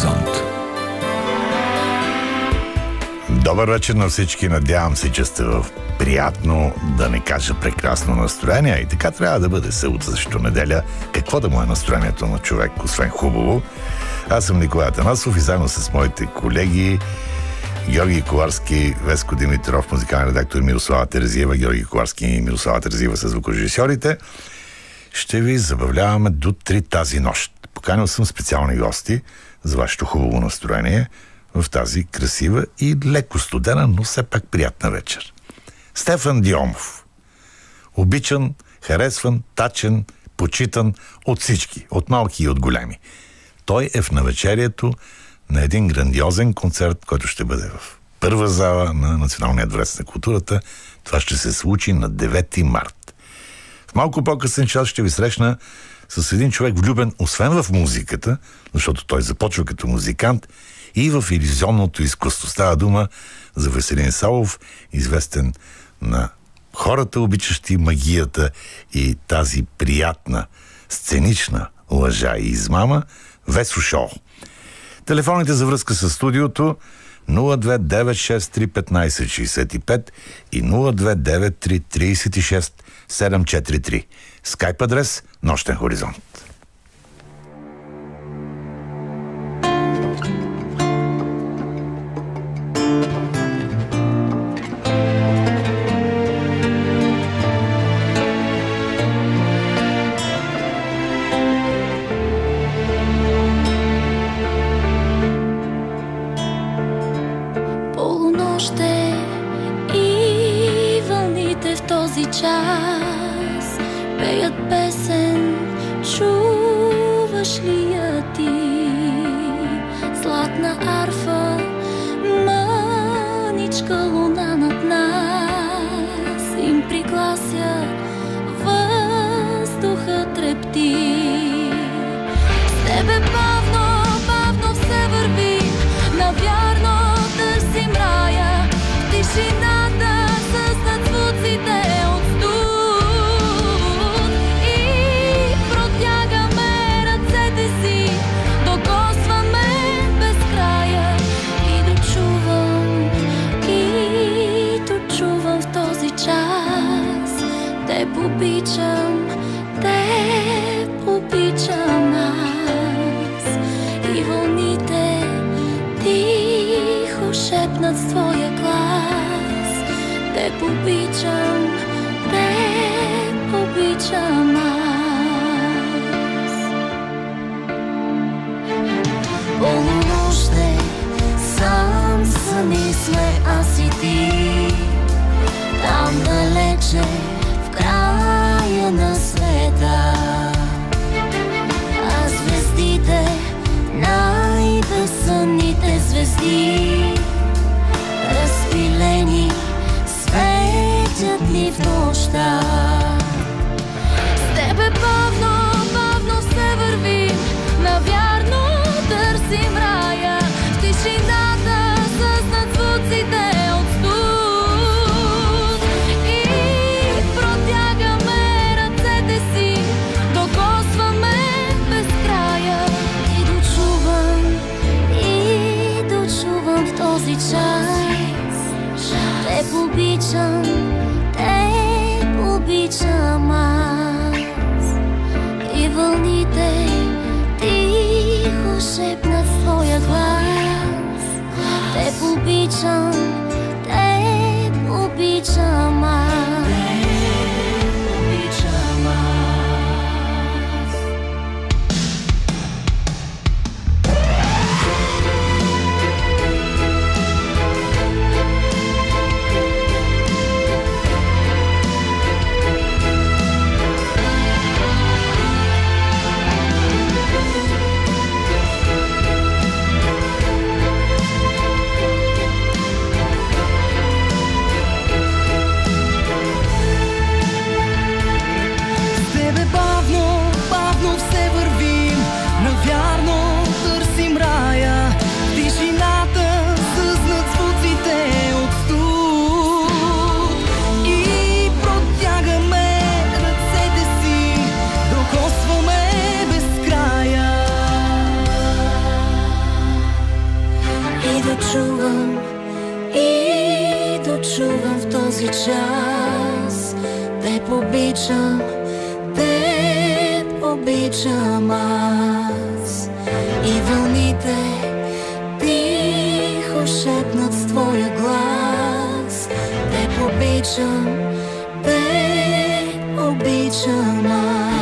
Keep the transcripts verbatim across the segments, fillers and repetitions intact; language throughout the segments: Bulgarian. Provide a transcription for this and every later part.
хоризонт. Добър вечер на всички. Надявам се, че сте в приятно, да не кажа прекрасно настроение. И така трябва да бъде събота, защото неделя. Какво да му е настроението на човек, освен хубаво? Аз съм Николай Атанасов и заедно с моите колеги Георги Коварски, Веско Димитров, музикален редактор, Мирослава Терезиева, Георги Коварски и Мирослава Терезиева с звукорежисьорите, ще ви забавляваме до три тази нощ. Поканил съм специални гости за вашето хубаво настроение в тази красива и леко студена, но все пак приятна вечер. Стефан Дионов. Обичан, харесван, тачен, почитан от всички, от малки и от големи. Той е в навечерието на един грандиозен концерт, който ще бъде в първа зала на Националния дворец на културата. Това ще се случи на девети март. В малко по-късен час ще ви срещна с един човек влюбен освен в музиката, защото той започва като музикант, и в илюзионното изкуство. Става дума за Веселин Савов, известен на хората, обичащи магията и тази приятна, сценична лъжа и измама, Весо Шоу. Телефоните за връзка с студиото нула две девет шест три петнайсет шейсет и пет и нула две девет три трийсет и шест седем четири три. Скайп адрес Нощен хоризонт. чувам и дочувам в този час. Те обичам, те обичам аз. И вълните тихо шепнат с твоя глас. Те обичам, те обичам аз.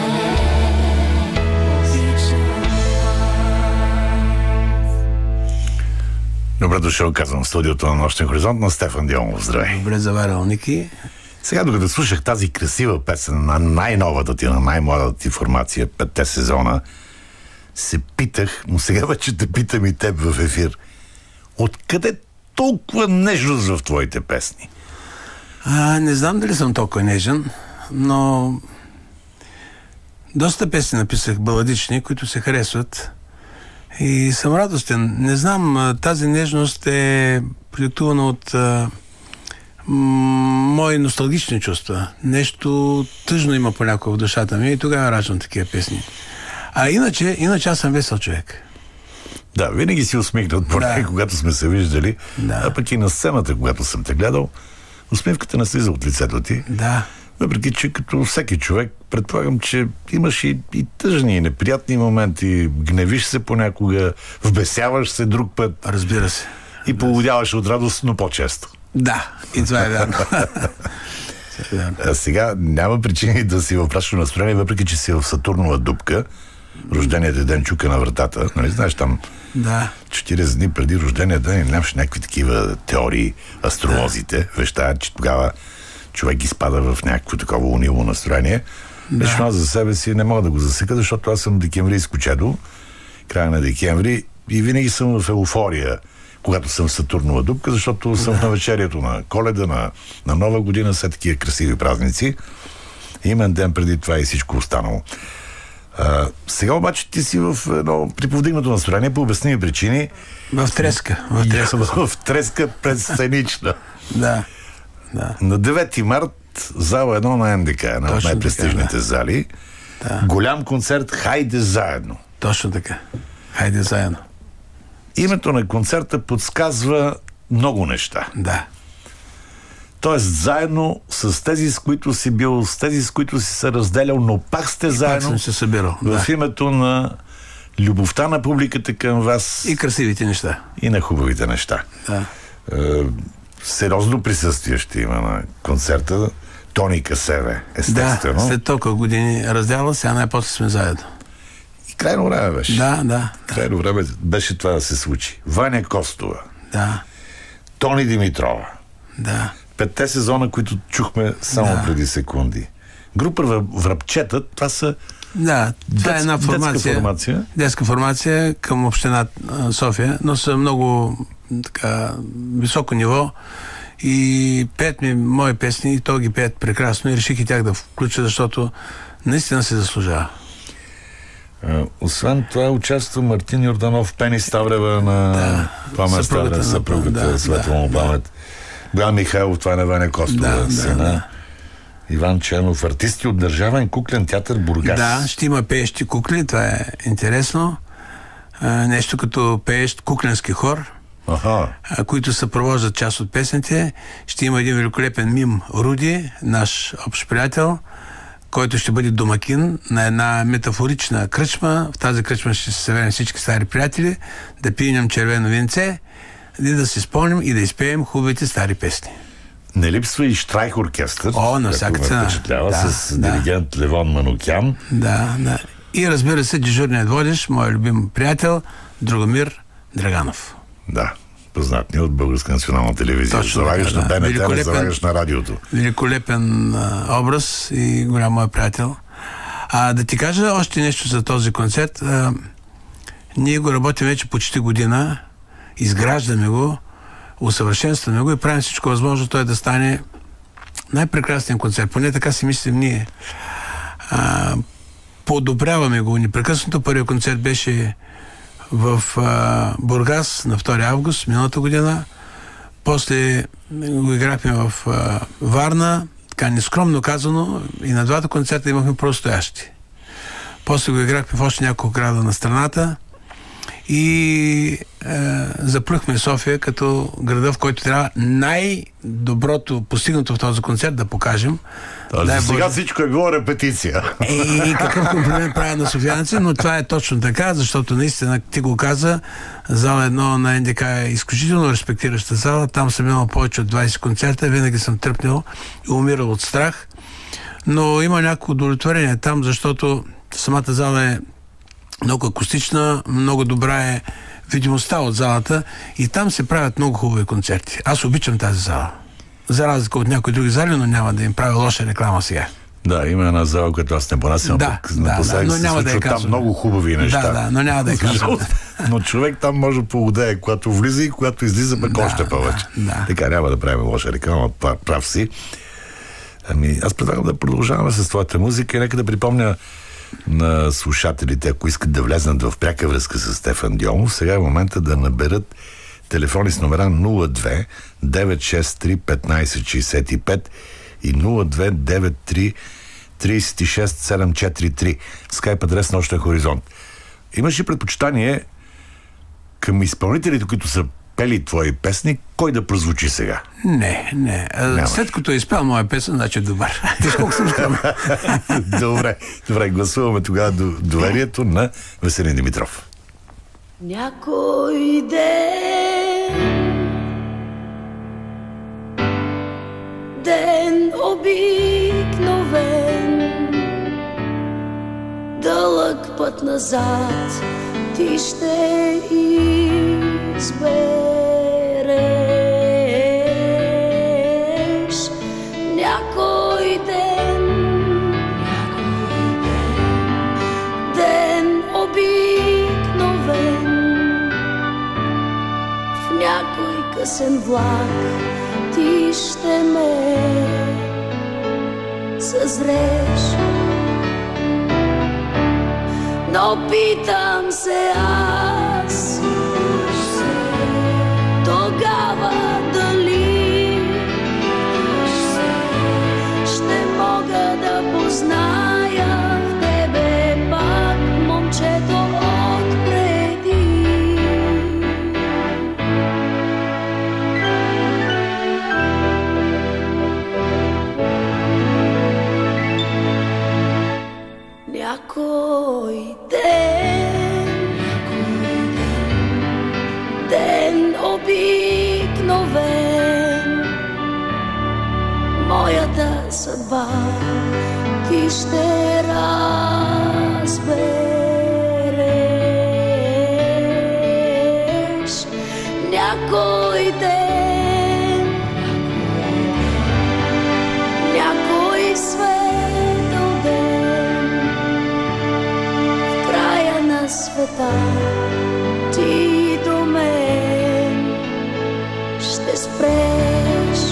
Добре дошъл, казвам, в студиото на Нощен хоризонт на Стефан Дионов. Здравей. Добре заварил, Ники. Сега, докато слушах тази красива песен на най-новата ти, на най-младата ти формация, петте сезона, се питах, но сега вече те питам и теб в ефир. Откъде толкова нежност в твоите песни? А, не знам дали съм толкова нежен, но доста песни написах баладични, които се харесват. И съм радостен. Не знам, тази нежност е продиктувана от а, м- мои носталгични чувства. Нещо тъжно има понякога в душата ми и тогава раждам такива песни. А иначе, иначе аз съм весел човек. Да, винаги си усмихнат, поне Да. когато сме се виждали, Да. а пък и на сцената, когато съм те гледал, усмивката не слиза от лицето ти. Да. Въпреки че като всеки човек, предполагам, че имаш и, и тъжни, и неприятни моменти, гневиш се понякога, вбесяваш се друг път Разбира се. и полудяваш от радост, но по-често. Да, и това е вярно. А сега няма причини да си в прашно настроение, въпреки че си в Сатурнова дупка, рожденият ти ден чука на вратата, нали знаеш, там Да. четиридесет дни преди рождения ден нямаш някакви такива теории, астролозите, вещаят, че тогава човек изпада в някакво такова унило настроение. Да. Лично аз за себе си не мога да го засека, защото аз съм декемврийско чедо, края на декември, и винаги съм в еуфория, когато съм в Сатурнова дупка, защото съм в навечерието на Коледа, на, на Нова година, все такива красиви празници. И имен ден преди това и всичко останало. А, сега обаче ти си в едно приповдигнато настроение по обясними причини. В треска. В треска. В треска предсценична. Да. Да. На девети март зала едно на Н Д К, една от Точно най-престижните така, да. зали. Да. Голям концерт "Хайде заедно". Точно така. Хайде заедно. Името на концерта подсказва много неща. Да. Тоест заедно с тези, с които си бил, с тези, с които си се разделял, но пак сте Пак заедно съм се събирал. в Да. името на любовта на публиката към вас И красивите неща. и на хубавите неща. Да. Е, сериозно присъствие ще има на концерта. Тони Касеве, естествено. Да, след толкова години раздяла, сега най-после сме заедно. И крайно време беше. Да, да, Крайно време беше това да се случи. Ваня Костова, да, Тони Димитрова. да. Петте сезона, които чухме само Да. преди секунди. Група Връб- Връбчета, това са Да, това е една детска формация. формация. Детска формация към община а, София, но са много така високо ниво и пеят ми мои песни и то ги пеят прекрасно и реших и тях да включа, защото наистина се заслужава. А, освен това участва Мартин Йорданов, Пени Ставрева на Да, Пламен съпругата Ставрева, на- съпругата, да, светла да, му памет. Боян Михайлов, това е на Ваня Костова, Да, да, сина. да. Иван Ченов, артисти от Държавен куклен театър Бургас. Да, ще има пеещи кукли, това е интересно. А, нещо като пеещ кукленски хор, Аха. а, които съпровождат част от песните. Ще има един великолепен мим Руди, наш общ приятел, който ще бъде домакин на една метафорична кръчма. В тази кръчма ще се съберем всички стари приятели, да пием червено винце, и да си спомним и да изпеем хубавите стари песни. Не липсва и Штрайх оркестър, О, на което всяка ме цена. впечатлява, Да, с да. диригент Левон Манукян. Да, да. И разбира се, дежурният водещ, мой любим приятел, Драгомир Драганов. Да, познат ни от Българска национална телевизия. Точно Залагаш така, на да. Б Н Т, не Великолепен- залагаш на радиото. Великолепен а, образ и голям мой приятел. А да ти кажа още нещо за този концерт. А, ние го работим вече почти година, изграждаме го, усъвършенстваме го и правим всичко възможно той да стане най-прекрасен концерт. Поне така си мислим ние. А, подобряваме го непрекъснато. Първият концерт беше в а, Бургас на втори август миналата година. После го играхме в а, Варна, така нескромно казано, и на двата концерта имахме простоящи. После го играхме в още няколко града на страната и е, заплюхме София като града, в който трябва най-доброто постигнато в този концерт да покажем. Да, сега Боже... всичко е било репетиция. Е, какъв комплимент правя на софиянци, но това е точно така, защото наистина ти го каза, зала едно на Ен Де Ка е изключително респектираща зала, там съм имал повече от двайсет концерта, винаги съм тръпнал и умирал от страх, но има някакво удовлетворение там, защото самата зала е много акустична, много добра е видимостта от залата и там се правят много хубави концерти. Аз обичам тази зала. За разлика от някои други зали, но няма да им правя лоша реклама сега. Да, има една зала, която аз не понасям, да, пък да, напоследък да, се няма случват да там много хубави неща. Да, да, но няма да е казвам. Но човек там може да поудее, когато влиза и когато излиза, пък да, още повече. Да, да. Така, няма да правим лоша реклама, прав си. Ами, аз предлагам да продължаваме с твоята музика и нека да припомня на слушателите, ако искат да влезнат в пряка връзка с Стефан Дионов, сега е момента да наберат телефони с номера нула две девет шест три петнайсет шейсет и пет и нула две девет три трийсет и шест седемстотин четиридесет и три. Скайп адрес на Нощен хоризонт. Имаш ли предпочитание към изпълнителите, които са пели твои песни, кой да прозвучи сега? Не, не. Няма. След като е изпял моя песен, значи е добър. Виж колко съм скромен. Добре, добре, гласуваме тогава доверието на Веселин Димитров. Някой ден, ден обикновен, дълъг път назад ти ще избереш. Някой ден, ден обикновен, в някой късен влак ти ще ме съзреш. Но питам се аз тогава дали ще мога да позная в тебе пак момчето отпреди. Някой ден, ден обикновен, моята съдба ти ще разбереш. Някой ден, някой светъл ден, в края на света ти до мен ще спреш.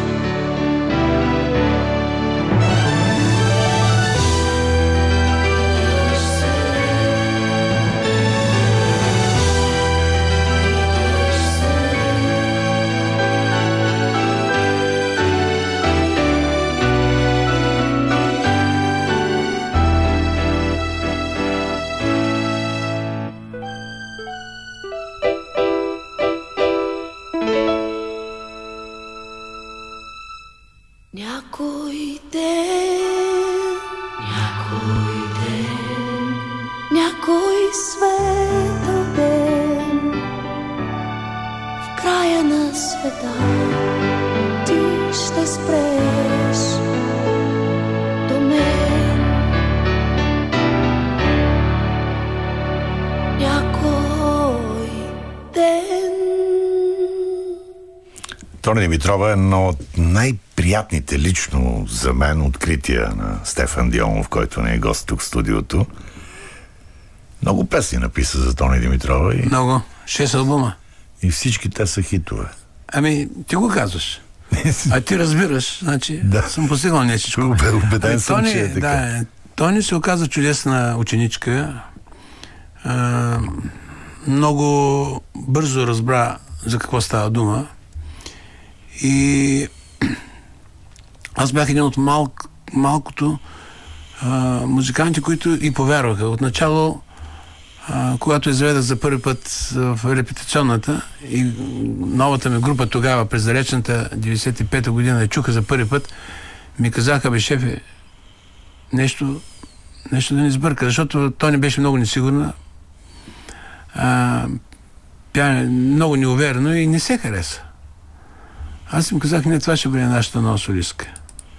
Някой ден, някой ден, някой светъл ден, в края на света ти ще спреш до мен. Някой ден. Тони Димитрова е едно от най-приятните лично за мен открития на Стефан Дионов, който не е гост тук в студиото. Много песни написа за Тони Димитрова. И... Много. Шест албума. И всички те са хитове. Ами, ти го казваш. А ти разбираш, значи да. Съм постигнал нещичко. Убеден ами, съм, Тони, че е така. Да, Тони се оказа чудесна ученичка. А, много бързо разбра за какво става дума. И аз бях един от малк, малкото а, музиканти, които и повярваха. Отначало а, когато изведах за първи път в репетиционната и новата ми група тогава, през далечната деветдесет и пета година, я чуха за първи път, ми казаха: бе, шефе, нещо, нещо да ни сбърка, защото то не беше много несигурно. А, пя много неуверено и не се хареса. Аз им казах: не, това ще бъде нашата нова солистка.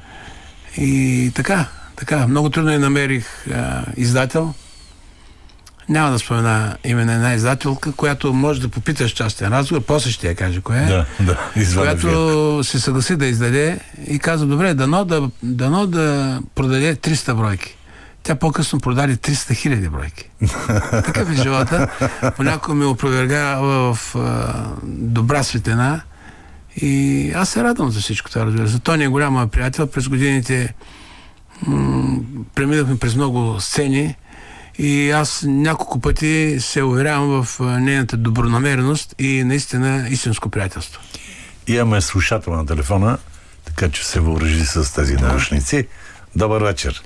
И така, така, много трудно и намерих а, издател. Няма да спомена име на една издателка, която може да попиташ частен разговор, после ще я каже кое е. Да, да, която се съгласи да издаде и каза: добре, дано да, дано да продаде триста бройки. Тя по-късно продаде триста хиляди бройки. Такъв е живота. Понякога ме опроверга в, в а, добра светлина и аз се радвам за всичко това, разбира се. Тони е голям мой приятел. През годините м- преминахме през много сцени и аз няколко пъти се уверявам в нейната добронамереност и наистина истинско приятелство. Имаме слушател на телефона, така че се въоръжи с тези да. наушници. Добър вечер.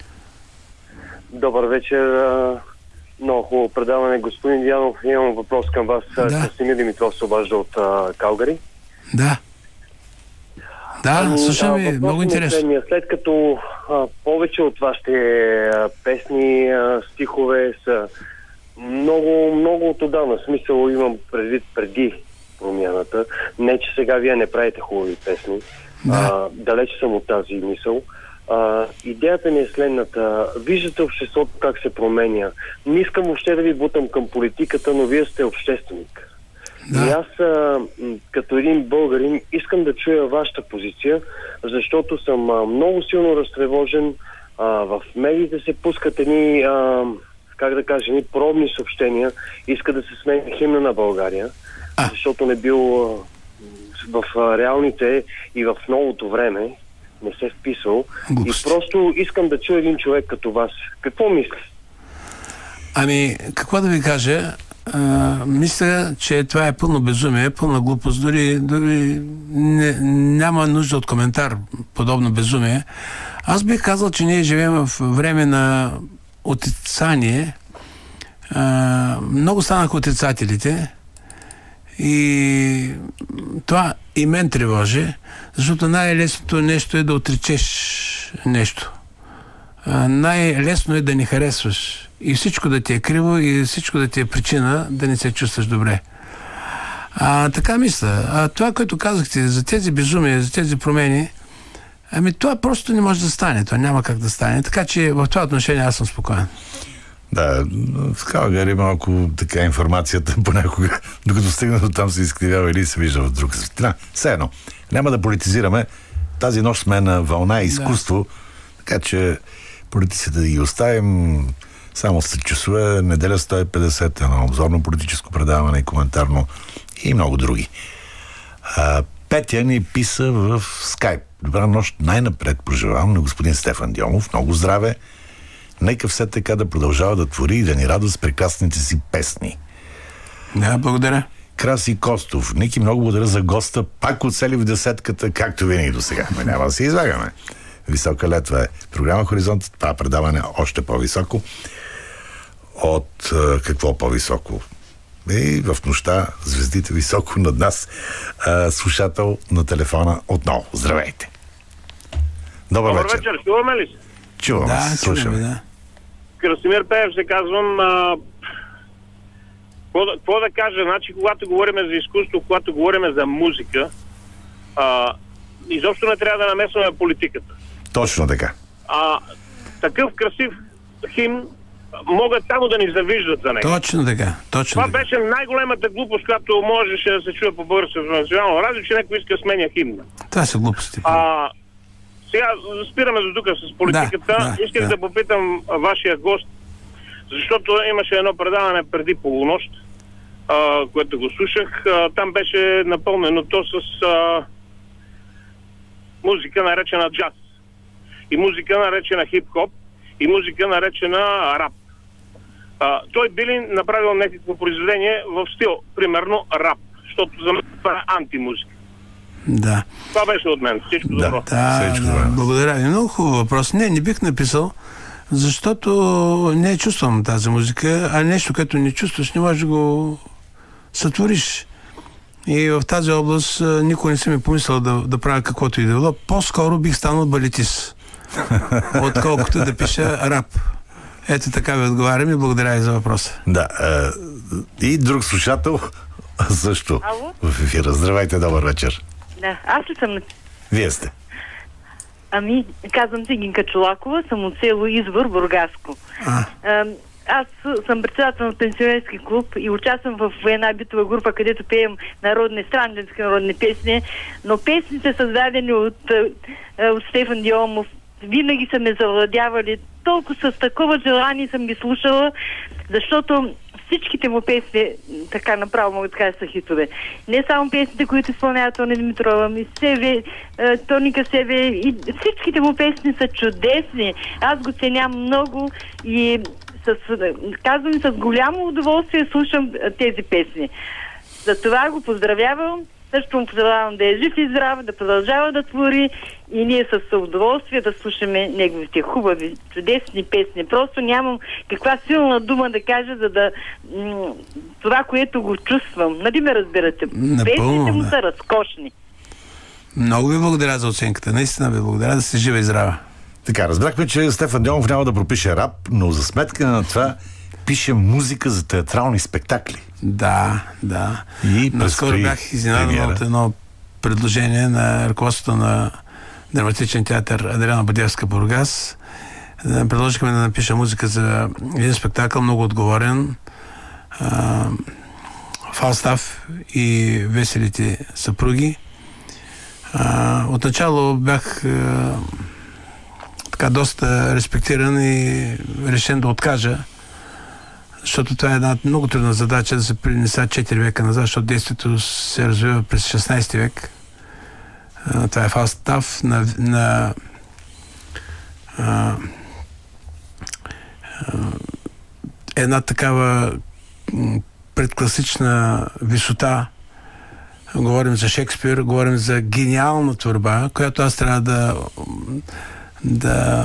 Добър вечер. Много хубаво предаване, господин Дианов. Имам въпрос към вас. Да. Красимир Димитров се обажда от а, Калгари. Да. Да, ами, слушам ви, много интересно. След като а, повече от вашите а, песни, а, стихове са много, много от отдавна. Смисъл имам предвид преди промяната. Не, че сега вие не правите хубави песни. Да. А, далеч съм от тази мисъл. А, идеята ми е следната. Виждате обществото как се променя. Не искам въобще да ви бутам към политиката, но вие сте общественик. Да. И аз, а, като един българин, искам да чуя вашата позиция, защото съм а, много силно разтревожен. А, в медиите се пускат едни, а, как да кажа, едни пробни съобщения. Иска да се сменя химна на България, а. защото не бил а, в а, реалните и в новото време не се вписал. Глупост. И просто искам да чуя един човек като вас. Какво мисли? Ами, какво да ви кажа? А, мисля, че това е пълно безумие, пълна глупост. Дори, дори не, няма нужда от коментар подобно безумие. Аз бих казал, че ние живеем в време на отрицание. А, много станаха отрицателите и това и мен тревожи, защото най-лесното нещо е да отречеш нещо. А, най-лесно е да не харесваш и всичко да ти е криво и всичко да ти е причина да не се чувстваш добре. А, така мисля. А това, което казахте за тези безумия, за тези промени, ами това просто не може да стане. Това няма как да стане. Така че в това отношение аз съм спокоен. Да, в Калгари малко така информацията понякога, докато стигна до там се изкривява или се вижда в друга светлина. Все едно. Няма да политизираме. Тази нощ сме на вълна и изкуство, да. Така че политиците да ги оставим. Само след часове, неделя сто и петдесет, едно обзорно политическо предаване и коментарно и много други. А, Петя ни писа в скайп. Добра нощ, най-напред пожелавам на господин Стефан Дионов. Много здраве. Нека все така да продължава да твори и да ни радва с прекрасните си песни. Да, благодаря. Краси Костов. Ники, много благодаря за госта. Пак оцели в десетката, както винаги до сега. Ме няма да се излагаме. Висока летва е програма Хоризонт. Това предаване още по-високо. От а, какво по-високо? И в нощта звездите високо над нас. А, слушател на телефона отново. Здравейте. Добър, Добър вечер. вечер. Чуваме ли се? Чуваме да, се. Слушаме. Да. Красимир Пеев се казвам. А... Какво, да, какво да кажа? Значи, когато говорим за изкуство, когато говорим за музика, а, изобщо не трябва да намесваме политиката. Точно така. А, такъв красив химн могат само да ни завиждат за него. Точно така. Точно Това така. беше най-големата глупост, която можеше да се чуе по българското национално радио, че някой иска сменя химна. Това са глупости. А, сега спираме до тук с политиката. Да, да, Исках да. да попитам вашия гост, защото имаше едно предаване преди полунощ, а, което го слушах. А, там беше напълнено то с а, музика наречена джаз. И музика наречена хип-хоп. И музика наречена рап. А, той би ли направил някакво произведение в стил, примерно рап, защото за мен това е антимузика. Да. Това беше от мен. Всичко Да. добро. Да, Всичко да, добро. благодаря ви. Много хубав въпрос. Не, не бих написал, Защото не чувствам тази музика, а нещо, като не чувстваш, не можеш да го сътвориш. И в тази област никой не съм ми помислял да, да правя каквото и да било. По-скоро бих станал балетист, отколкото да пиша рап. Ето така ви отговарям и благодаря и за въпроса. Да. Е, и друг слушател също. Ало? В ефира. Здравейте, добър вечер. Да, аз ли съм? Вие сте. Ами, казвам се Гинка Чолакова, съм от село Извор, Бургаско. А. А, аз съм председател на пенсионерски клуб и участвам в една битова група, където пеем народни, странници народни песни, но песните създадени от, от Стефан Диомов винаги са ме завладявали. Толкова с такова желание съм ги слушала, защото всичките му песни, така направо мога да кажа, са хитове. Не само песните, които изпълняват Тони Димитрова, ми Севе, Тоника Севе, и всичките му песни са чудесни. Аз го ценям много и с, казвам, с голямо удоволствие слушам тези песни. За това го поздравявам. Също му пожелавам да е жив и здрав, да продължава да твори и ние с удоволствие да слушаме неговите хубави, чудесни песни. Просто нямам каква силна дума да кажа, за да м- това, което го чувствам. Нали ме разбирате? Песните му да. са разкошни. Много ви благодаря за оценката. Наистина ви благодаря, да сте жива и здрава. Така, разбрахме, че Стефан Дионов няма да пропише рап, но за сметка на това пише музика за театрални спектакли. Да, да. И наскоро бях изненадан от едно предложение на ръководството на драматичен театър Адриана Бадевска Бургас. Предложихме да напиша музика за един спектакъл, много отговорен. А, Фалстаф и Веселите съпруги. А, отначало бях а, така доста респектиран и решен да откажа, защото това е една много трудна задача да се принеса четири века назад, защото действието се развива през шестнайсети век. А, това е Фалстаф на, на а, а, една такава предкласична висота. Говорим за Шекспир, говорим за гениална творба, която аз трябва да да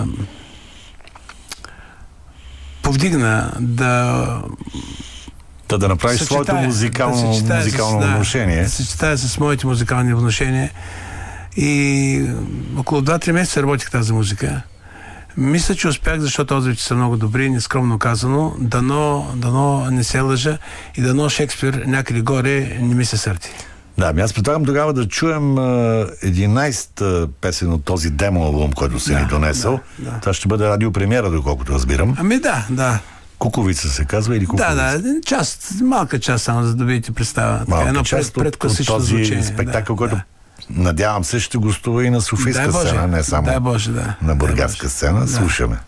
повдигна, да Та да направиш своето музикално, да музикално с, внушение. Да, да се съчетая с моите музикални внушения. И около два-три месеца работих тази музика. Мисля, че успях, защото отзивите са много добри, нескромно казано. Дано, дано не се лъжа и дано Шекспир някъде горе не ми се сърди. Да, ами аз предлагам тогава да чуем единайсета песен от този демо-албум, който си да, ни донесъл. Да, да. Това ще бъде радиопремиера, доколкото разбирам. Ами да, да. Куковица се казва или Куковица? Да, да, част, малка част само, за да видите представа. Малка едно част пред, от, от този звучение, спектакъл, да, който да. Надявам се ще гостува и на софийска Дай сцена, не само дай Боже, да. на бургаска сцена. Да. Слушаме.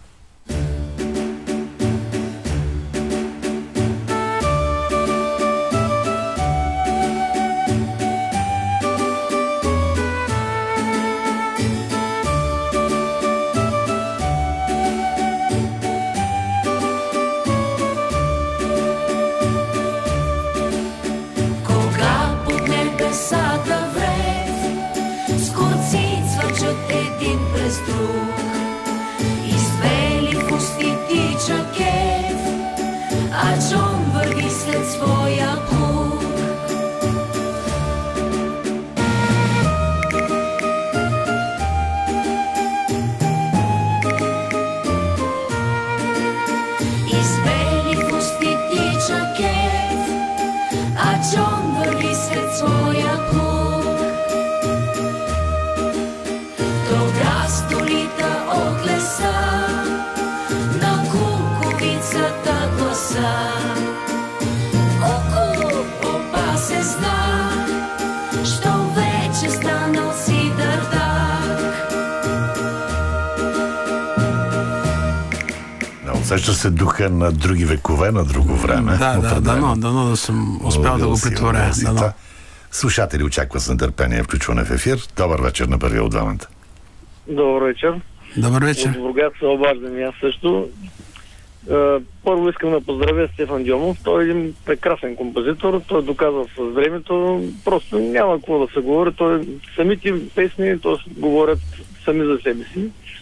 Усеща се духа на други векове, на друго време. Да, да, дано, дано да съм успял да го претворя. Слушатели очаква с нетърпение включване в ефир. Добър вечер на първия от двамата. Добър вечер. Добър вечер. От Бургас се обаждам и аз също. Първо искам да поздравя Стефан Дионов. Той е един прекрасен композитор. Той доказва с времето. Просто няма какво да се говори. Той, самите песни т.е. говорят сами за себе си.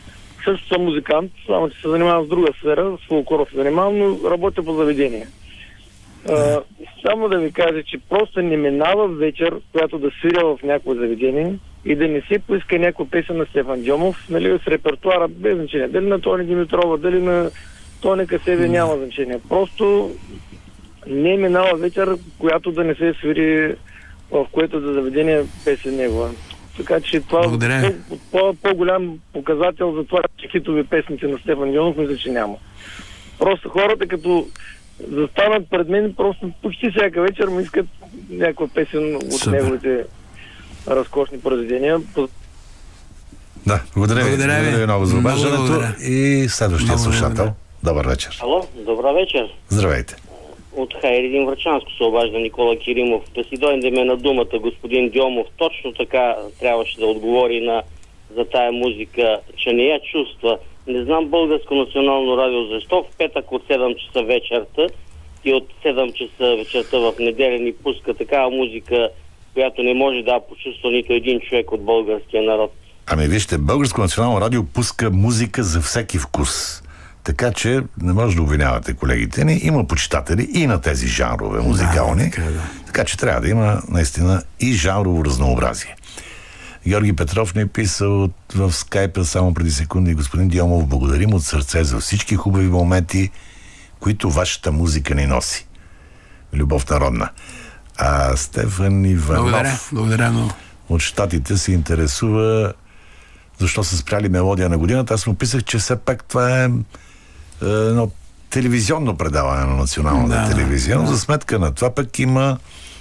също съм музикант, само че се занимавам с друга сфера, с фолклора се занимавам, но работя по заведение. А, само да ви кажа, че просто не минава вечер, която да свиря в някое заведение и да не се поиска някоя песен на Стефан Дьомов, нали, с репертуара без значение. Дали на Тони Димитрова, дали на Тони Касебе, няма значение. Просто не е минала вечер, която да не се свири в което за заведение песен негова. Така че това е по- по-голям показател за това, че хитови песните на Стефан Дьомов, мисля, че няма. Просто хората, като застанат пред мен, просто почти всяка вечер му искат някаква песен от Супер. Неговите разкошни произведения. Да, благодаря ви. Благодаря ви. Благодаря ви много за обаждането. И следващия Много слушател. благодаря. Добър вечер. Ало, добра вечер. Здравейте. От Хайредин Врачанско се обажда Никола Киримов. Да си дойдеме на думата, господин Дьомов. Точно така трябваше да отговори на, за тая музика, че не я чувства. Не знам Българско национално радио защо в петък от седем часа вечерта и от седем часа вечерта в неделя ни пуска такава музика, която не може да почувства нито един човек от българския народ. Ами вижте, Българско национално радио пуска музика за всеки вкус. Така че не може да обвинявате колегите ни. Има почитатели и на тези жанрове музикални. Да, така, да. Така че трябва да има наистина и жанрово разнообразие. Георги Петров ни е писал в скайпа само преди секунди: господин Дьомов, благодарим от сърце за всички хубави моменти, които вашата музика ни носи. Любов народна. А Стефан Иванов Благодаря. Благодаря много. от щатите се интересува защо са спряли мелодия на годината. Аз му писах, че все пак това е едно телевизионно предаване на националната да, телевизия. Да. За сметка на това пък има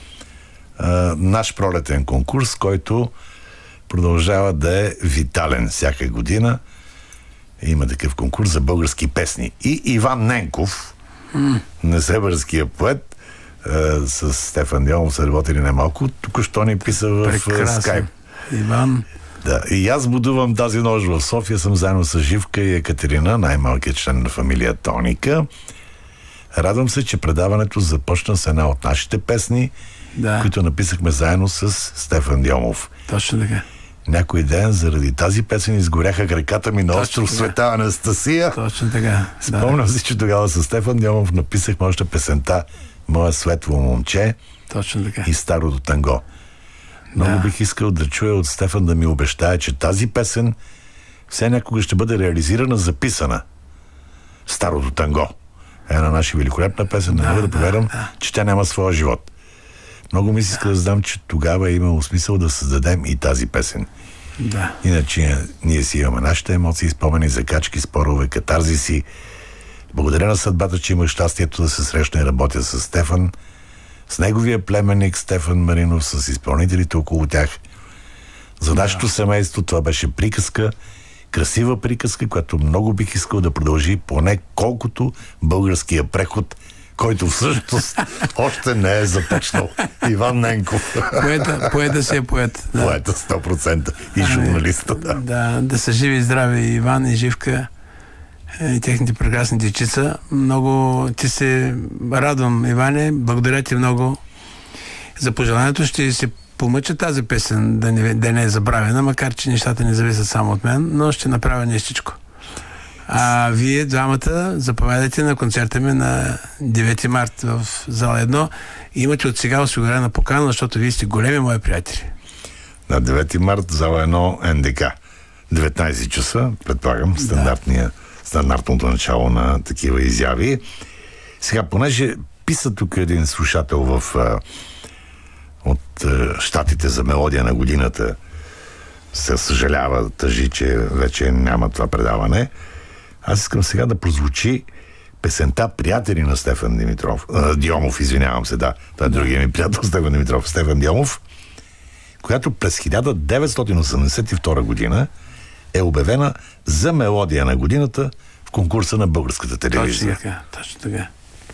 а, наш пролетен конкурс, който продължава да е витален всяка година. Има такъв конкурс за български песни. И Иван Ненков, mm. несебърския поет, а, с Стефан Дьомов са работили немалко. Току-що ни писа в Прекрасно. Скайп. Иван. Да, и аз будувам тази нощ в София, съм заедно с Живка и Екатерина, най-малкият член на фамилия Тоника. Радвам се, че предаването започна с една от нашите песни, да. които написахме заедно с Стефан Дьомов. Точно така. Някой ден заради тази песен изгоряха краката ми на Точно остров така. Света Анастасия. Точно така. Спомням си, че тогава с Стефан Дьомов написахме още песента "Моя светло момче" Точно така. и "Старото танго". Много да. бих искал да чуя от Стефан да ми обещае, че тази песен все някога ще бъде реализирана, записана. "Старото танго" е една наша великолепна песен. Да, не мога да, да повярвам, да. че тя няма своя живот. Много ми се иска да. да знам, че тогава е имало смисъл да създадем и тази песен. Да. Иначе ние си имаме нашите емоции, спомени, закачки, спорове, катарзиси. Благодаря на съдбата, че имах щастието да се срещна и работя с Стефан, с неговия племенник Стефан Маринов, с изпълнителите около тях. За нашето да. семейство това беше приказка, красива приказка, която много бих искал да продължи поне колкото българския преход, който всъщност още не е започнал. Иван Ненков. Поета, поета си е поет. Да. Поета сто процента. И журналиста. Да. да, да са живи и здрави Иван и Живка и техните прекрасни дечица. Много ти се радвам, Иване. Благодаря ти много за пожеланието. Ще се помъча тази песен да не, да не е забравена, макар че нещата не зависят само от мен, но ще направя нещичко. А вие двамата заповядайте на концерта ми на девети март в зала едно. Имате от сега осигурена покана, защото вие сте големи мои приятели. На девети март зала едно Н Д К. деветнайсет часа, предполагам, стандартния да. стандартното начало на такива изяви. Сега, понеже писа тук един слушател в, а, от а, щатите за мелодия на годината, се съжалява, тъжи, че вече няма това предаване. Аз искам сега да прозвучи песента "Приятели" на Стефан Димитров. А, Дьомов, извинявам се, да. Това е другия ми приятел Стефан Димитров. Стефан Дьомов, която през хиляда деветстотин осемдесет и втора година е обявена за мелодия на годината в конкурса на Българската телевизия. Точно така, точно така.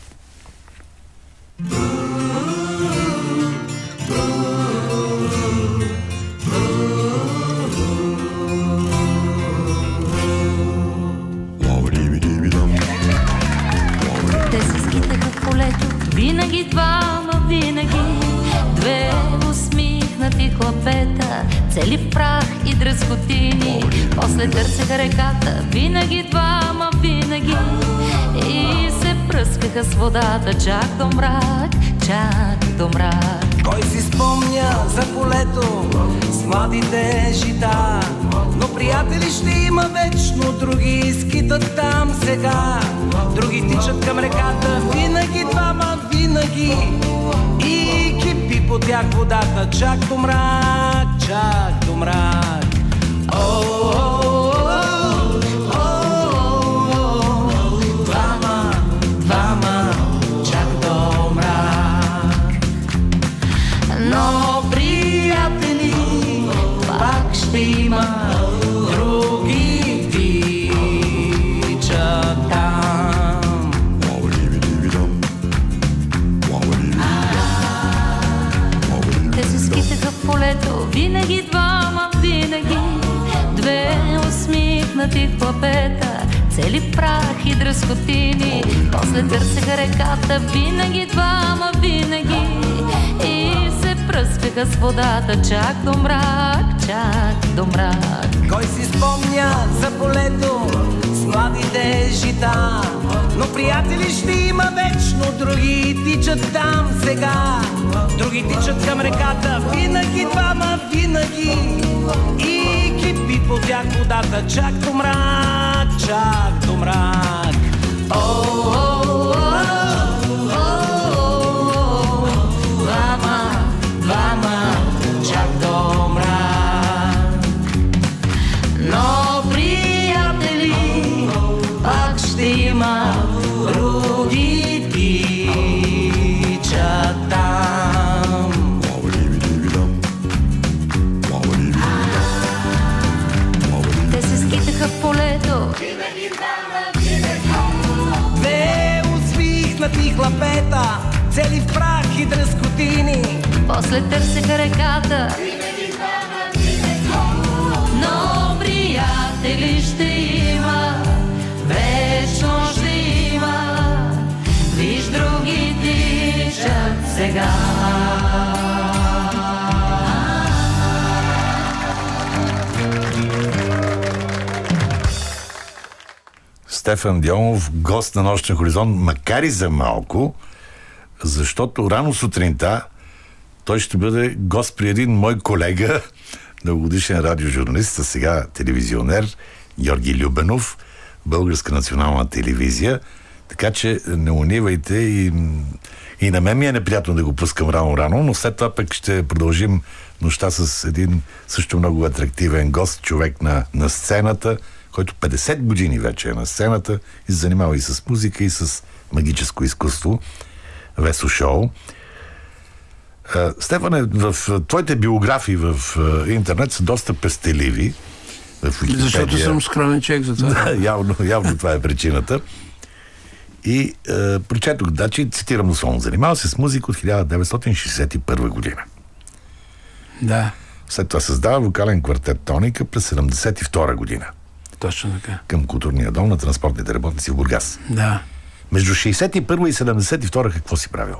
Те се скитаха в полето, винаги двама, винаги две усмихнати хлапета. хлапета, цели в прах и дръскотини. После търсеха реката, винаги двама, винаги. И се пръскаха с водата, чак до мрак, чак до мрак. Кой си спомня за полето с младите жита? Но приятели ще има вечно, други скитат там сега. Други тичат към реката, винаги двама, винаги. И кипи по тях водата, чак до мрак, чак до мрак. Двама, двама, чак до мрак. Но приятели, пак ще има други тичат там. Те се скитаха в полето, винаги двама, винаги. Две усмихнати хлапета, цели в прах и дръскотини. После търсеха реката, винаги двама, винаги. И се пръскаха с водата, чак до мрак, чак до мрак. Кой си спомня за полето с младите жита? Но приятели ще има вечно, други тичат там сега. Други тичат към реката, винаги двама, винаги. И кипи по тях водата, чак до мрак, чак до мрак. Двама, двама, чак до мрак. Но приятели, пак ще има други тичат там. Те се скитаха в полето, две усмихнати хлапета, цели в прах и дръскотини. после търсеха реката, но приятели ще има, вечно ще има. Виж други тичат сега. Стефан Дьомов, гост на Нощен хоризонт, макар и за малко, защото рано сутринта той ще бъде гост при един мой колега, дългогодишен радиожурналист, а сега телевизионер, Георги Любенов, Българска национална телевизия. Така че не унивайте и, и на мен ми е неприятно да го пускам рано-рано, но след това пък ще продължим нощта с един също много атрактивен гост, човек на, на сцената, който петдесет години вече е на сцената и се занимава и с музика, и с магическо изкуство. Весо Шоу. Стефане, в твоите биографии в интернет са доста пестеливи. Защото съм скромен човек за това. Да, явно, явно това е причината. И е, прочетох, да, че цитирам условно, занимава се с музика от хиляда деветстотин шейсет и първа година. Да. След това създава вокален квартет Тоника през седемдесет и втора година. Точно така. Към културния дом на транспортните работници в Бургас. Да. Между шейсет и първа и седемдесет и втора какво си правил?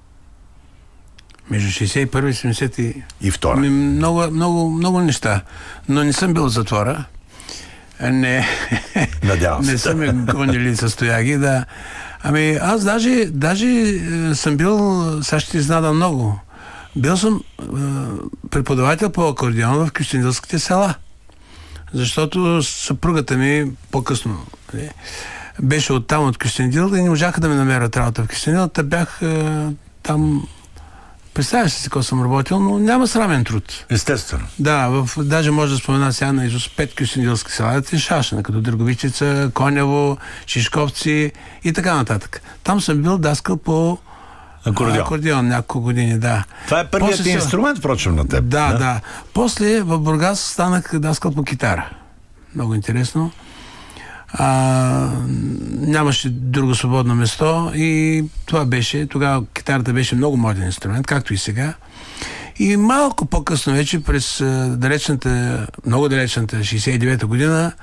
Между шейсет и първа и седемдесет и втора. Много, много, много неща. Но не съм бил в затвора. Не. Надявам се. Не са ме гонили с тояги, да. Ами аз даже, даже е, съм бил, сега ще ти изнада много. Бил съм е, преподавател по акордеон в Кюстендилските села. Защото съпругата ми по-късно е, беше оттам от Кюстендил и не можаха да ме намерят работа в Кюстендил. Та бях е, там. Представяш си какво съм работил, но няма срамен труд. Естествено. Да, в, даже може да спомена сега на изус пет кюстендилски села, да шашна, като Дърговичица, Конево, Шишковци и така нататък. Там съм бил даскал по акордеон, акордеон няколко години, да. Това е първият После, инструмент, впрочем, на теб. Да, да, да. После в Бургас станах даскал по китара. Много интересно. А, нямаше друго свободно место и това беше, тогава китарата беше много моден инструмент, както и сега. И малко по-късно вече, през далечната, много далечната шейсет и девета година,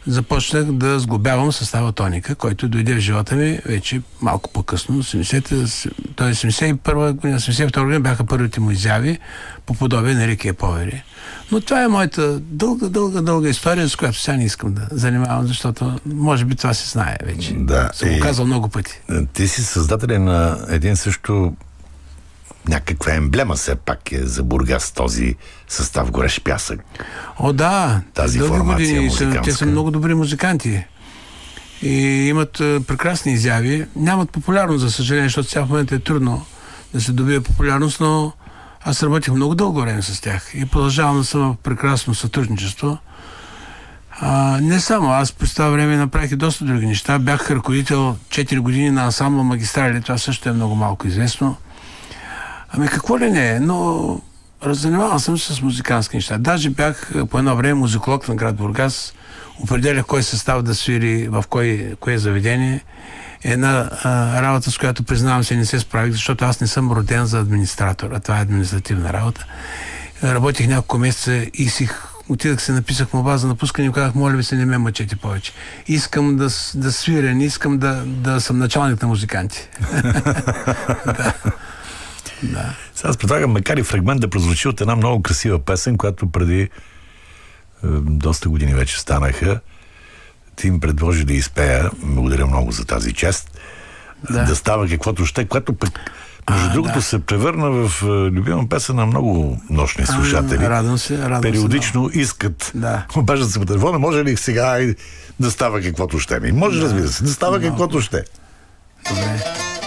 започнах да сглобявам състава Тоника, който дойде в живота ми вече малко по-късно. седемдесета, т.е. седемдесет и първа година, седемдесет и втора година бяха първите му изяви по подобие на Рики Повери. Но това е моята дълга, дълга, дълга история, с която сега не искам да занимавам, защото може би това се знае вече. Да, съм го казал много пъти. Ти си създателен на един също някаква емблема все пак е за Бургас, този състав Горещ пясък. О, да. Тази дълги формация години музикантска. Те са много добри музиканти. И имат а, прекрасни изяви. Нямат популярност, за съжаление, защото сега в момента е трудно да се добие популярност, но аз работих много дълго време с тях и продължавам да съм в прекрасно сътрудничество. А, не само, аз през това време направих и доста други неща. Бях ръководител четири години на ансамбъл Магистрали, това също е много малко известно. Ами какво ли не е, но занимавал съм се с музикантски неща. Даже бях по едно време музиколог на град Бургас, определях кой състав да свири в кое, кое заведение. Една а, работа, с която признавам се не се справих, защото аз не съм роден за администратор, а това е административна работа. Работих няколко месеца и си отидах се, написах молба за напускане и казах, моля ви се, не ме мъчете повече. Искам да, да свиря, не искам да, да съм началник на музиканти. Да. Да. Сега аз предлагам, макар и фрагмент да прозвучи от една много красива песен, която преди е, доста години вече станаха. Ти им предложи да изпея, благодаря много за тази чест, да, да става каквото ще, което пък между а, другото да. се превърна в е, любима песен на много нощни слушатели. А, радвам се, радвам периодично се, искат, да. обаждат се по телефона, може ли сега да става каквото ще ми? Може, да. разбира се, да става да. каквото ще. Добре.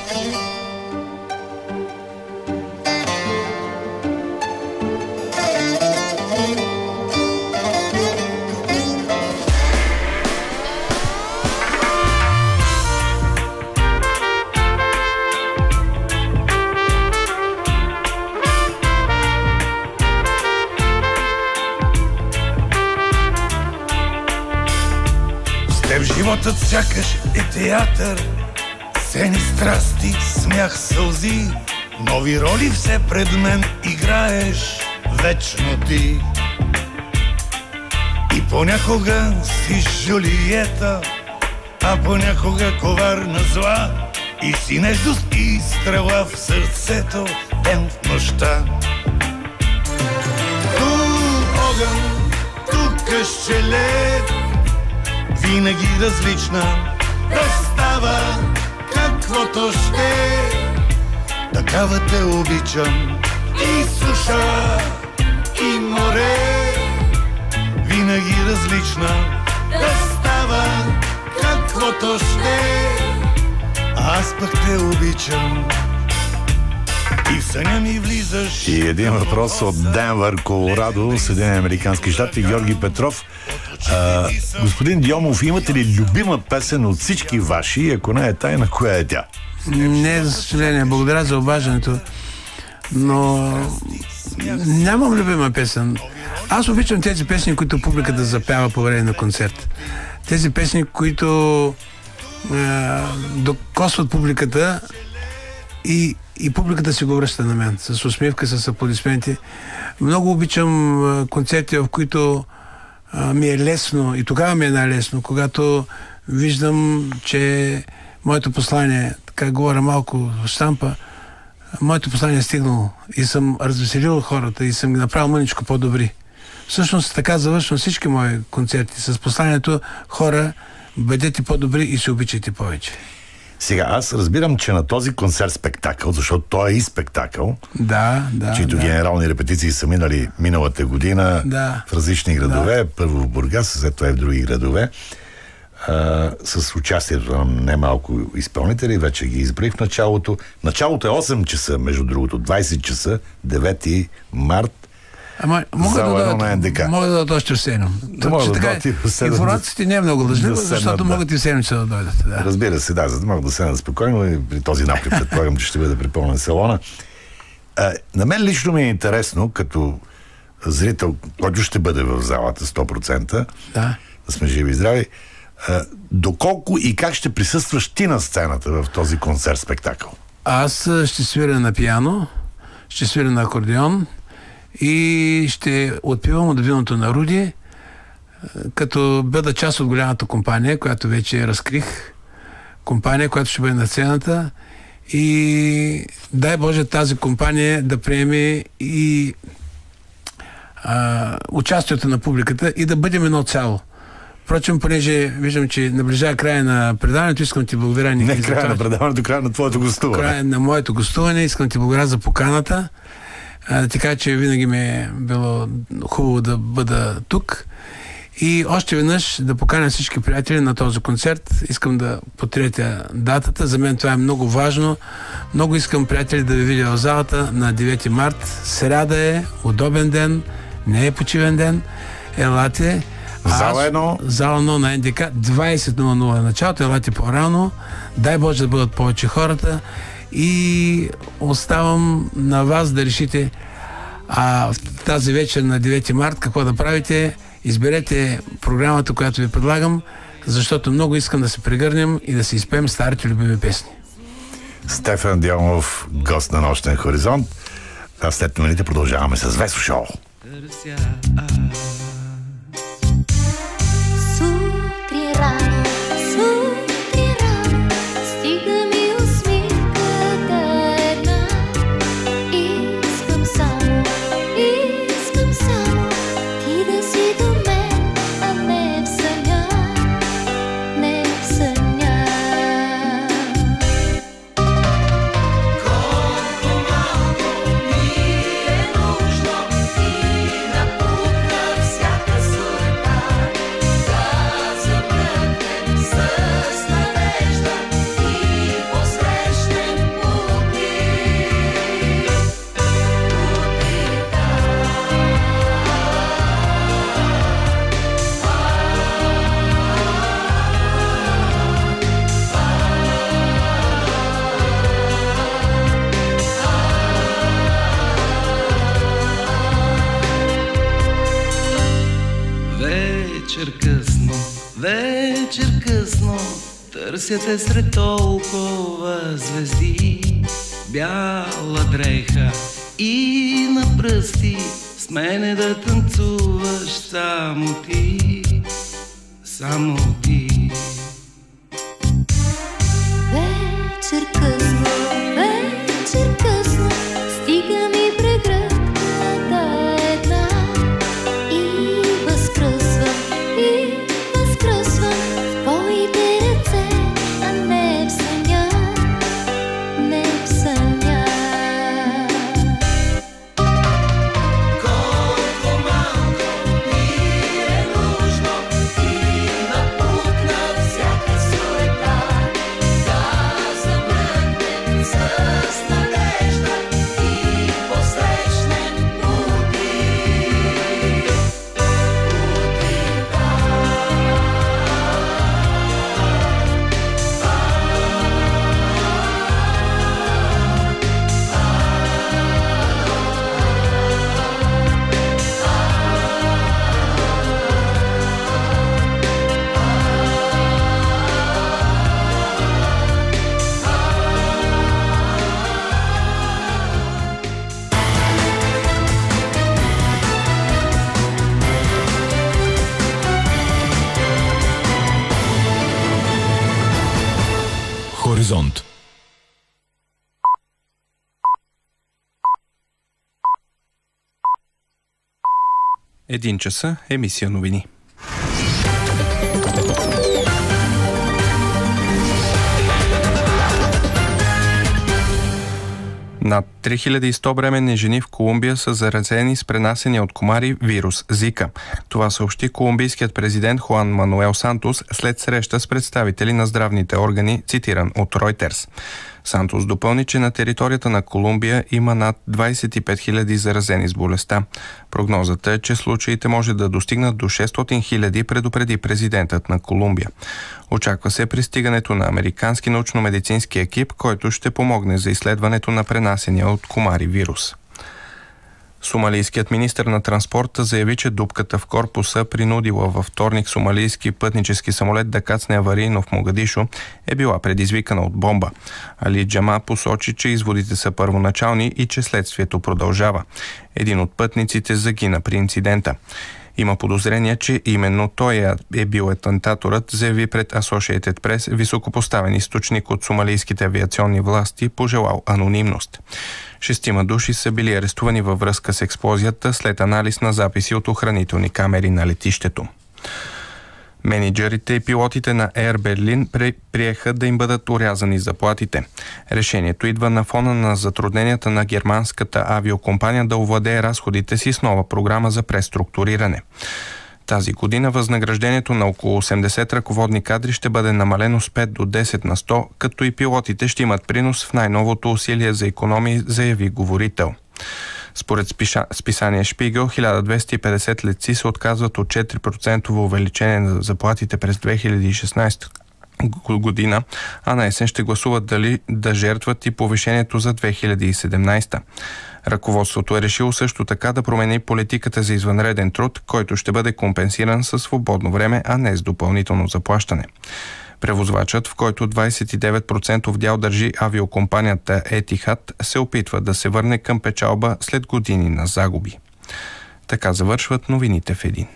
Животът сякаш е театър, сцени, страсти, смях, сълзи, нови роли все пред мен играеш вечно ти. И понякога си Жулиета, а понякога коварна зла, и си нежност и стрела в сърцето, ден в нощта. Тук огън, тук къщелет, винаги различна, да става каквото ще. Такава те обичам, и суша, и море, винаги различна, да става каквото ще. Аз пък те обичам и в съня ми влизаш. И един въпрос от Денвър, Колорадо, Съединени американски щати, Георги Петров. А, господин Дьомов, имате ли любима песен от всички ваши? Ако не е тайна, коя е тя? Не, за съжаление, благодаря за обаждането, но нямам любима песен. Аз обичам тези песни, които публиката запява по време на концерт. Тези песни, които е, докосват публиката и, и публиката си го връща на мен с усмивка, с аплодисменти. Много обичам е, концерти, в които е, ми е лесно, и тогава ми е най-лесно, когато виждам, че моето послание, така говоря малко в щампа, моето послание е стигнало и съм развеселил хората и съм ги направил мъничко по-добри. Всъщност така завършвам всички мои концерти с посланието: хора, бъдете по-добри и се обичайте повече. Сега, аз разбирам, че на този концерт-спектакъл, защото той е и спектакъл, да, да, чието да. генерални репетиции са минали миналата година, да. в различни градове, да. Първо в Бургас, след това и в други градове, а, с участието на немалко изпълнители, вече ги избрих в началото. Началото е осем часа, между другото, двайсет часа, девети март. Ама мога да дадат, мога да дадат още в седем. Информацията не е много лъжлива, защото да. могат и в седем часа да дойдат. Да. Разбира се, да, за да могат да седнат спокойно и при този напред предполагам, че ще бъде припълнен салона. А, на мен лично ми е интересно, като зрител, който ще бъде в залата сто процента, да, да сме живи и здрави, а, доколко и как ще присъстваш ти на сцената в този концерт-спектакъл? Аз ще свиря на пиано, ще свиря на акордеон и ще отпивам от виното на Руди, като бъда част от голямата компания, която вече разкрих, компания, която ще бъде на сцената, и дай Боже тази компания да приеме и а, участието на публиката и да бъдем едно цяло. Впрочем, понеже виждам, че наближава края на предаването, искам ти благодаря. Не края на предаването, края на твоето гостуване. Края на моето гостуване, искам ти благодаря за поканата. А, така че винаги ми е било хубаво да бъда тук. И още веднъж да поканя всички приятели на този концерт. Искам да потретя датата. За мен това е много важно. Много искам, приятели, да ви видя в залата на девети март. Сряда е, удобен ден, не е почивен ден. Елате. Зала едно. Зала едно на Н Д К. двайсет нула нула е началото. Елате по-рано. Дай Боже да бъдат повече хората. И оставам на вас да решите а, в тази вечер на девети март какво да правите. Изберете програмата, която ви предлагам, защото много искам да се прегърнем и да се изпеем старите любими песни. Стефан Дьомов, гост на Нощен хоризонт. А след новините продължаваме с Весо Шоу. Сутри рано, сутри рано, стига ми усмивката една. Искам само, искам само ти да си до мен, а не в съня, не в съня. Колко малко ми е нужно и напукна всяка суета, да замръкнем с надежда и посрещнем утре. Вечер късно, вечер късно, търся те сред толкова звезди. Бяла дреха и на пръсти, с мене да танцуваш само ти, само ти. Вечер късно, вечер късно, стига ми прегръдката една. И възкръсвам, и възкръсвам в твоите ръце, а не в съня, не в съня. Колко малко ми е нужно и напукна всяка суета, да замръкнем с надежда и посрещнем утре. Хоризонт. Един часа, емисия новини. Над три хиляди и сто бременни жени в Колумбия са заразени с пренасения от комари вирус Зика. Това съобщи колумбийският президент Хуан Мануел Сантос след среща с представители на здравните органи, цитиран от Reuters. Сантос допълни, че на територията на Колумбия има над двайсет и пет хиляди заразени с болестта. Прогнозата е, че случаите може да достигнат до шестстотин хиляди, предупреди президентът на Колумбия. Очаква се пристигането на американски научно-медицински екип, който ще помогне за изследването на пренасения от комари вирус. Сомалийският министър на транспорта заяви, че дупката в корпуса, принудила във вторник сомалийски пътнически самолет да кацне аварийно в Могадишо, е била предизвикана от бомба. Али Джама посочи, че изводите са първоначални и че следствието продължава. Един от пътниците загина при инцидента. Има подозрение, че именно той е бил атентаторът, заяви пред Associated Press високопоставен източник от сомалийските авиационни власти, пожелал анонимност. Шестима души са били арестувани във връзка с експлозията след анализ на записи от охранителни камери на летището. Мениджърите и пилотите на Air Berlin приеха да им бъдат орязани заплатите. Решението идва на фона на затрудненията на германската авиокомпания да овладее разходите си с нова програма за преструктуриране. Тази година възнаграждението на около осемдесет ръководни кадри ще бъде намалено с пет до десет на сто, като и пилотите ще имат принос в най-новото усилие за икономии, заяви говорител. Според списание Шпигел, хиляда двеста и петдесет летци се отказват от четири процента увеличение на заплатите през две хиляди и шестнадесета година, а на есен ще гласуват дали да жертват и повишението за две хиляди и седемнадесета. Ръководството е решило също така да промени политиката за извънреден труд, който ще бъде компенсиран със свободно време, а не с допълнително заплащане. Превозвачът, в който двадесет и девет процента дял държи авиокомпанията Етихад, се опитва да се върне към печалба след години на загуби. Така завършват новините в един.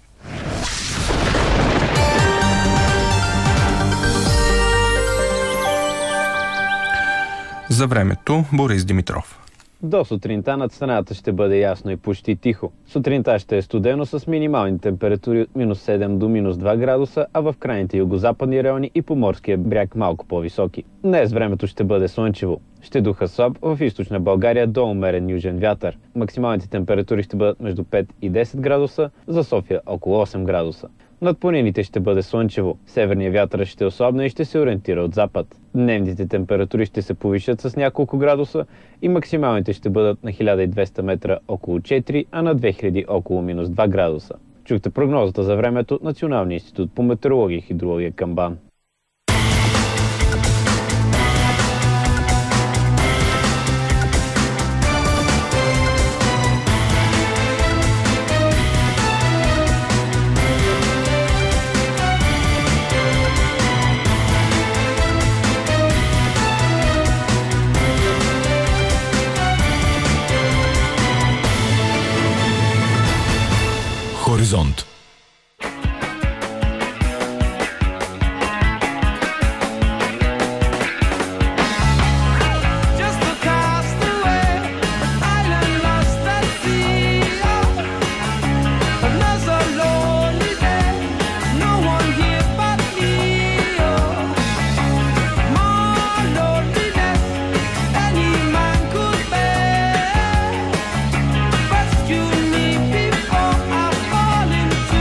За времето Борис Димитров. До сутринта над страната ще бъде ясно и почти тихо. Сутринта ще е студено с минимални температури от минус седем до минус два градуса, а в крайните югозападни райони и по морския бряг малко по-високи. Днес времето ще бъде слънчево. Ще духа слаб в източна България до умерен южен вятър. Максималните температури ще бъдат между пет и десет градуса, за София около осем градуса. Над планините ще бъде слънчево. Северният вятър ще ослабне и ще се ориентира от запад. Дневните температури ще се повишат с няколко градуса и максималните ще бъдат на хиляда и двеста метра около четири, а на две хиляди около минус два градуса. Чухте прогнозата за времето Националния институт по метеорология и хидрология към БАН. Хоризонт. Rescue me before I fall into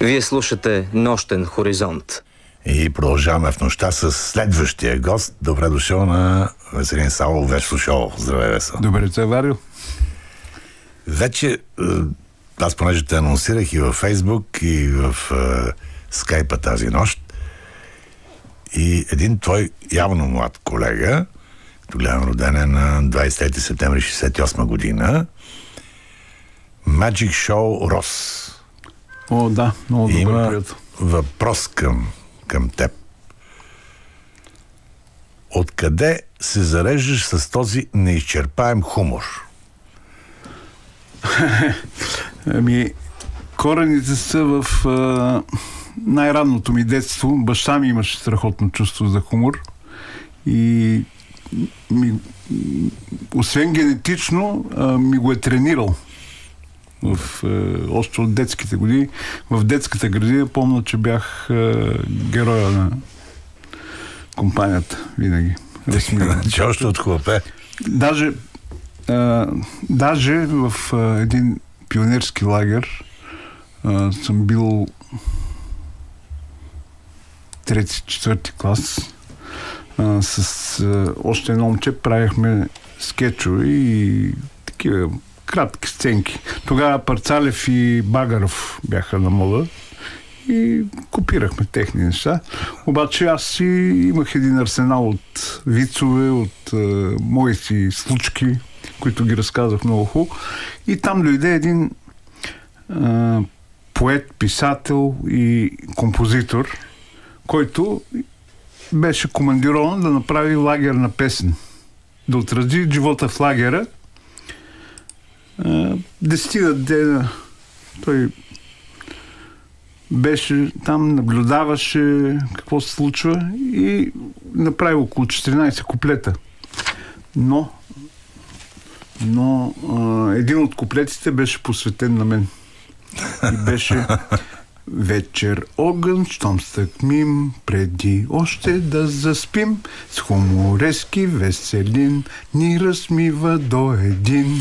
Вие слушате Нощен хоризонт. И продължаваме в нощта с следващия гост. Добре дошъл на Веселин Савов, Весо Шоу. Здравей, Весо. Добре те, Варио. Вече аз понеже те анонсирах и във Фейсбук, и в е, Скайпа тази нощ. И един твой явно млад колега, като гледам, роден е на двадесет и трети септември шейсет и осма година, Magic Show Рос. О, да, много добър Има приятел. въпрос към, към теб. Откъде се зареждаш с този неизчерпаем хумор? Ами, корените са в а, най-ранното ми детство. Баща ми имаше страхотно чувство за хумор и ми, освен генетично, а, ми го е тренирал. В, е, още от детските години. В детската градина помня, че бях е, героя на компанията винаги. Че още от хлапе? Даже, е, даже в е, един пионерски лагер е, съм бил трети, четвърти клас е, с е, още едно момче правихме скетчове и такива кратки сценки. Тогава Парцалев и Багаров бяха на мода и копирахме техни неща. Обаче аз си имах един арсенал от вицове, от е, мои си случки, които ги разказах много хубаво. И там дойде един е, поет, писател и композитор, който беше командирован да направи лагерна песен. Да отрази живота в лагера. Десетина дена той беше там, наблюдаваше какво се случва и направи около четиринадесет куплета. Но но а, един от куплетите беше посветен на мен. И беше: вечер огън, щом стъкмим, преди още да заспим, с хуморески Веселин ни размива до един.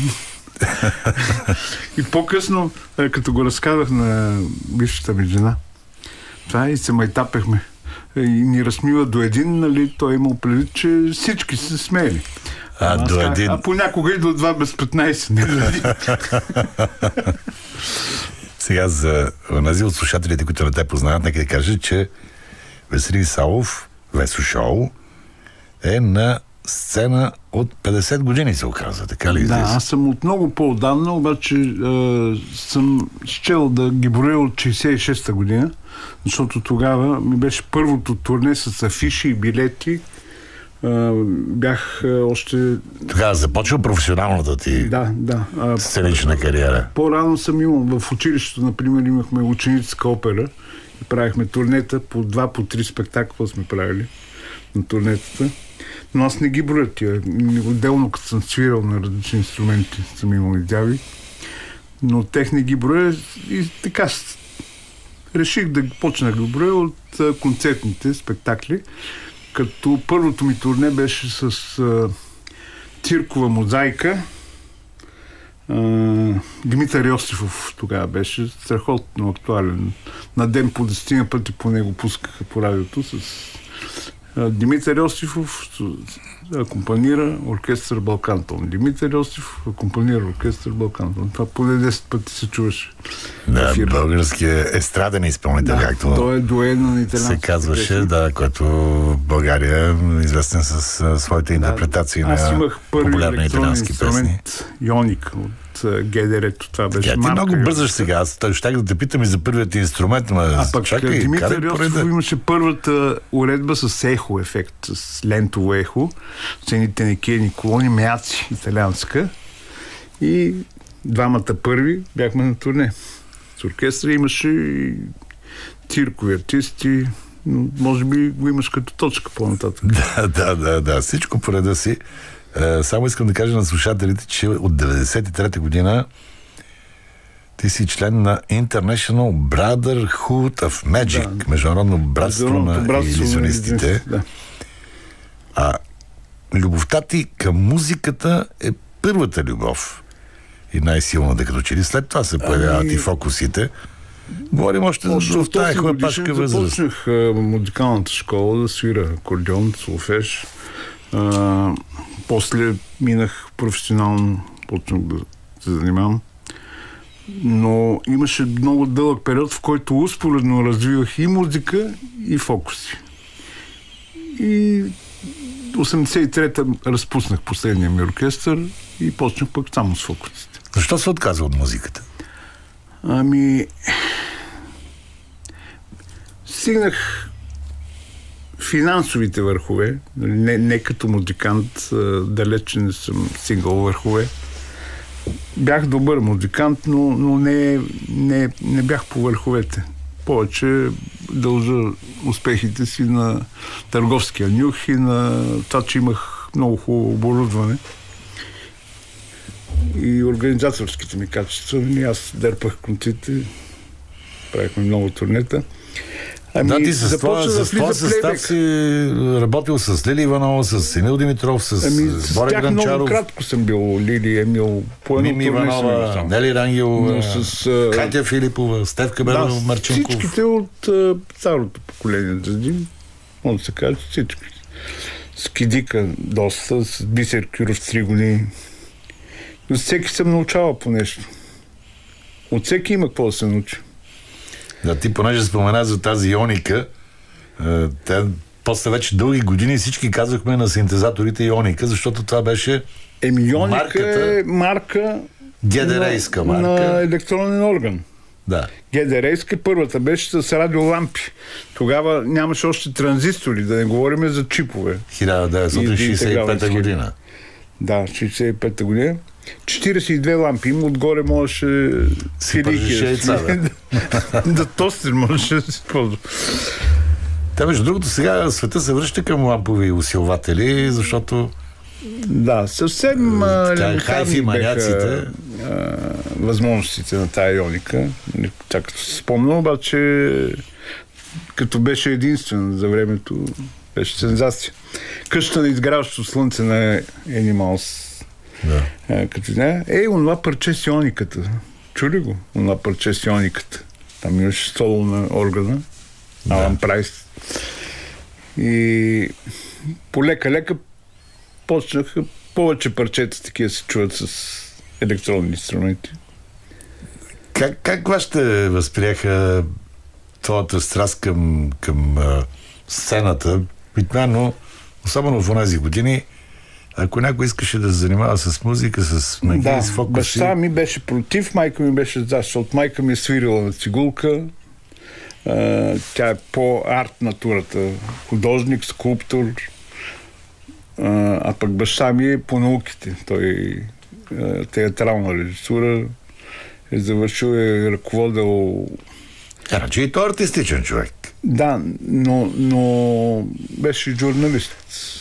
И по-късно, като го разказах на бившата ми жена, това и се майтапехме. И ни размива до един, нали, той имал предвид, че всички се смеели. А, а, до а, един... а понякога и до два без петнайсет. Не до един. Сега за онази от слушателите, които не те познават, нека да кажа, че Веселин Савов, Весо Шоу, е на сцена от петдесет години, се оказа, така ли? Да, аз съм от много по-отдавна, обаче е, съм счел да ги броя от шейсет и шеста година, защото тогава ми беше първото турне с афиши и билети. Е, бях е, още... Тогава започва професионалната ти да, да. сценична кариера. По-рано съм имал в училището, например, имахме ученическа опера и правихме турнета, по два, по три спектакла сме правили на турнетата. Но аз не ги броя тия. Отделно, като съм свирал на различни инструменти, съм имал идеали. Но тех не ги броя и така реших да почна да ги броя от а, концертните спектакли. Като първото ми турне беше с а, циркова мозайка. А, Димитър Йосифов тогава беше страхотно актуален. На ден по десетина пъти по него пускаха по радиото с Димитър Йосифов акомпанира оркестър Балкантон. Димитър Йосифов акомпанира оркестър Балкантон. Това поне десет пъти се чуваше. Да, българския естраден изпълнител, да, както той е дуен на италиански. Се казваше, да, който в България е известен с а, своите интерпретации да, на популярни италиански песни. Йоник от ГДР-то, това беше Тя, ти марка. много бързаш сега. Аз щях да те питам и за първият инструмент, ма а пък чакай, Димитър Йосифов имаше първата уредба с ехо ефект, с лентово ехо, цените некени колони, меаци, италианска. И двамата първи бяхме на турне. С оркестра имаше и циркови артисти, но може би го имаш като точка по-нататък. Да, да, да, да. Всичко по реда си. Uh, само искам да кажа на слушателите, че от деветдесет и трета година ти си член на International Brotherhood of Magic, да, международно братство на илюзионистите. Да. А любовта ти към музиката е първата любов и най-силната, като че ли след това се появяват и фокусите. Говорим още в тази хлапашка възраст. Започнах а, музикалната школа да свира акордеон, солфеж. А, после минах професионално, почнах да се занимавам. Но имаше много дълъг период, в който успоредно развивах и музика, и фокуси. И осемдесет и трета разпуснах последния ми оркестър и почнах пък само с фокусите. Защо се отказва от музиката? Ами... Стигнах финансовите върхове, не, не като музикант, далеч не съм стигал върхове. Бях добър музикант, но, но не, не, не бях по върховете. Повече дължа успехите си на търговския нюх и на това, че имах много хубаво оборудване. И организаторските ми качества. Аз дърпах конците, правихме много турнета. Ами, да, ти с това, да с това състав си работил с Лили Иванова, с Емил Димитров, с ами, Боря тях Гранчаров. Много кратко съм бил Лили, Емил, по едно Мими Иванова, Нели Рангелова, с Катя Филипова, Стевка Берова, да, Марчинков. Всичките от uh, старото поколение. Може да се каже всички. С Кидика доста, с Бисер Кюров три години. От всеки съм научавал по нещо. От всеки има какво да се научи. Да, ти понеже спомена за тази ионика, те после вече дълги години всички казахме на синтезаторите ионика, защото това беше Еми, ионика марката, е марка гедерейска марка. На електронен орган. Да. Гедерейска първата беше с радиолампи. Тогава нямаше още транзистори, да не говорим за чипове. хиляда деветстотин шейсет и пета година. Да, шейсет и пета година. четиридесет и две лампи има, отгоре можеше си пържиш яйца, да. Да тостер можеше да се ползва. Та, между другото, сега света се връща към лампови усилватели, защото да, съвсем хайфи маняците възможностите на тая ионика. Така като се спомня, обаче като беше единствен за времето, беше сензация. Къща на изгряващо слънце на Animals. Да. А, като не, е, онова парче с иониката. Чули го? Онова парче с иониката. Там имаше соло на органа. Да. Алан Прайс. И полека-лека почнаха повече парчета такива се чуват с електронни инструменти. Как, как вашите възприеха твоята страст към, към а, сцената? Обикновено, особено в онези години, ако някой искаше да се занимава с музика, с магии, да, с фокуси... баща ми беше против, майка ми беше за, защото майка ми е свирила на цигулка. А, тя е по-арт натурата. Художник, скулптор. А, а пък баща ми е по науките. Той е театрална режисура. Е завършил, е ръководил... Значи и той е артистичен човек. Да, но, но беше журналист.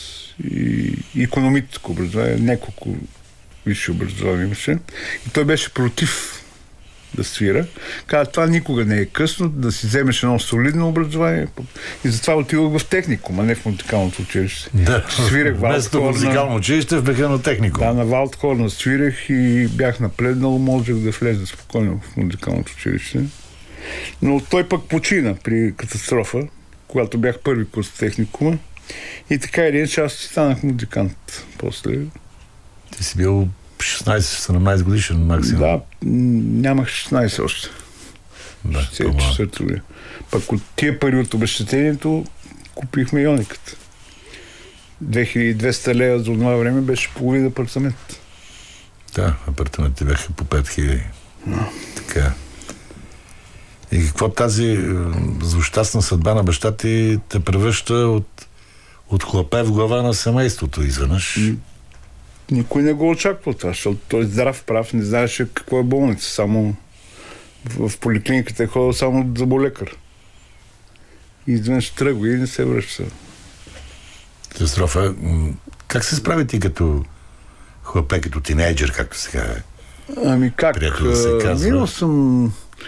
И икономическо образование, няколко висше образование имаше. И той беше против да свира. Каза, това никога не е късно, да си вземеш едно солидно образование. И затова отивах в техникум, а не в музикалното училище. Да, свирах вместо музикално училище в механо техникум. Да, на Валдхорна свирах и бях напреднал, можех да влеза спокойно в музикалното училище. Но той пък почина при катастрофа, когато бях първи курс в техникума. И така или иначе аз станах музикант после. Ти си бил шестнайсет-седемнайсет годишен максимум. Да, нямах шестнайсет още. Да, шестдесет и четвърта година. Пък от тия пари от обезщетението купихме иониката. две хиляди и двеста лева за това време беше половин апартамент. Да, апартаментите бяха по пет хиляди. No. Така. И какво тази злощастна съдба на баща ти те превръща от, от хлапе в глава на семейството изведнъж? Никой не го очаква това, защото той е здрав, прав, не знаеше какво е болница. Само в, в поликлиниката е ходил само за зъболекар. И изведнъж тръгва и не се връща. Катастрофа. Как се справи ти като хлапе, като тинейджър, както сега е? Ами как? Да се казва. Минал съм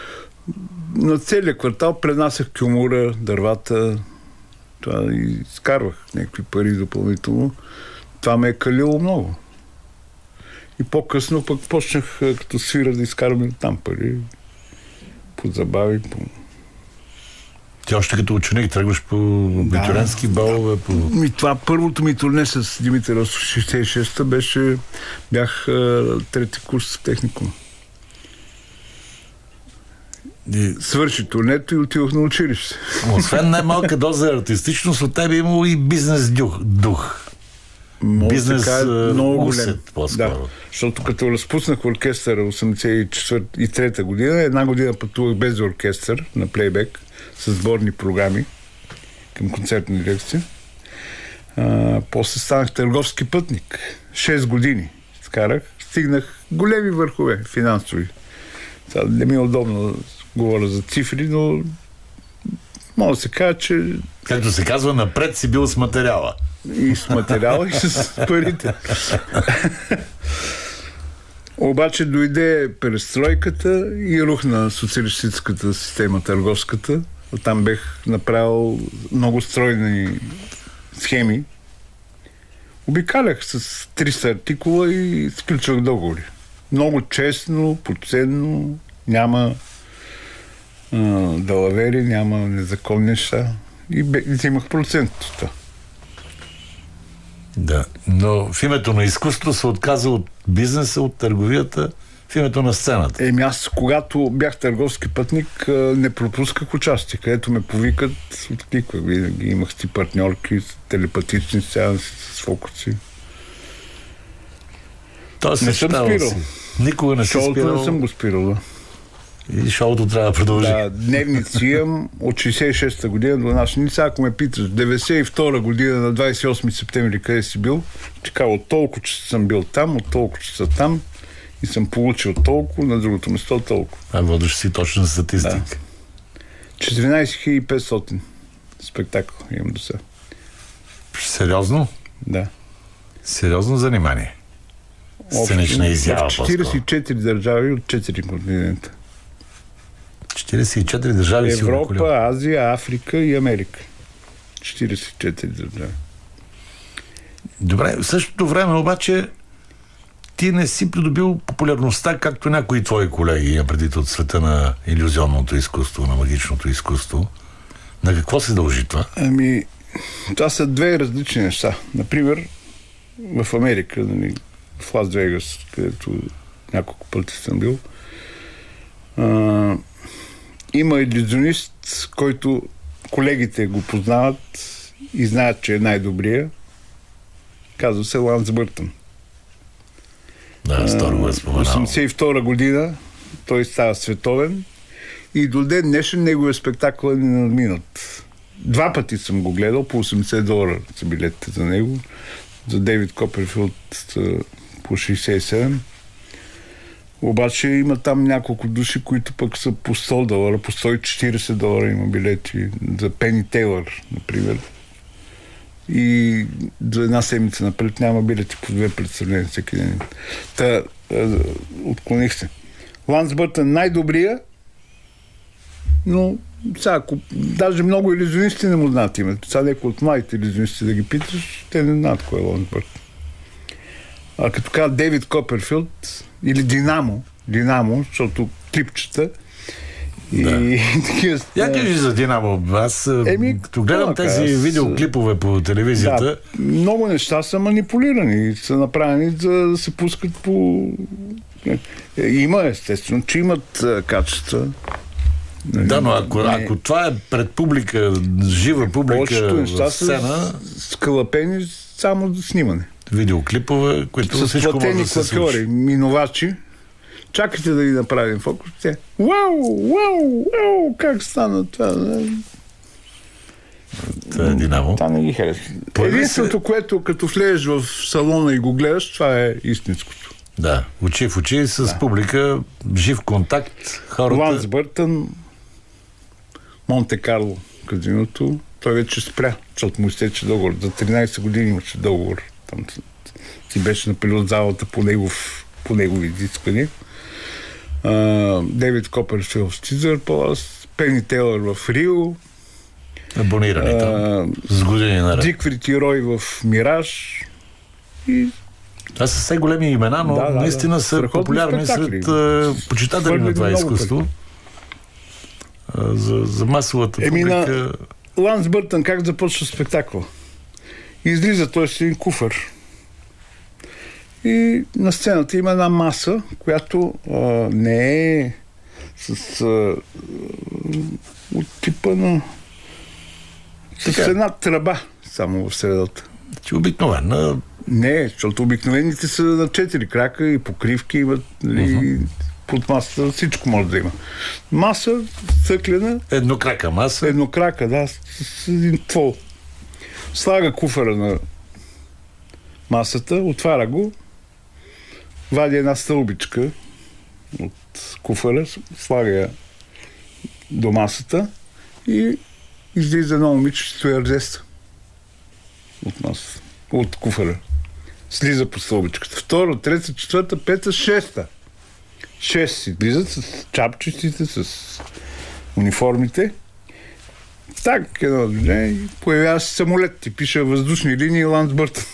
на целия квартал, пренасях кюмура, дървата, това и скарвах някакви пари допълнително. Това ме е калило много. И по-късно пък почнах, като свира, да изкарваме там пари. по забави, по... Ти още като ученик тръгваш по абитуренски да, балове, по... Ми, това първото ми турне с Димитър Ростов шейсет и шеста беше, бях а, трети курс в техникум. И... Свърши турнето и отидох на училище. Освен най-малка доза артистичност, от тебе имало и бизнес дух. дух. Бизнес е много усет, голем. Да, защото като разпуснах оркестъра осемдесет и трета година, една година пътувах без оркестър на плейбек с сборни програми към концертна дирекция. А, после станах търговски пътник. Шест години скарах. Стигнах големи върхове финансови. Сега не ми е удобно да говоря за цифри, но може да се каже, че... Както се казва, напред си бил с материала. И с материала, и с парите. Обаче дойде перестройката и рухна социалистическата система, търговската. Там бех направил много стройни схеми. Обикалях с триста артикула и сключвах договори. Много честно, почтено, няма а, далавери, няма незаконни неща. И, бе, и взимах процент от това. Да, но в името на изкуството се отказа от бизнеса, от търговията, в името на сцената. Еми аз, когато бях търговски пътник, не пропусках участие. Където ме повикат, откликвах. Винаги имах си партньорки, телепатични сеанси с фокуси. Тоест не съм спирал. Си. Никога не си спирал. Шоуто не съм го спирал, да. И шоуто трябва да продължи. Да, дневници имам от шейсет и шеста година до нашата. Ако ме питаш, деветдесет и втора година на двадесет и осми септември къде си бил, така от толкова, че съм бил там, от толкова, че са там и съм получил толкова, на другото место толкова. А водиш си точна статистика. Да. четиринадесет хиляди и петстотин спектакъл имам до сега. Сериозно? Да. Сериозно занимание. Сценична изява. четиридесет и четири държави от четири континента. четиридесет и четири държави си Европа, обиколил. Азия, Африка и Америка. четиридесет и четири държави. Добре, в същото време обаче ти не си придобил популярността, както някои твои колеги, а преди от света на илюзионното изкуство, на магичното изкуство. На какво се дължи това? Ами, това са две различни неща. Например, в Америка, нали, в Лас Вегас, където няколко пъти съм бил, а, има илюзионист, който колегите го познават и знаят, че е най-добрия. Казва се Ланс Бъртън. Да, старо го е споменал. осемдесет и втора година той става световен и до ден днешен неговия спектакъл е ненадминат. Два пъти съм го гледал, по осемдесет долара са билетите за него. За Дейвид Копърфилд по шейсет и седем. Обаче има там няколко души, които пък са по сто долара, по сто и четиридесет долара има билети. За Пени Тейлър, например. И за една седмица напред няма билети по две представления всеки ден. Та, отклоних се. Ланс Бъртън най-добрия, но сега, ако даже много илюзионисти не му знаят името. Сега някой от младите илюзионисти да ги питаш, те не знаят кой е Ланс Бъртън. А като казва Дейвид Копърфилд или Динамо, Динамо, защото клипчета и да. такива... Я кажи за Динамо. Аз Еми, като гледам тези аз... видеоклипове по телевизията... Да, много неща са манипулирани, са направени за да се пускат по... Има, естествено, че имат качества. Да, но ако, не... ако това е пред публика, жива публика в сцена... скалъпени само за снимане. Видеоклипове, които всичко може да се случи. Минувачи. Чакайте да ви направим фокус. Те, вау, вау, вау, как стана това? Това е Динамо. Това не ги харесва. Единственото, се... което като влезеш в салона и го гледаш, това е истинското. Да, очи в очи с да. Публика, жив контакт, хората... Ланс Бъртън, Монте Карло, казиното, той вече спря, защото му изтече договор. За тринадесет години имаше договор. Там си беше напилил залата по, негов, по негови изисквания. Дейвид Копърфилд в Цизър Палас, Пени Тейлър в Рио. Абонирани там. С години наред. Дикфрид и Рой в Мираж. И... Това са все големи имена, но да, да, наистина да. са популярни сред uh, почитатели на това изкуство. а, за, за масовата Еми публика... на Ланс Бъртън как започва спектакъл? Излиза той с един куфър. И на сцената има една маса, която а, не е с а, от типа на с така. Една тръба само в средата. Че обикновена... Не, защото обикновените са на четири крака и покривки имат, нали, uh-huh. под масата всичко може да има. Маса, стъклена... Еднокрака маса. Еднокрака, да, с, с един твол. Слага куфара на масата, отваря го, вади една стълбичка от куфара, слага я до масата и излиза едно момиче, че стоя рзеста от масата, от куфара. Слиза по стълбичката. Втора, трета, четвърта, пета, шеста. Шест си влизат с чапчиците, с униформите. Так, едно движение и появява се самолет и пише въздушни линии Ланс Бъртън.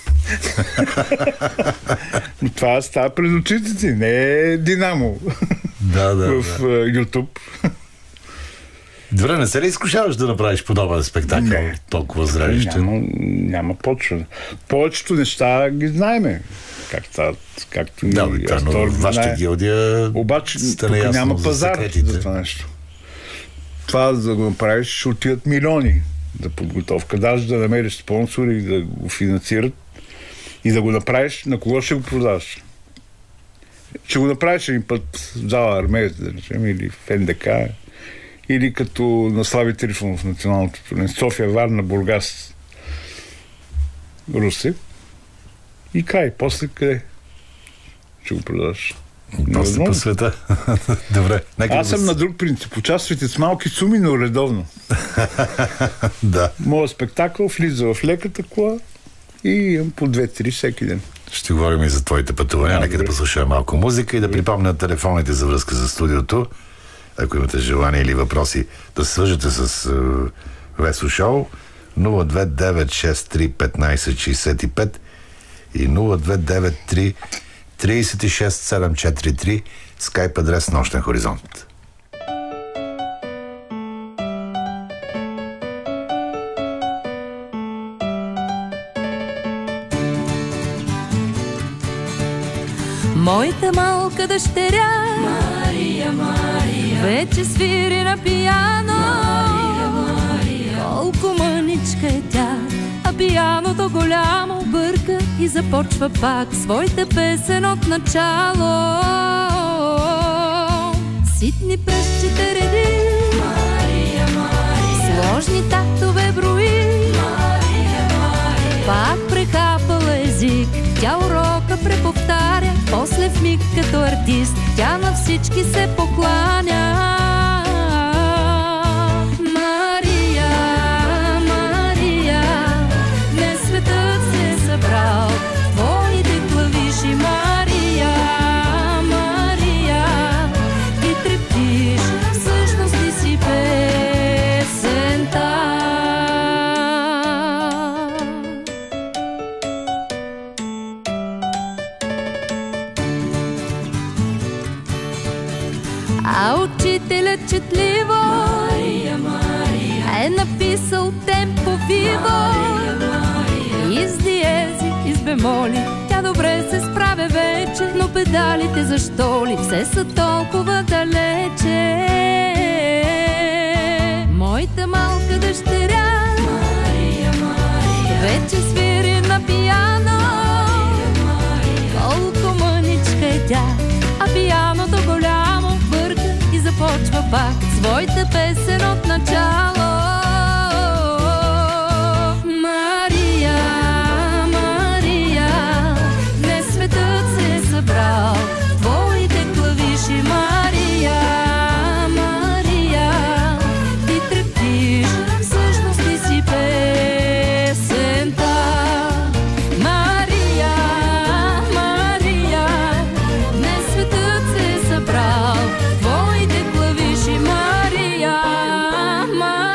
Но това става пред очите си, не е Динамо. Да, да, в да. YouTube. Добре, не се ли изкушаваш да направиш подобен спектакъл? Не. Толкова зрелище? Няма, няма почва. Повечето неща ги знаеме. Как стават, както да, и да, но вашата гилдия... Обаче тук няма пазар за, за това нещо. Това, за да го направиш, ще отидат милиони за подготовка. Даже да намериш спонсори, да го финансират и да го направиш, на кого ще го продаваш? Ще го направиш един път в зала Армеец, да речем, или в Н Д К, или като на Слави Трифонов в националното турне. София, Варна, Бургас, Русе. И край. После къде ще го продаваш? После по света. Добре. Аз съм на друг принцип. Участвайте с малки суми, но редовно. Да. Моят спектакъл влиза в леката кола и имам по две-три всеки ден. Ще говорим и за твоите пътувания. Да, Нека да послушаме малко музика и да припомня телефоните за връзка за студиото. Ако имате желание или въпроси, да се свържете с uh, Весо Шоу нула две девет шест три петнайсет шейсет и пет и нула две девет три трийсет и шест седем четири три, скайп адрес Нощен хоризонт. Моята малка дъщеря Мария, Мария, вече свири на пияно. Мария, Мария, колко мъничка е тя, а пияното голямо бърка и започва пак своята песен от начало. Ситни пръстчета реди, Мария, Мария, сложни тактове брои, Мария, Мария, пак прехапала език, тя урока преповтаря, после в миг като артист тя на всички се покланя. Мария, Мария, днес светът се е събрал, твоите клавиши, Мария, Мария, ти трептиш, всъщност ти си песента. А учителят четливо Мария, Мария, е написал темпо виво и с диези, и с бемоли. Тя добре се справя вече, но педалите защо ли все са толкова далече? Моята малка дъщеря Мария, Мария, вече свири на пияно. Мария, Мария, колко мъничка е тя, а пияното голямо бърка и започва пак своята песен от начало. Мария, Мария, днес светът се е събрал, твоите клавиши, Мария, Мария, ти трептиш, всъщност ти си песента. Мария, Мария, днес светът се е събрал, твоите клавиши, Мария, Мария.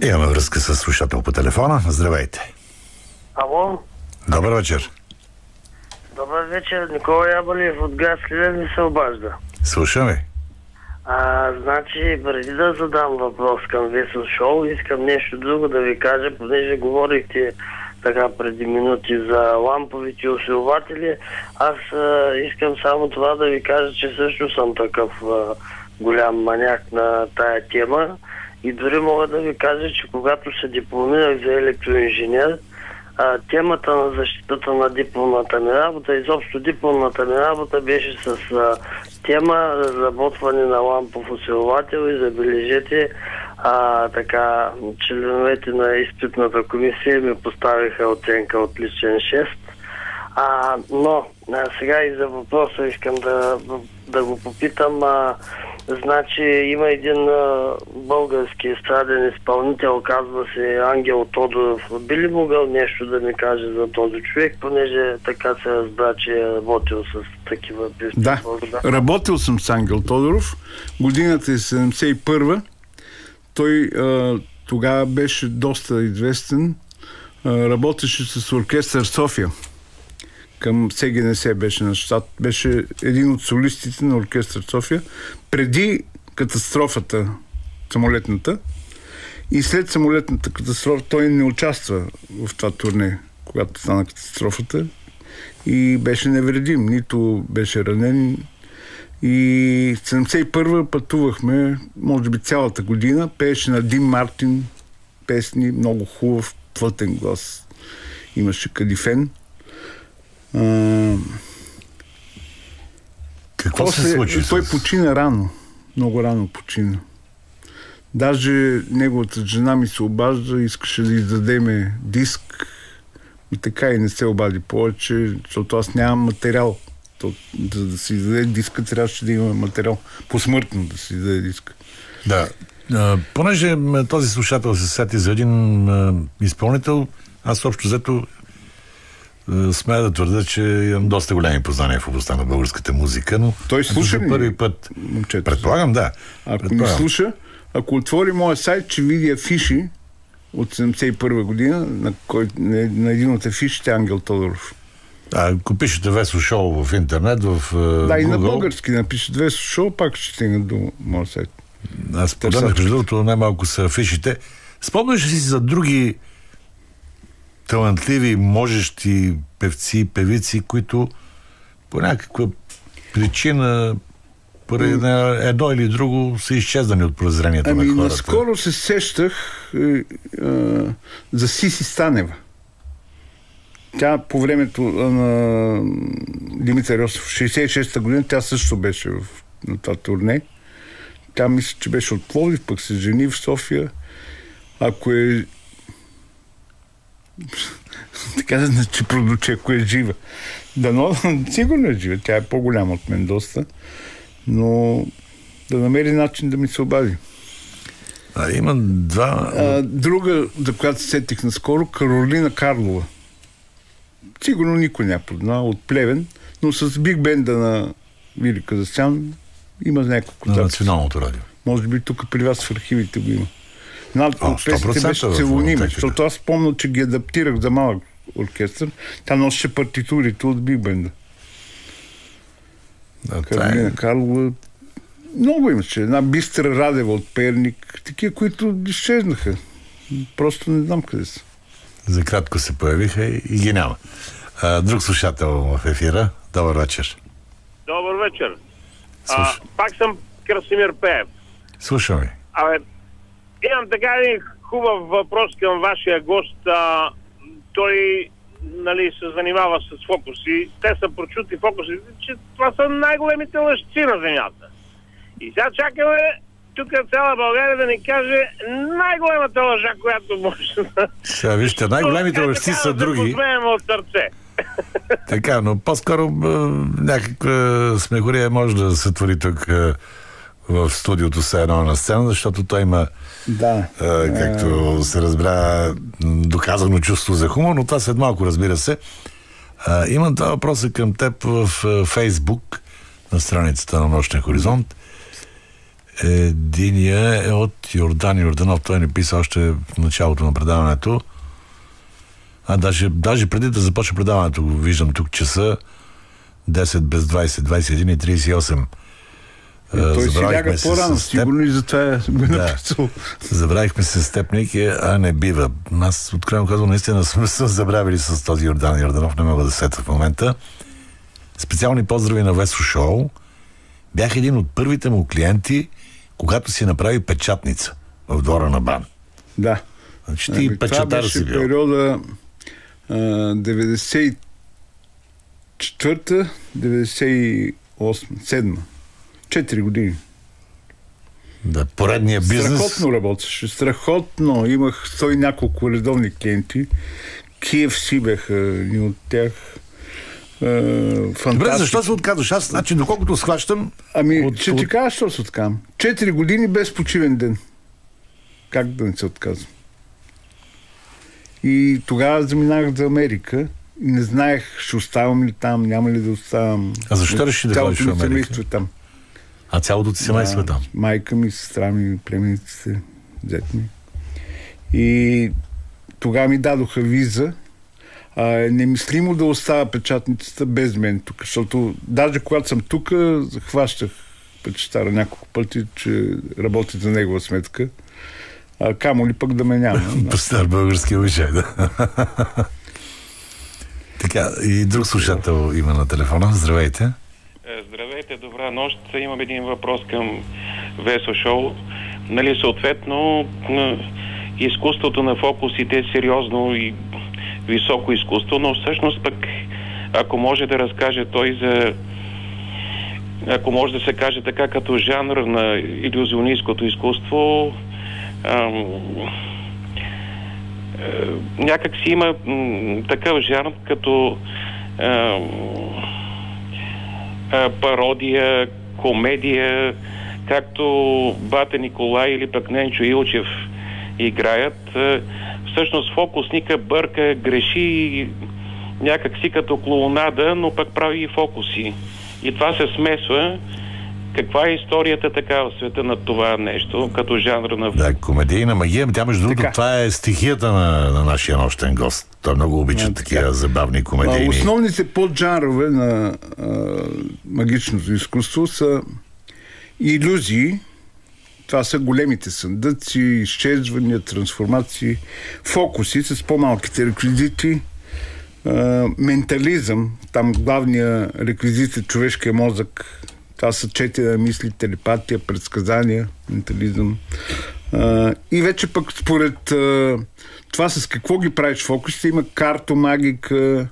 Имаме връзка с слушател по телефона. Здравейте. Ало? Добър вечер. Добър вечер, Никола Ябалиев от град Сливен ми се обажда. Слушаме. А, значи, преди да задам въпрос към Весел Шоу, искам нещо друго да ви кажа, понеже говорихте така преди минути за ламповите усилватели. Аз а, искам само това да ви кажа, че също съм такъв а, голям маняк на тая тема и дори мога да ви кажа, че когато се дипломирах за електроинженер, а, темата на защитата на дипломната ми работа, изобщо дипломната ми работа беше с а, тема разработване на лампов усилвател и забележете, а, така, членовете на изпитната комисия ми поставиха оценка отличен шест. А, но а, сега и за въпроса искам да, да го попитам. А, значи има един а, български естраден изпълнител, казва се Ангел Тодоров. Би ли могъл нещо да ми каже за този човек, понеже така се разбра, че е работил с такива песни? Да, работил съм с Ангел Тодоров. Годината е седемдесет и първа. Той а, тогава беше доста известен. А, работеше с оркестър София. Към СГНС беше на щат. Беше един от солистите на оркестър София. Преди катастрофата самолетната и след самолетната катастрофа той не участва в това турне, когато стана катастрофата и беше невредим. Нито беше ранен. И седемдесет и първа пътувахме, може би цялата година, пееше на Дин Мартин песни, много хубав, плътен глас. Имаше Кадифен. А... Какво После, се случи? Той с... почина рано. Много рано почина. Даже неговата жена ми се обажда, искаше да издадеме диск и така и не се обади повече, защото аз нямам материал. То, за да се издаде диска, трябваше да има материал. Посмъртно да се издаде диска. Да. А, понеже този слушател се сети за един а, изпълнител, аз общо взето а, смея да твърда, че имам доста големи познания в областта на българската музика, но той слуша за първи път. Момчето. Предполагам, да. Ако Предполагам. ми слуша, ако отвори моя сайт, че види афиши от седемдесет и първа година, на, кой, на, на един от афишите Ангел Тодоров. А, ако пишете Весо Шоу в интернет, в uh, Да, Google, и на български напишете Весо Шоу, пак ще стигна до моя сайт. Аз погледнах, между другото, най-малко са афишите. Спомняш ли си за други талантливи, можещи певци, певици, които по някаква причина поради mm. едно или друго са изчезнали от прозрението ами, на хората? Наскоро се сещах е, е, за Сиси Станева. Тя по времето на Димитър Йосиф в шейсет и шеста година, тя също беше в, на това турне. Тя мисля, че беше от Пловдив, пък се жени в София. Ако е така да значи продуче, ако е жива. Дано, сигурно е жива. Тя е по-голяма от мен доста. Но да намери начин да ми се обади. А, има два... А, друга, за която се сетих наскоро, Каролина Карлова. Сигурно никой не познава от Плевен, но с биг бенда на Вили Казасян има няколко. На Националното радио. Може би тук при вас в архивите го има. Над от песните беше Целуниме, защото аз помня, че ги адаптирах за малък оркестър. Тя носеше партитурите от биг бенда. Да, Каролина е... Карлова. Много имаше. Една Бистра Радева от Перник. Такива, които изчезнаха. Просто не знам къде са. За кратко се появиха и, и ги няма. А, друг слушател в ефира. Добър вечер. Добър вечер. А, пак съм Красимир Пеев. Слушам ви. Абе, имам така един хубав въпрос към вашия гост. А, той нали, се занимава с фокуси. Те са прочути фокуси, че това са най-големите лъжци на земята. И сега чакаме тук цяла България да ни каже най-големата лъжа, която може да... Сега вижте, най-големите лъжци са да други. Да от сърце. Така, но по-скоро някаква смехория може да се твори тук в студиото все едно на сцена, защото той има, да. а, както се разбра, доказано чувство за хумор, но това след малко, разбира се. А, имам два въпроса към теб в Фейсбук, на страницата на Нощен хоризонт. Единия е от Йордан Йорданов. Той ни писа още в началото на предаването. А даже, даже преди да започне предаването, го виждам тук часа десет без двайсет, двайсет и един и трийсет и осем. И той си ляга по-рано, сигурно и затова го е написал. Забравихме се с теб, Ники, а не бива. Аз откровено казвам, наистина сме се забравили с този Йордан Йорданов, не мога да сета в момента. Специални поздрави на Весо Шоу. Бях един от първите му клиенти, когато си направи печатница в двора на БАН. Да. Значи ти ами, печатар си бил. Това беше периода деветдесет и четвърта деветдесет и осма, седма. Четири години. Да, поредния бизнес. Страхотно работеше. Страхотно. Имах сто и няколко редовни клиенти. Кей Еф Си бяха ни от тях. Фантастик. Добре, защо се отказваш? Аз, значи, доколкото схващам... Ами, от, ще от... ти кажа, що се отказвам. Четири години без почивен ден. Как да не се отказвам? И тогава заминах за Америка и не знаех, ще оставам ли там, няма ли да оставам. А защо реши да ходиш в Америка? Семейство там. А цялото ти семейство да, там? Майка ми, сестра ми, племениците, зет ми. И тогава ми дадоха виза. А, е немислимо да оставя печатницата без мен тук, защото даже когато съм тук, захващах печатара няколко пъти, че работи за негова сметка. А, камо ли пък да ме няма. По стар български обичай, да. Така, и друг слушател има на телефона. Здравейте. Здравейте, добра нощ. Имам един въпрос към Весо Шоу. Нали, съответно, изкуството на фокусите е сериозно и високо изкуство, но всъщност пък, ако може да разкаже той за... Ако може да се каже така, като жанр на илюзионистското изкуство, ам, е, някак си има м, такъв жанр, като ам, а, пародия, комедия, както Бата Николай или пък Ненчо Илчев играят. Всъщност фокусника бърка, греши някак си като клоунада, но пък прави и фокуси. И това се смесва. Каква е историята така в света на това нещо, като жанр на... Да, комедийна магия. Тя, между другото, това е стихията на, на нашия нощен гост. Той много обича такива забавни комедийни. А, основните поджанрове на а, магичното изкуство са илюзии. Това са големите съндъци, изчезвания, трансформации, фокуси с по-малките реквизити, а, ментализъм. Там главния реквизит е човешкия мозък. Това са четене на мисли, телепатия, предсказания, ментализъм. А, и вече пък според а, това с какво ги правиш фокусите, има картомагика,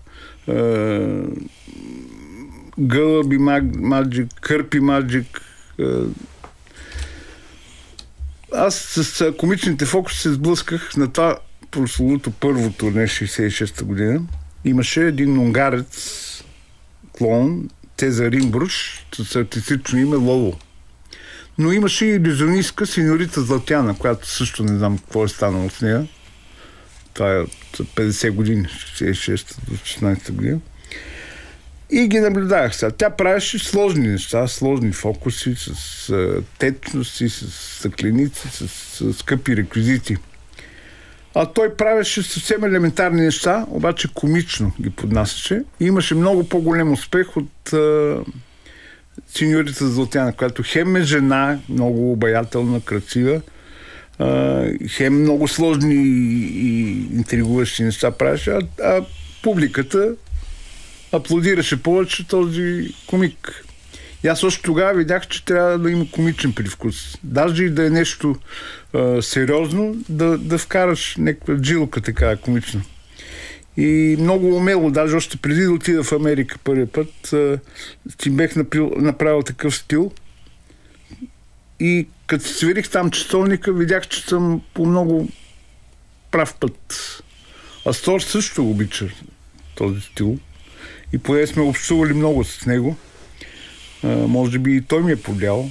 гълъби маджик, кърпи маджик. А, аз с комичните фокуси се сблъсках на това прословото първо турне шейсет и шеста година. Имаше един унгарец клоун, Цезар Римбруш, с артистично име Лоло. Но имаше и иллюзионистка сеньорита Златяна, която също не знам какво е станало с нея. Това е от петдесет години, шейсет и шеста до шестнадесета година. И ги наблюдавах сега. Тя правеше сложни неща, сложни фокуси, с а, течности, с стъкленици, с, с скъпи реквизити. А той правеше съвсем елементарни неща, обаче комично ги поднасяше. И имаше много по-голем успех от а, сеньорита Златяна, която хем е жена, много обаятелна, красива, а, хем много сложни и интригуващи неща правеше, а, а публиката аплодираше повече този комик. И аз още тогава видях, че трябва да има комичен привкус. Даже и да е нещо а, сериозно, да, да вкараш някаква джилка така комична. И много умело, даже още преди да отида в Америка първият път, а, си бех напил, направил такъв стил. И като свирих там часовника, видях, че съм по много прав път. Астор също обича този стил. И поне сме общували много с него. А, може би и той ми е повлиял.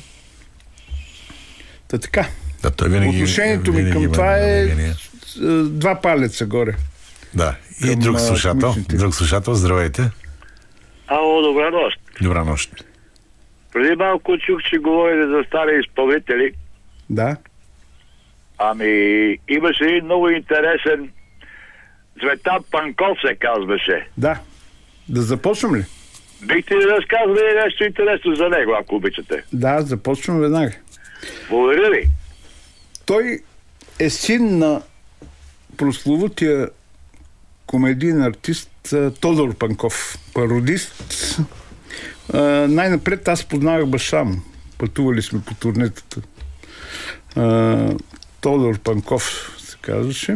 Та така. Да, той винаги, отношението ми към това е два палеца горе. Да. И към, друг слушател. Друг слушател, здравейте. Ало, добра нощ. Добра нощ. Преди малко чух, че говорите за стари изпълнители. Да. Ами, имаше един много интересен Цветан Панков се казваше. Да. Да започвам ли? Бихте ли разказали нещо интересно за него, ако обичате? Да, започвам веднага. Благодаря ви. Той е син на прословутия комедиен артист Тодор Панков, пародист. А, най-напред аз познавах баща му. Пътували сме по турнетата. А, Тодор Панков се казваше.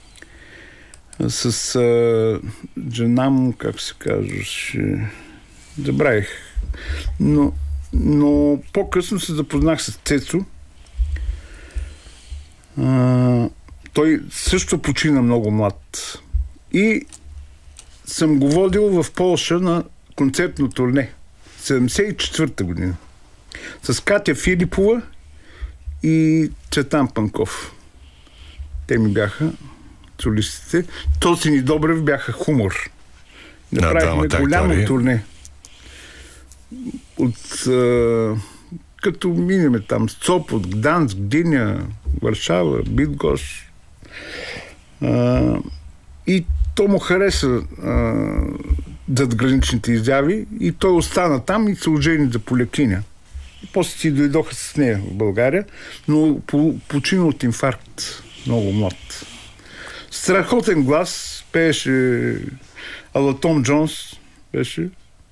С а, жена му, как се казваше, забравих. Но, но по-късно се запознах с Цецо. А, той също почина много млад. И съм го водил в Полша на концертно турне. седемдесет и четвърта година. С Катя Филипова и Цветан Панков. Те ми бяха солистите. Тосин и Добрев бяха Хумор. Направихме да, голямо актори. Турне. От, а, като минеме там Сопот, Гданск, Гдиня, Варшава, Битгош. А, и то му хареса а, задграничните изяви и той остана там и се ожени за полякиня. И после си дойдоха с нея в България, но по, почина от инфаркт. Много млад. Страхотен глас, пееше ала Том Джонс, беше.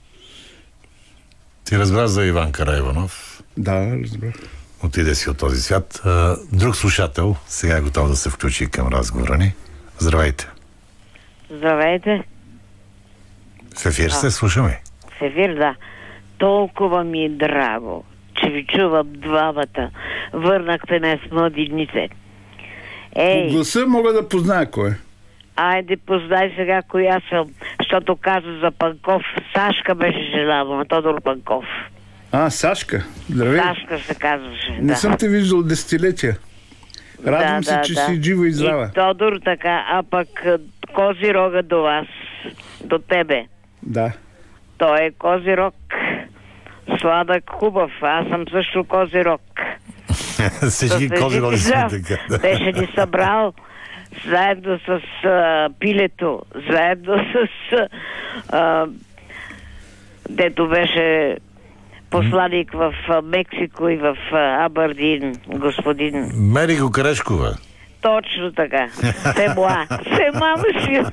Ти разбра за Иван Караиванов? Да, разбрах. Отиде си от този свят. Друг слушател сега е готов да се включи към разговора ни. Здравейте. Здравейте. В ефир се слушаме. В ефир, да. Толкова ми е драго, че ви чувам двамата. Върнахте ме с млади дните. Ей, по гласа мога да позная кой е. Айде, познай сега коя съм, защото каза за Панков. Сашка беше жена му, Тодор Панков. А, Сашка. Здравей. Сашка се казваше, Не да. съм те виждал десетилетия. Радвам да, се, да, че да. си жива и здрава. И Тодор така, а пък Козирога до вас, до тебе. Да. Той е Козирог. Сладък, хубав. Аз съм също Козирог. Всички Козироги сме така. Беше ни събрал заедно с а, пилето, заедно с а, дето беше посланик в а, Мексико и в а, Абърдин, господин. Мерико Карешкова. Точно така. Семуа. Сема мъжи.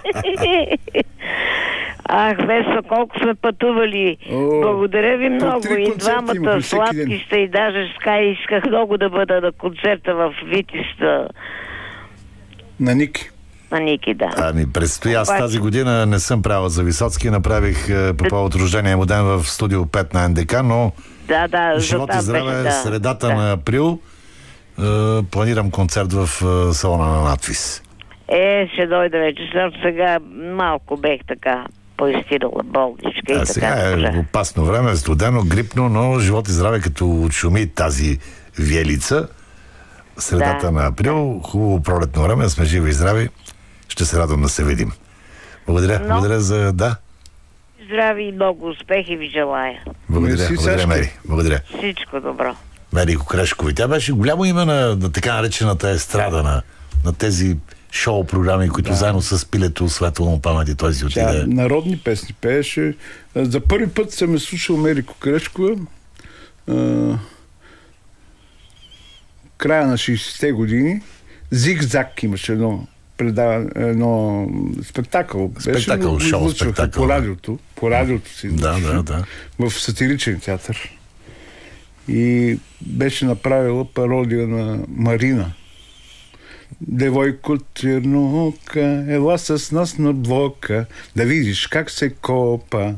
Ах, Весо, колко сме пътували. О, благодаря ви много. И двамата сладки сте и даже ска исках много да бъда на концерта в Витиста. На Ники. На Ники, да. Ами, предстои. Аз тази година не съм правил за Висоцки. Направих е, по повод рождения му ден в студио пет на Н Д К, но да, да, живот и здраве, беше, да, средата да. на април е, планирам концерт в е, салона на Надвис. Е, ще дойде вече. Сега малко бех така поизтирала болничка. А и сега така, е опасно време, студено, грипно, но живот и здраве, като отшуми тази виелица. Средата да. на април, хубаво пролетно време, сме живи и здрави. Ще се радвам да се видим. Благодаря, но... благодаря за да. Здрави и много успехи ви желая. Благодаря, Мерси, благодаря, Сашка. Мери. Благодаря. Всичко добро. Мерико Крешкови. Тя беше голямо име на, на така наречената естрада, на, на тези шоу-програми, които да. заедно с пилето, светло памет и той си отиде. Тя народни песни пееше. За първи път съм е слушал Мерико Крешкова. Края на шейсетте години. Зиг-заг имаше едно предаване, едно спектакъл. Спектакъл, беше, шоу, спектакъл. По радиото. По радиото си. Да, да, да. В сатиричен театър. И беше направила пародия на Марина. Девойко чернока, ела с нас на блока, да видиш как се копа.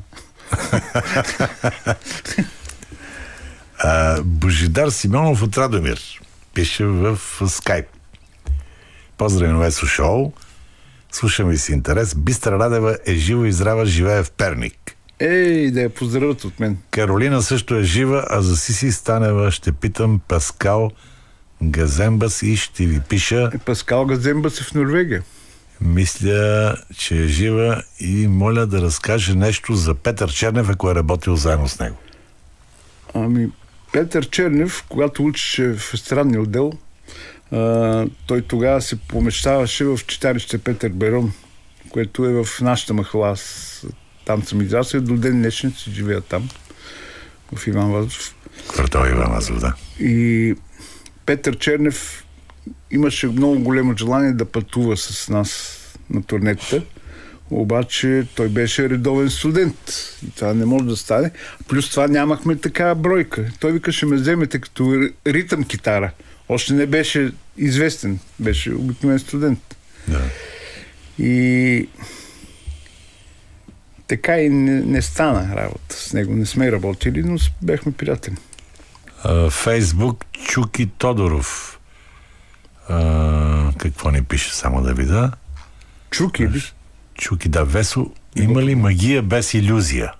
а, Божидар Симеонов от Радомир пише в скайп. Поздрави на Весо Шоу. Слушам ви си интерес. Бистра Радева е жива и здрава, живее в Перник. Ей, да я поздравят от мен. Каролина също е жива, а за Сиси Станева ще питам Паскал Газембас и ще ви пиша... Е, Паскал Газембас е в Норвегия. Мисля, че е жива и моля да разкаже нещо за Петър Чернев, ако е работил заедно с него. Ами, Петър Чернев, когато учеше в естрадния отдел, а, той тогава се помещаваше в читалище Петър Берон, което е в нашата махала. Аз там съм израсъл, до ден днешен си живея там, в Иван Вазов. Квартал Иван Вазов, да. И Петър Чернев имаше много голямо желание да пътува с нас на турнетата, обаче той беше редовен студент и това не може да стане. Плюс това нямахме такава бройка. Той вика, ще ме вземете като ритъм китара. Още не беше известен, беше обикновен студент. Да. И така и не, не стана работа с него. Не сме работили, но бяхме приятели. Фейсбук Чуки Тодоров. А, какво ни пише, само да видя? Чуки ли? Чуки, да. Весо, има ли магия без илюзия?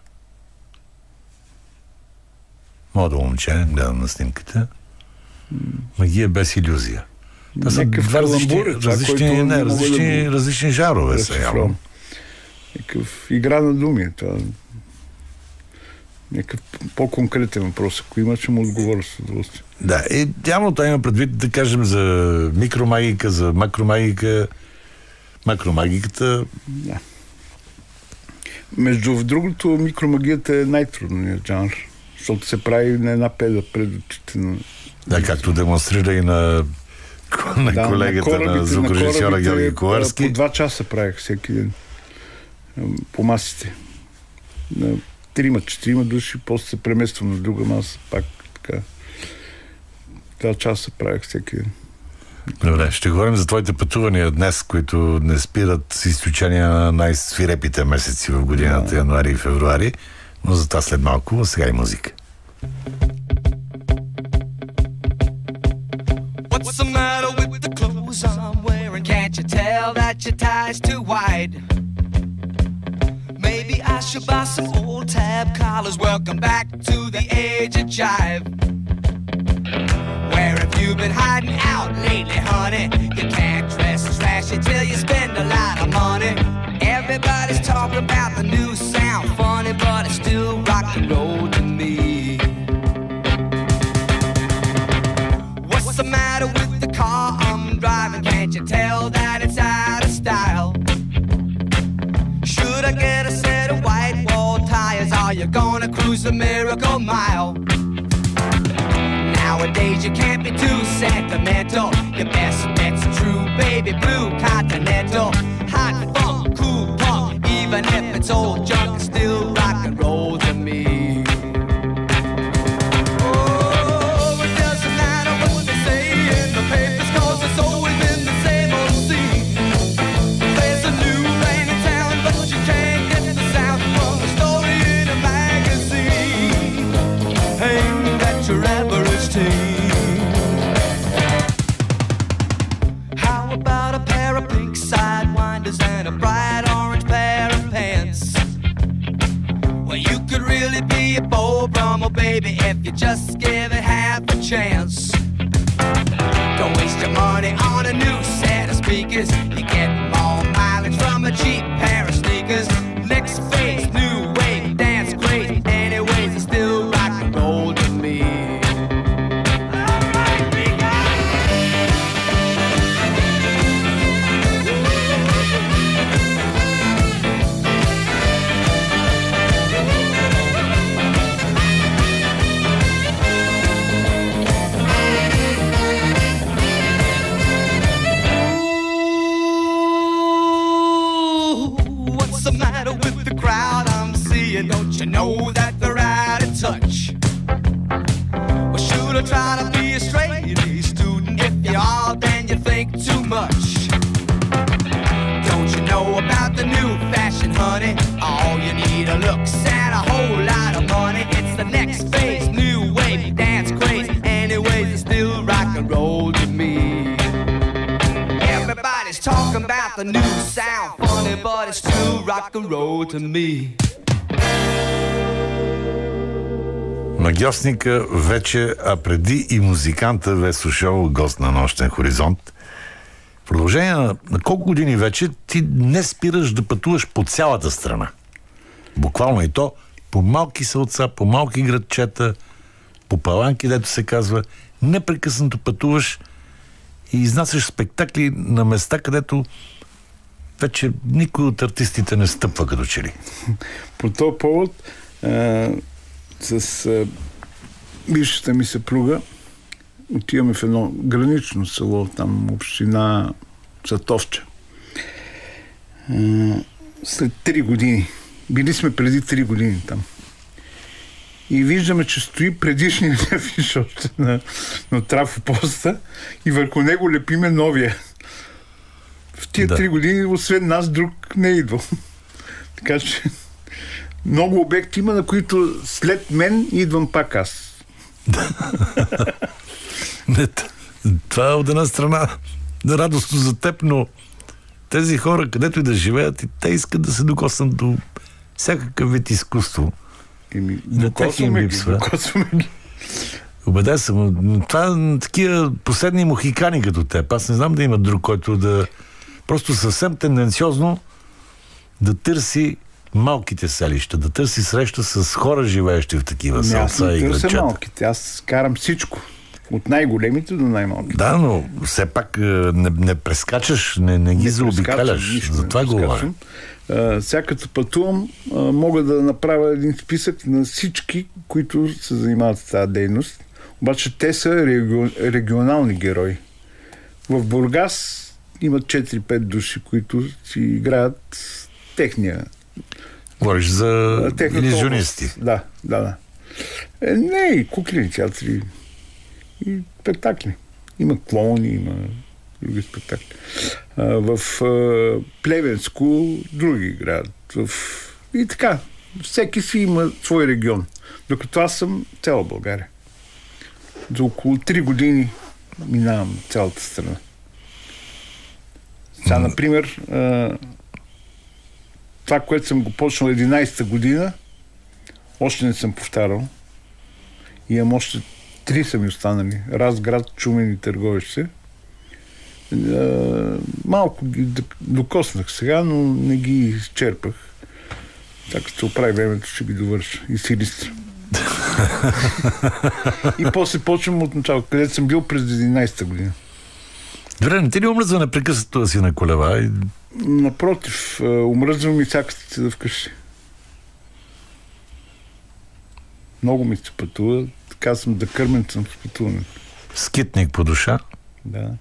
Младо момче, гледам на снимката. Магия без илюзия. Това са два различни, различни, не, различни, да различни жарове са явно. Някакъв игра на думи. Това... Някакъв по-конкретен въпрос. Ако има, ще му отговоря с удоволствие. Да, и явно това има предвид, да кажем, за микромагика, за макромагика. Макромагиката... Да. Между другото, микромагията е най-трудният жанр, защото се прави на една педа пред очите на... Да, както демонстрира и на, на да, колегата, на, корабите, на звукорежисьора Георги Коварски. По два часа правих всеки ден по масите. На трима, четирима души, после се премествам на друга маса, пак така. Два часа правих всеки ден. Добре, ще говорим за твоите пътувания днес, които не спират с изключение на най-свирепите месеци в годината, януари и февруари, но за това след малко, сега и музика. What's the matter with the clothes I'm wearing? Can't you tell that your tie's too wide? Maybe I should buy some old tab collars. Welcome back to the age of jive. Where have you been hiding out lately, honey? You can't dress trashy till you spend a lot of money. Everybody's talking about the new sound, funny, but it's still rock and roll to me. What's the matter with the car I'm driving? Can't you tell that it's out of style? Should I get a set of white wall tires? Are you gonna cruise the Miracle Mile? Nowadays you can't be too sentimental. Your best bet's true baby blue Continental. Hot funk, cool punk, even if it's old junk, it's still rock and roll to me. Oh, it doesn't matter what they say in the papers, 'cause it's always been the same old scene. There's a new rain in town, but you can't get the sound from a story in a magazine. Ain't that your average teen? How about a pair of pink sidewinders and a bright orange pair of pants? Well, you could really be a Beau Brummel, baby, if you just give it half a chance. Don't waste your money on a new set of speakers. You get more mileage from a cheap pair of sneakers. Next phase, new wave, dance crazy. Anyways, it's still rock and roll to me. What's the matter with the crowd I'm seeing? Don't you know that they're out of touch? Well, should I try to be a straight A student? If you are, then you think too much. Don't you know about the new fashion, honey? All you need are looks and a whole lot of money. It's the next phase, new wave, dance craze. Anyways, it's still rock and roll to me. Everybody's talking about the new sound, funny, but it's still rock and roll to me. Магиосника вече, а преди и музиканта Весо Шоу, гост на Нощен хоризонт. В продължение на, на колко години вече ти не спираш да пътуваш по цялата страна. Буквално и то по малки селца, по малки градчета, по паланки, дето се казва, непрекъснато пътуваш и изнасяш спектакли на места, където вече никой от артистите не стъпва като че ли. По този повод а, с а, бившата ми съпруга отиваме в едно гранично село, там община Сатовча. А, след три години. Били сме преди три години там. И виждаме, че стои предишният афиш още на, на трафопоста и върху него лепиме новия. В тия да. три години, освен нас, друг не е идвал. Така че много обекти има, на които след мен идвам пак аз. Не, това е от една страна радостно за теб, но тези хора, където и да живеят, и те искат да се докоснат до всякакъв вид изкуство. Еми, на тях им липсва. Убеден съм. Това е такива последни мохикани като теб. Аз не знам да има друг, който да просто съвсем тенденциозно да търси малките селища, да търси среща с хора, живеещи в такива селца и градчета. Аз не търся малките, аз карам всичко. От най-големите до най-малките. Да, но все пак не, не прескачаш, не, не ги не заобикаляш. За това говоря. Сега като пътувам, а, мога да направя един списък на всички, които се занимават с тази дейност. Обаче те са реги... регионални герои. В Бургас имат четири-пет души, които си играят техния... Говориш за илюзионисти. Да, да, да. Е, не, и куклени театри, и спектакли. Има клоуни, има други спектакли. А, в а, Плевенско други играят. В... И така. Всеки си има свой регион. Докато аз съм цяла България. За около три години минавам цялата страна. Сега, например, а, това, което съм го почнал единайсета година, още не съм повтарял. Имам още три са ми останали. Разград, Шумен и Търговище. Малко ги докоснах сега, но не ги изчерпах. Така като се оправи времето, ще ги довърша. И Силистра. И после почвам от начало, където съм бил през единайсета година. Добре, не ти ли омръзва непрекъснато да си на колева? И... Напротив, омръзва ми всяката си да вкъщи. Много ми се пътува. Така съм да кърмен съм с пътуване. Скитник по душа? Да.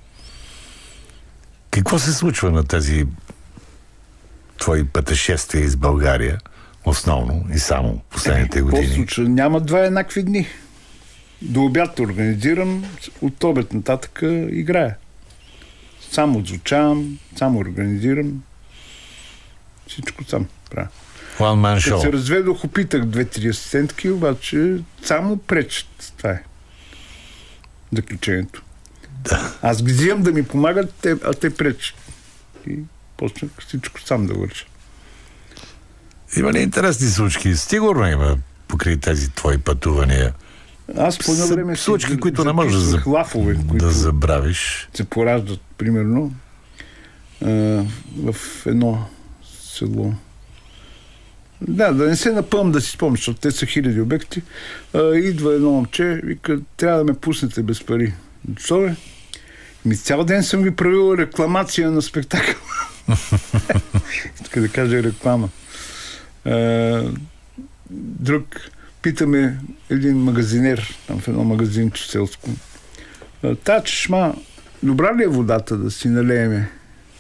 Какво се случва на тези твои пътешествия из България? Основно и само последните е, години. Какво случва? Няма два еднакви дни. До обяд организирам, от обед нататък играя. Само отзвучавам, само организирам. Всичко сам правя. One man show. Като се разведох, опитах две-три асистентки, обаче само пречат. Това е заключението. Да. Аз ги взимам да ми помагат, те, а те пречат. И почнах всичко сам да върша. Има ли интересни случки? Сигурно има покрай тези твои пътувания. Аз по едно време случки, си, които не можеш да, лафове, които да забравиш. Се пораждат, примерно, а, в едно село. Да, да не се напълнам да си спомня, защото те са хиляди обекти. А, идва едно момче, вика, трябва да ме пуснете без пари. Защо бе? Ми цял ден съм ви правил рекламация на спектакъл. Иска да кажа реклама. А, друг, питаме един магазинер, там в едно магазинче селско. Та чешма, добра ли е водата да си налееме?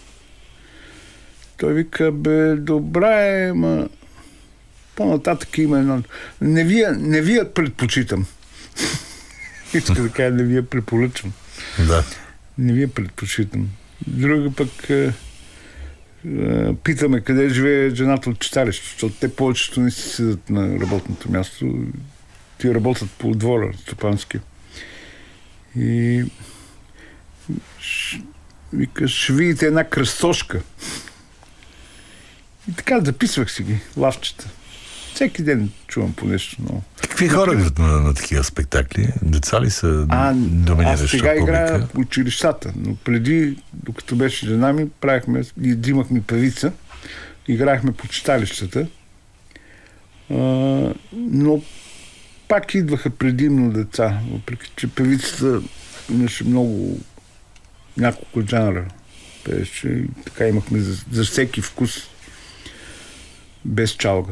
Той вика, бе, добра е, ма по-нататък има едно... Не вия, не вия предпочитам. Иска да кажа, не вия препоръчвам. Да. Не вия предпочитам. Друга пък е, е, питаме къде живее жената от читалището, защото те повечето не си седат на работното място. Ти работят по двора, стопански. И ш, вика, ще видите една кръстошка. И така записвах си ги, лавчета. Всеки ден чувам по нещо много. Какви хора идват на, на такива спектакли? Деца ли са доминираща публика? Аз сега играя в училищата, но преди, докато беше жена ми, правихме и взимахме певица, играехме по читалищата. А, но пак идваха предимно деца, въпреки че певицата имаше много, няколко жанра пееше и така имахме за, за всеки вкус, без чалга.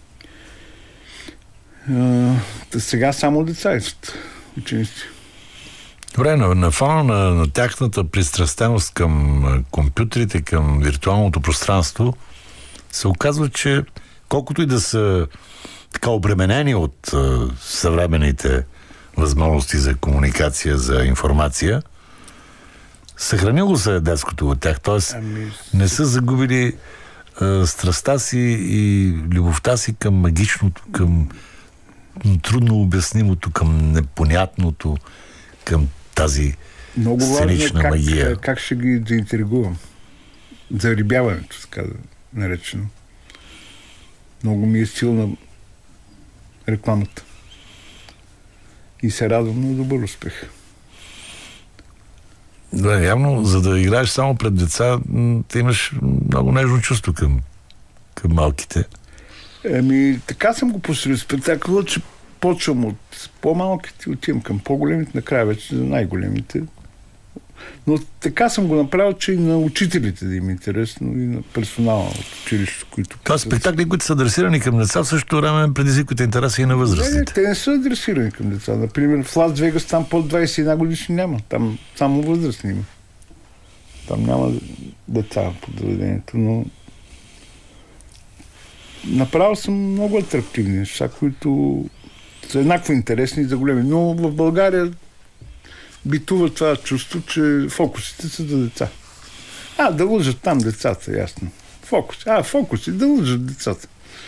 А, сега само деца искат ученици. Добре, на, на фона на, на тяхната пристрастеност към компютрите, към виртуалното пространство, се оказва, че колкото и да са така обременени от а, съвременните възможности за комуникация, за информация, съхранило се детското от тях, т.е. Ами... не са загубили а, страстта си и любовта си към магичното, към трудно обяснимото, към непонятното, към тази много сценична как, магия. Как ще ги заинтригувам? Зарибяването, така да наречено. Много ми е силна рекламата. И се радвам на добър успех. Да, явно, за да играеш само пред деца, ти имаш много нежно чувство към, към малките. Еми, така съм го посредил спектакъла, че почвам от по-малките, отивам към по-големите, накрая вече за най-големите. Но така съм го направил, че и на учителите да им е интересно, и на персонала от училището, които... Това са спектакли, които са адресирани към деца, в същото време предизвикват интереса и на възрастните. Не, те не са адресирани към деца. Например, в Лас Вегас там под двайсет и една годишни няма. Там само възрастни има. Там няма деца по заведението, но... Направил съм много атрактивни неща, които са еднакво интересни за големи. Но в България битува това чувство, че фокусите са за деца. А, да лъжат там децата, ясно. Фокуси. А, фокуси, да лъжат децата.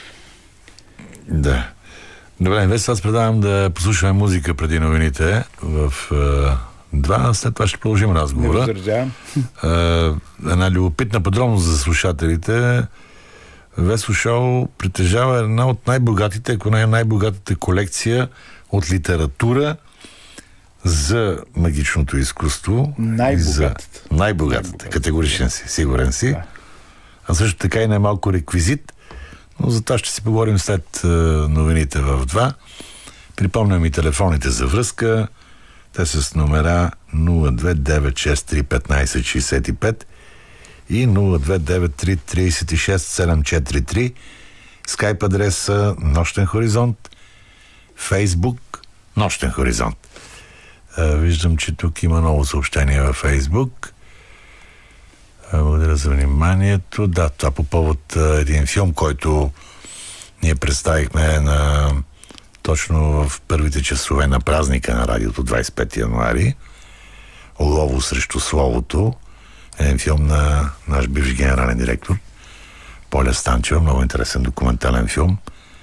Да. Добре, днес аз предавам да послушаме музика преди новините в е, два, след това ще продължим разговора. Не възразявам. Е, една любопитна подробност за слушателите. Весо Шоу притежава една от най-богатите, ако не е най-богатата колекция от литература за магичното изкуство. Най-богатата. За... Най-богатата. Категоричен си, сигурен си. Да. А също така и най-малко реквизит. Но за това ще си поговорим след новините в два. Припомням и телефоните за връзка. Те са с номера нула две девет шест три петнайсет шейсет и пет и нула две девет три трийсет и шест седем четири три. Скайп адреса Нощен хоризонт. Фейсбук Нощен хоризонт. Виждам, че тук има ново съобщение във Фейсбук. Благодаря за вниманието. Да, това по повод един филм, който ние представихме на точно в първите часове на празника на радиото двайсет и пети януари. Олово срещу словото. Един филм на наш бивш генерален директор Поля Станчева. Много интересен документален филм,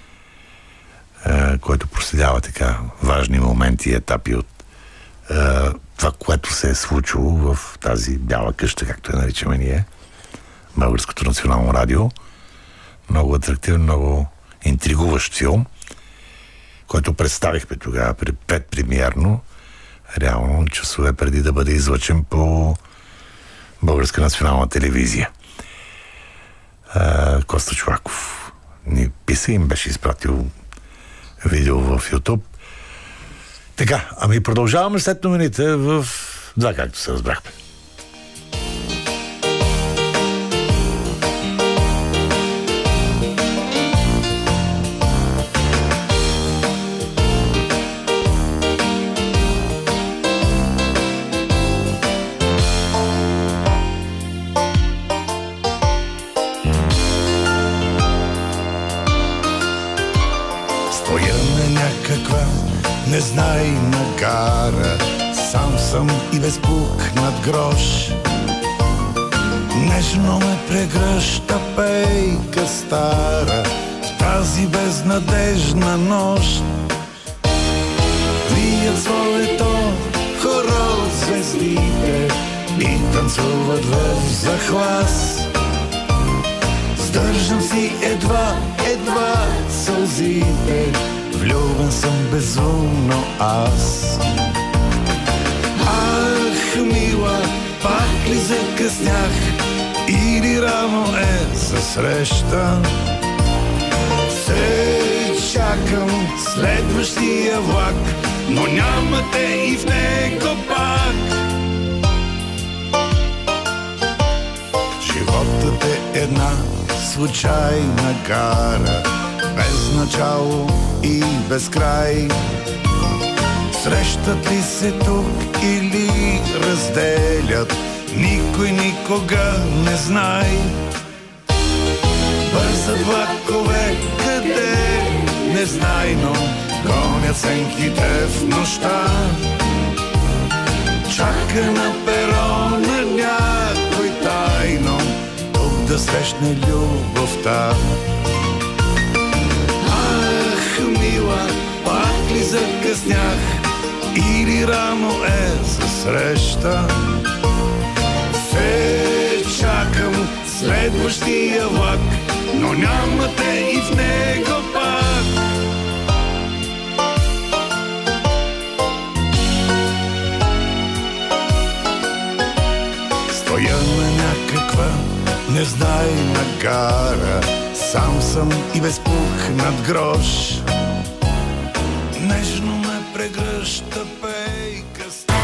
който проследява така важни моменти и етапи от това, което се е случило в тази бяла къща, както я наричаме ние, Българското национално радио. Много атрактивен, много интригуващ филм, който представихме тогава предпремиерно, реално часове преди да бъде излъчен по Българска национална телевизия. А, Коста Чуваков ни писа и им беше изпратил видео в YouTube. Така, ами продължаваме след новините в два, както се разбрахме. Незнайна гара, сам съм и без пукнат грош. Нежно ме прегръща пейка стара в тази безнадежна нощ. Вият своето хоро звездите и танцуват в захлас. Сдържам си едва, едва сълзите, влюбен съм безумно аз. Ах, мила, пак ли закъснях или рано е за среща? Все чакам следващия влак, но няма те и в него пак. Животът е една случайна кара, без начало и без край. Срещат ли се тук или разделят, никой никога не знае. Бързат влакове, къде незнайно гонят сенките в нощта. Чака на перона някой тайно тук да срещне любовта. Ах, мила, пак ли закъснях или рано е за среща? Се чакам следващия влак, но няма те и в него пак. Стоя на някаква незнайна гара, сам съм и без пух над грош. Нежно ме прегръща пейка.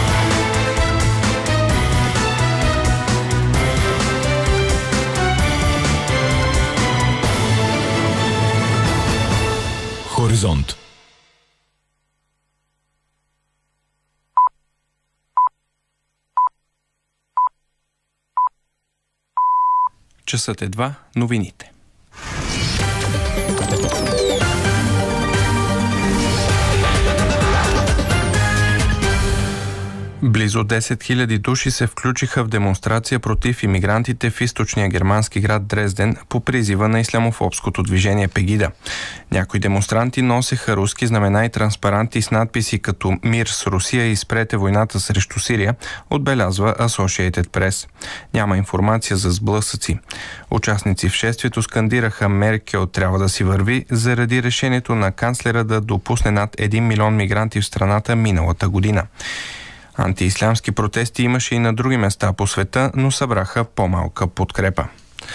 Хоризонт. Часът е два, новините. Близо десет хиляди души се включиха в демонстрация против имигрантите в източния германски град Дрезден по призива на ислямофобското движение Пегида. Някои демонстранти носеха руски знамена и транспаранти с надписи като "Мир с Русия" и "Спрете войната срещу Сирия", отбелязва Associated Press. Няма информация за сблъсъци. Участници в шествието скандираха "Меркел трябва да си върви" заради решението на канцлера да допусне над един милион мигранти в страната миналата година. Антиислямски протести имаше и на други места по света, но събраха по-малка подкрепа.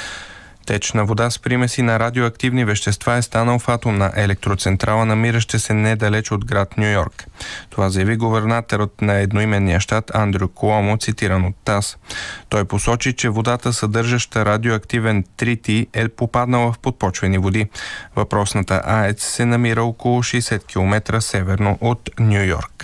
Течна вода с примеси на радиоактивни вещества е станал в атомна електроцентрала, намираща се недалеч от град Ню Йорк. Това заяви гувернаторът на едноименния щат Андрю Куомо, цитиран от ТАС. Той посочи, че водата, съдържаща радиоактивен тритий, е попаднала в подпочвени води. Въпросната АЕЦ се намира около шейсет километра северно от Ню Йорк.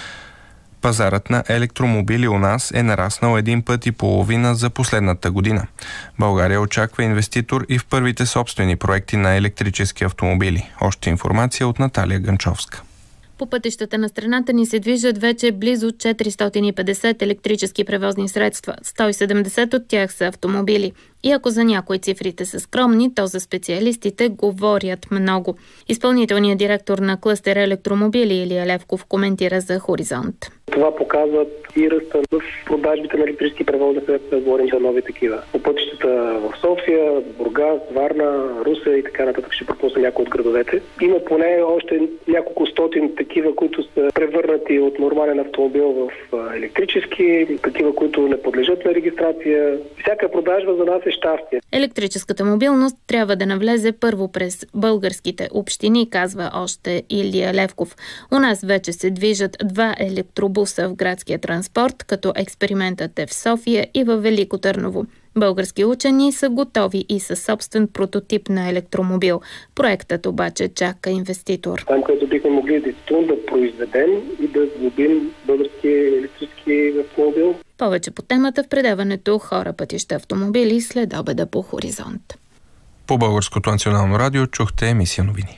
Пазарът на електромобили у нас е нараснал един път и половина за последната година. България очаква инвеститор и в първите собствени проекти на електрически автомобили. Още информация от Наталия Ганчовска. По пътищата на страната ни се движат вече близо четиристотин и петдесет електрически превозни средства. сто и седемдесет от тях са автомобили. И ако за някои цифрите са скромни, то за специалистите говорят много. Изпълнителният директор на клъстер електромобили Илия Левков коментира за Хоризонт. Това показват и ръста в продажбите на електрически превозни средства, говорим за нови такива. По пътищата в София, Бургас, Варна, Русе и така нататък, ще пропусна някои от градовете. Има поне още няколко стотин такива, които са превърнати от нормален автомобил в електрически, такива, които не подлежат на регистрация. Всяка продажба за нас е щастие. Електрическата мобилност трябва да навлезе първо през българските общини, казва още Илия Левков. У нас вече се движат два електробуса в градския транспорт, като експериментът е в София и във Велико Търново. Български учени са готови и със собствен прототип на електромобил. Проектът обаче чака инвеститор. Там, където бихме могли действително да произведем и да сглобим български електрически автомобил. Повече по темата в предаването "Хора, пътища, автомобили" след обеда по Хоризонт. По Българското национално радио чухте емисия новини.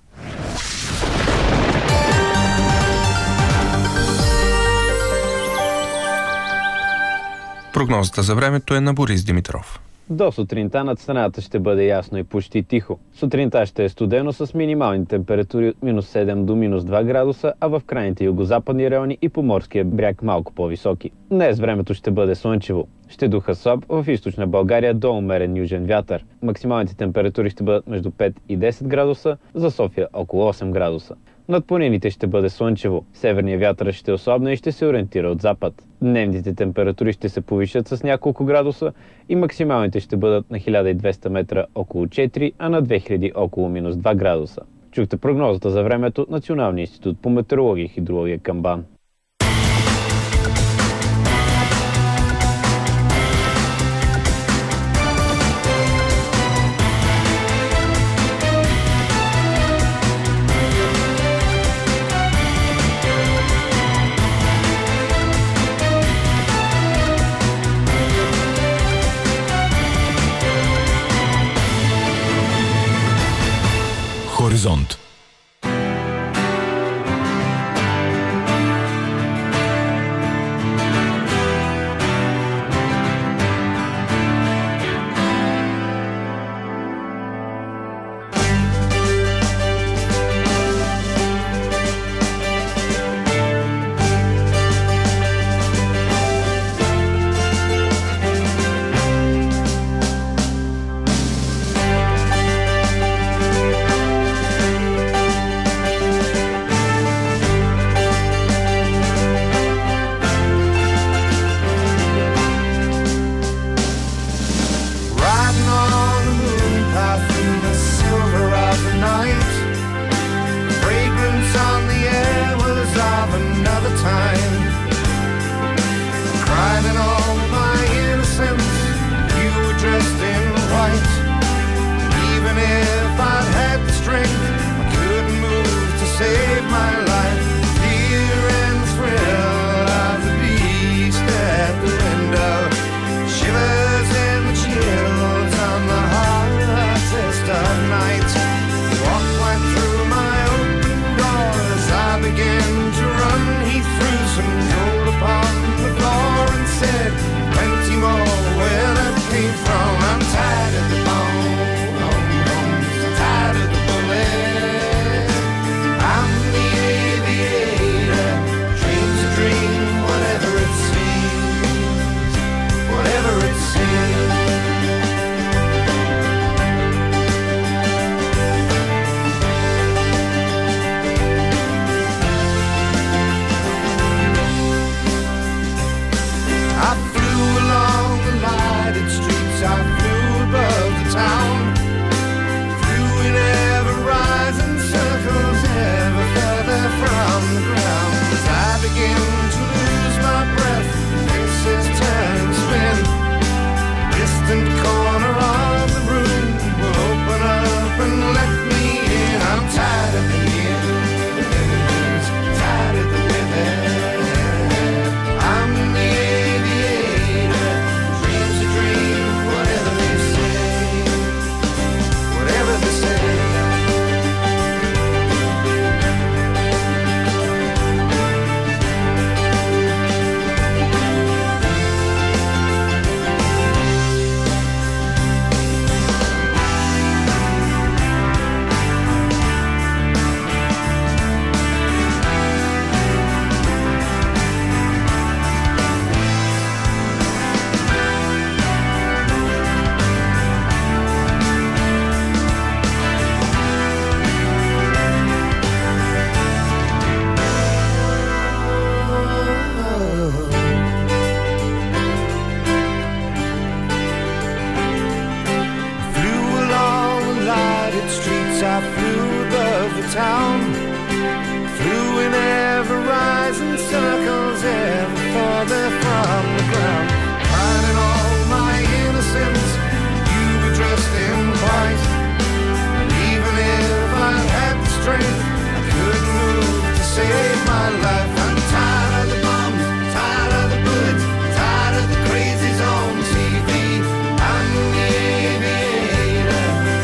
Прогнозата за времето е на Борис Димитров. До сутринта над страната ще бъде ясно и почти тихо. Сутринта ще е студено с минимални температури от минус седем до минус два градуса, а в крайните югозападни райони и по морския бряг малко по-високи. Днес времето ще бъде слънчево. Ще духа слаб в източна България до умерен южен вятър. Максималните температури ще бъдат между пет и десет градуса, за София около осем градуса. Над планините ще бъде слънчево. Северният вятър ще ослабне и ще се ориентира от запад. Дневните температури ще се повишат с няколко градуса и максималните ще бъдат на хиляда и двеста метра около четири, а на две хиляди около минус два градуса. Чухте прогнозата за времето от Националния институт по метеорология и хидрология към БАН. Хоризонт.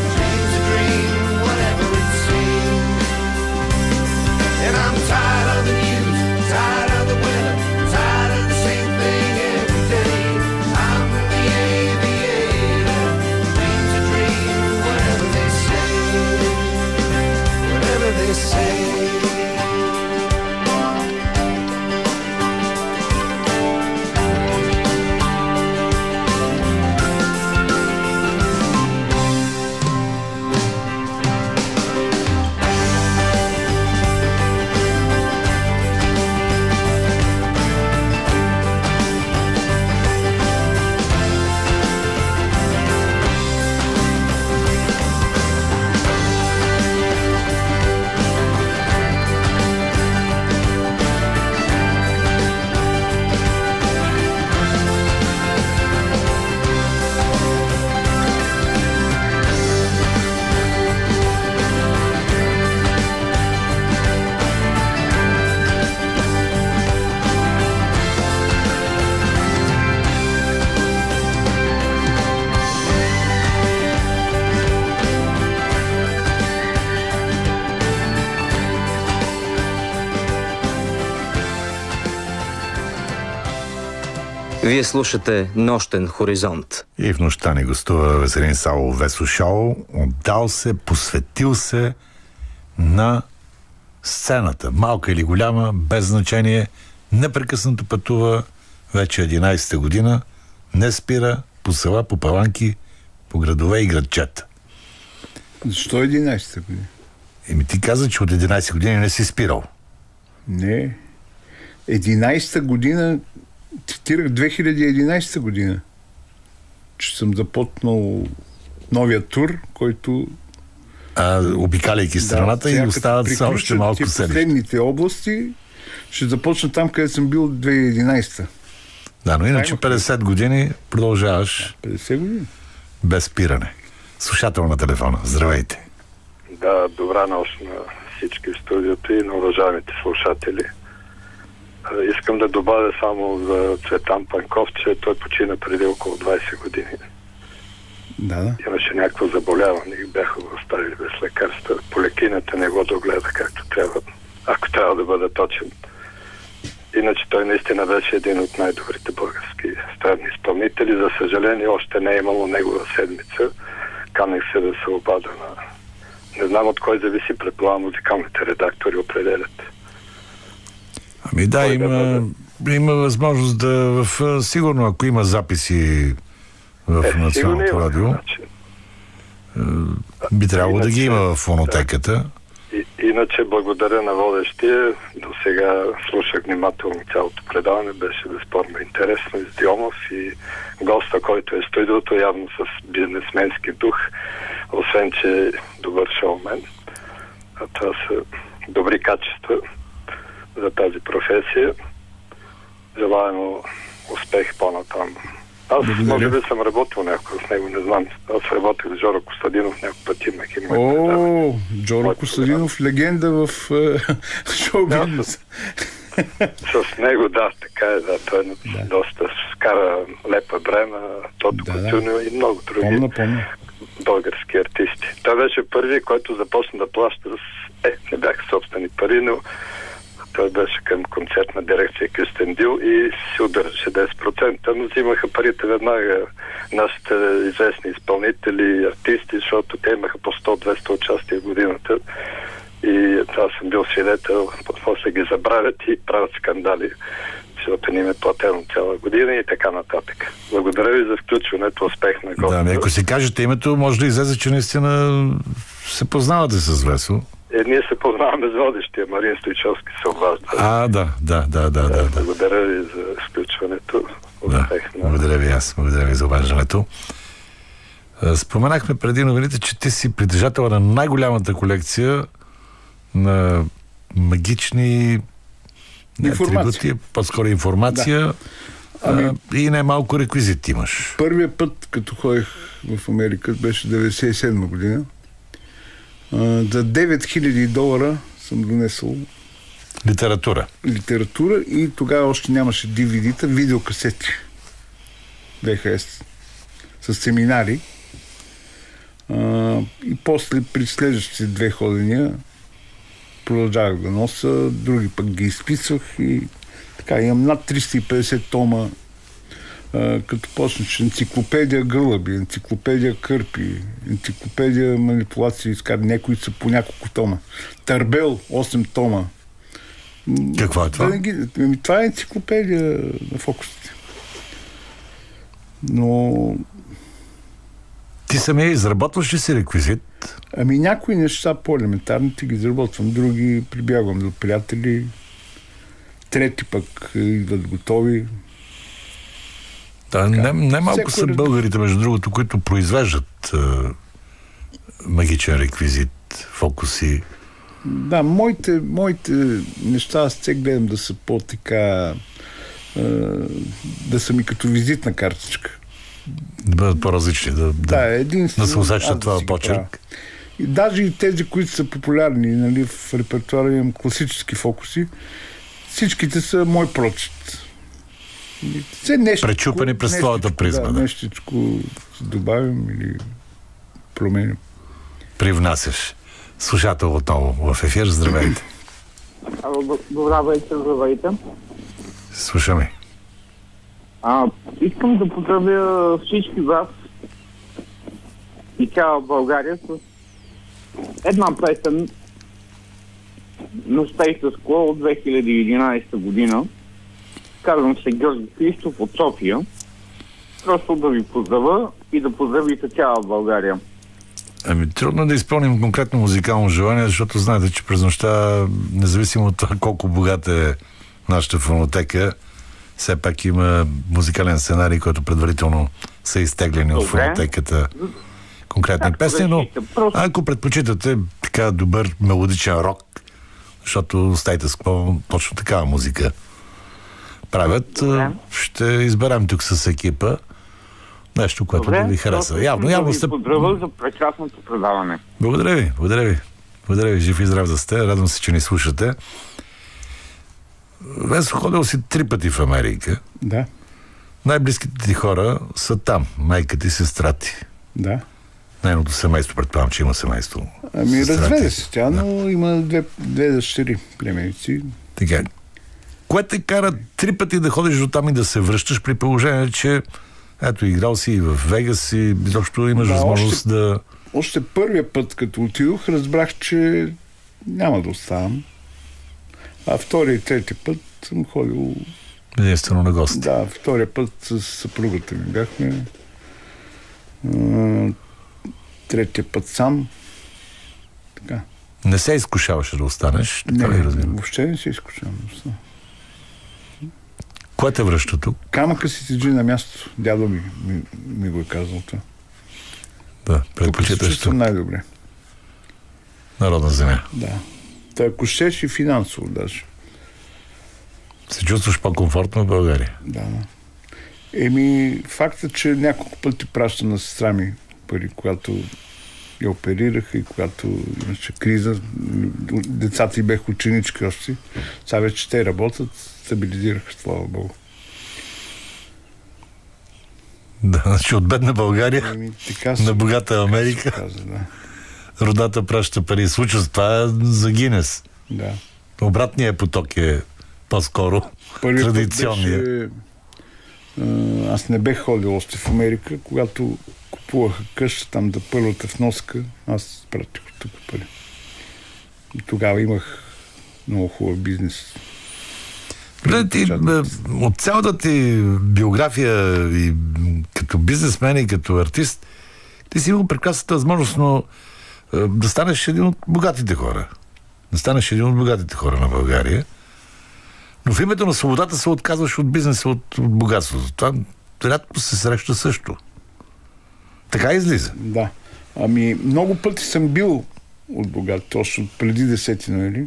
And I'm tired of the Вие слушате Нощен хоризонт. И в нощта ни гостува Веселин Савов Весо Шоу. Отдал се, посветил се на сцената. Малка или голяма, без значение. Непрекъснато пътува вече единайсета година. Не спира по села, по паланки, по градове и градчета. Защо единайсета година? Еми ти каза, че от единайсет години не си спирал. Не. единайсета година, цитирах две хиляди и единайсета година, че съм започнал новия тур, който... А, обикаляйки страната да, и остават са още малко седмици. Последните области ще започна там, където съм бил две хиляди и единайсета. Да, но иначе петдесет години продължаваш. петдесет години. Без спиране. Слушател на телефона. Здравейте. Да, добра нощ на всички в студиото и на уважаемите слушатели. Искам да добавя само за Цветан Панков, че той почина преди около двайсет години. Да, да. Имаше някакво заболяване и бяха го оставили без лекарства. Полекинята не го догледа както трябва, ако трябва да бъда точен. Иначе той наистина беше един от най-добрите български странни изпълнители. За съжаление, още не е имало негова седмица. Канех се да се обада на... Не знам от кой зависи, предполагам, музикалните редактори определят. Ами да, има, да има възможност да... В, сигурно, ако има записи в е, Националното радио, значи. би трябвало иначе, да ги има в фонотеката. Да. И, иначе благодаря на водещия. До сега слушах внимателно цялото предаване. Беше безспорно интересно и с Дьомов и госта, който е в студиото, явно с бизнесменски дух, освен че е добър шоумен. А това са добри качества за тази професия. Желаем успех по-натам. Аз може би съм работил някой с него, не знам. Аз работих с Жоро Костадинов няколко пъти. О, Жоро Костадинов, легенда в шоу-бизнеса. С него, да, така е, да. Той да. доста скара Лепа Брема, Тото да, Костюнио да. и много други помна, помна. български артисти. Той беше първи, който започна да плаща с... Е, не бяха собствени пари, но той беше към концертна дирекция Кюстендил и си удържаше десет процента, но взимаха парите веднага нашите известни изпълнители, артисти, защото те имаха по сто-двеста участия в годината. И аз съм бил свидетел, после ги забравят и правят скандали, защото ни е платено цяла година и така нататък. Благодаря ви за включването, успех на госта. Да, ако си кажете името, може да излезе, че наистина се познавате с Весо. Е, ние се познаваме с водещия, Марин Стойчовски се обажда. А, да, да, да, да, да. Благодаря ви за включването. Успех да, на... благодаря ви аз, благодаря ви за обаждането. Споменахме преди новините, че ти си притежател на най-голямата колекция на магични атрибути, по-скоро информация, да. ами, а, и най-малко реквизит имаш. Първият път, като ходих в Америка, беше деветдесет и седма година. А, за девет хиляди долара съм донесъл литература. Литература и тогава още нямаше ди ви ди-та, видеокасети. ви ейч ес. С семинари. А, и после при следващите две ходения продължавах да носа, други пък ги изписвах и така, имам над триста и петдесет тома, а, като почнеш енциклопедия гълъби, енциклопедия кърпи, енциклопедия манипулации, изкар, някои са по няколко тома. Тарбел, осем тома. Какво е това? Да, ги, ами, това е енциклопедия на фокусите. Но... Ти самия изработваш ли си реквизит? Ами някои неща по-елементарните ги изработвам, други прибягвам до приятели, трети пък идват готови. Да, не, не малко са раз... българите, между другото, които произвеждат е, магичен реквизит, фокуси. Да, моите, моите неща аз те гледам да са по-така, е, да са ми като визитна картичка. Да бъдат по-различни, да, да, да, да се усеща това да почерк. И даже и тези, които са популярни, нали, в репертуара имам класически фокуси, всичките са мой прочит. Нещо, пречупени през твоята призма. Да, да. Нещичко добавим или променим. Привнасяш. Слушател отново в ефир. Здравейте. Добра вечер, здравейте. Слушаме. А, искам да поздравя всички вас и цяла България с една песен на Status Quo от две хиляди и единадесета година. Казвам се Георги Христов от София. Просто да ви поздравя и да поздравите цяла България. Ами, трудно да изпълним конкретно музикално желание, защото знаете, че през нощта, независимо от това колко богата е нашата фонотека, все пак има музикален сценарий, който предварително са изтеглени от фонотеката конкретни как песни, но просто... ако предпочитате така добър мелодичен рок, защото Status Quo точно такава музика правят, добре, ще изберем тук с екипа нещо, което добре, да ви хареса. Явно, явно да ви поздравя за прекрасното предаване. Благодаря ви, благодаря ви. Благодаря ви, жив и здрав да сте. Радвам се, че ни слушате. Весо, ходил си три пъти в Америка. Да. Най-близките ти хора са там. Майка ти, сестра ти. Да. Нейното семейство, предполагам, че има семейство. Ами разведе се тя, но да, има две, две дъщери племеници. Така. Кое те кара три пъти да ходиш до там и да се връщаш, при положение, че ето, играл си и в Вегас и изобщо имаш да, възможност още, да... Още първия път, като отидох, разбрах, че няма да оставам. А втория и третия път съм ходил... Единствено на гости. Да, втория път с съпругата ми бяхме. Третия път сам. Така. Не се изкушаваше да останеш? Така не, ли разбирам? Въобще не се изкушавам. Кое те връща тук? Камъка си седи на място. Дядо ми, ми, ми го е казал това. Да, предпочиташ тук. Най-добре. Народна земя. Да. Та ако щеш и финансово даже. Се чувстваш по-комфортно в България? Да. Еми, факта, че няколко пъти праща на сестра ми пари, когато я оперираха и когато имаше криза. Децата й беха ученички още. Сега вече те работят, стабилизираха, слава Богу. Да, значи от бедна България ами, така на богата Америка. Каза, да. Родата праща пари. Случва се това за Гинес. Да. Обратният поток е по-скоро първият традиционният. Беше, аз не бех ходил още в Америка, когато купуваха къща там да първата вноска, аз пратих от тук пари. И тогава имах много хубав бизнес. Добре, ти, от цялата ти биография и като бизнесмен и като артист, ти си имал прекрасната възможност, но да станеш един от богатите хора. Да станеш един от богатите хора на България. Но в името на свободата се отказваш от бизнеса, от, от богатството. Това рядко се среща също. Така излиза. Да. Ами, много пъти съм бил от богат, точно преди десети ноември.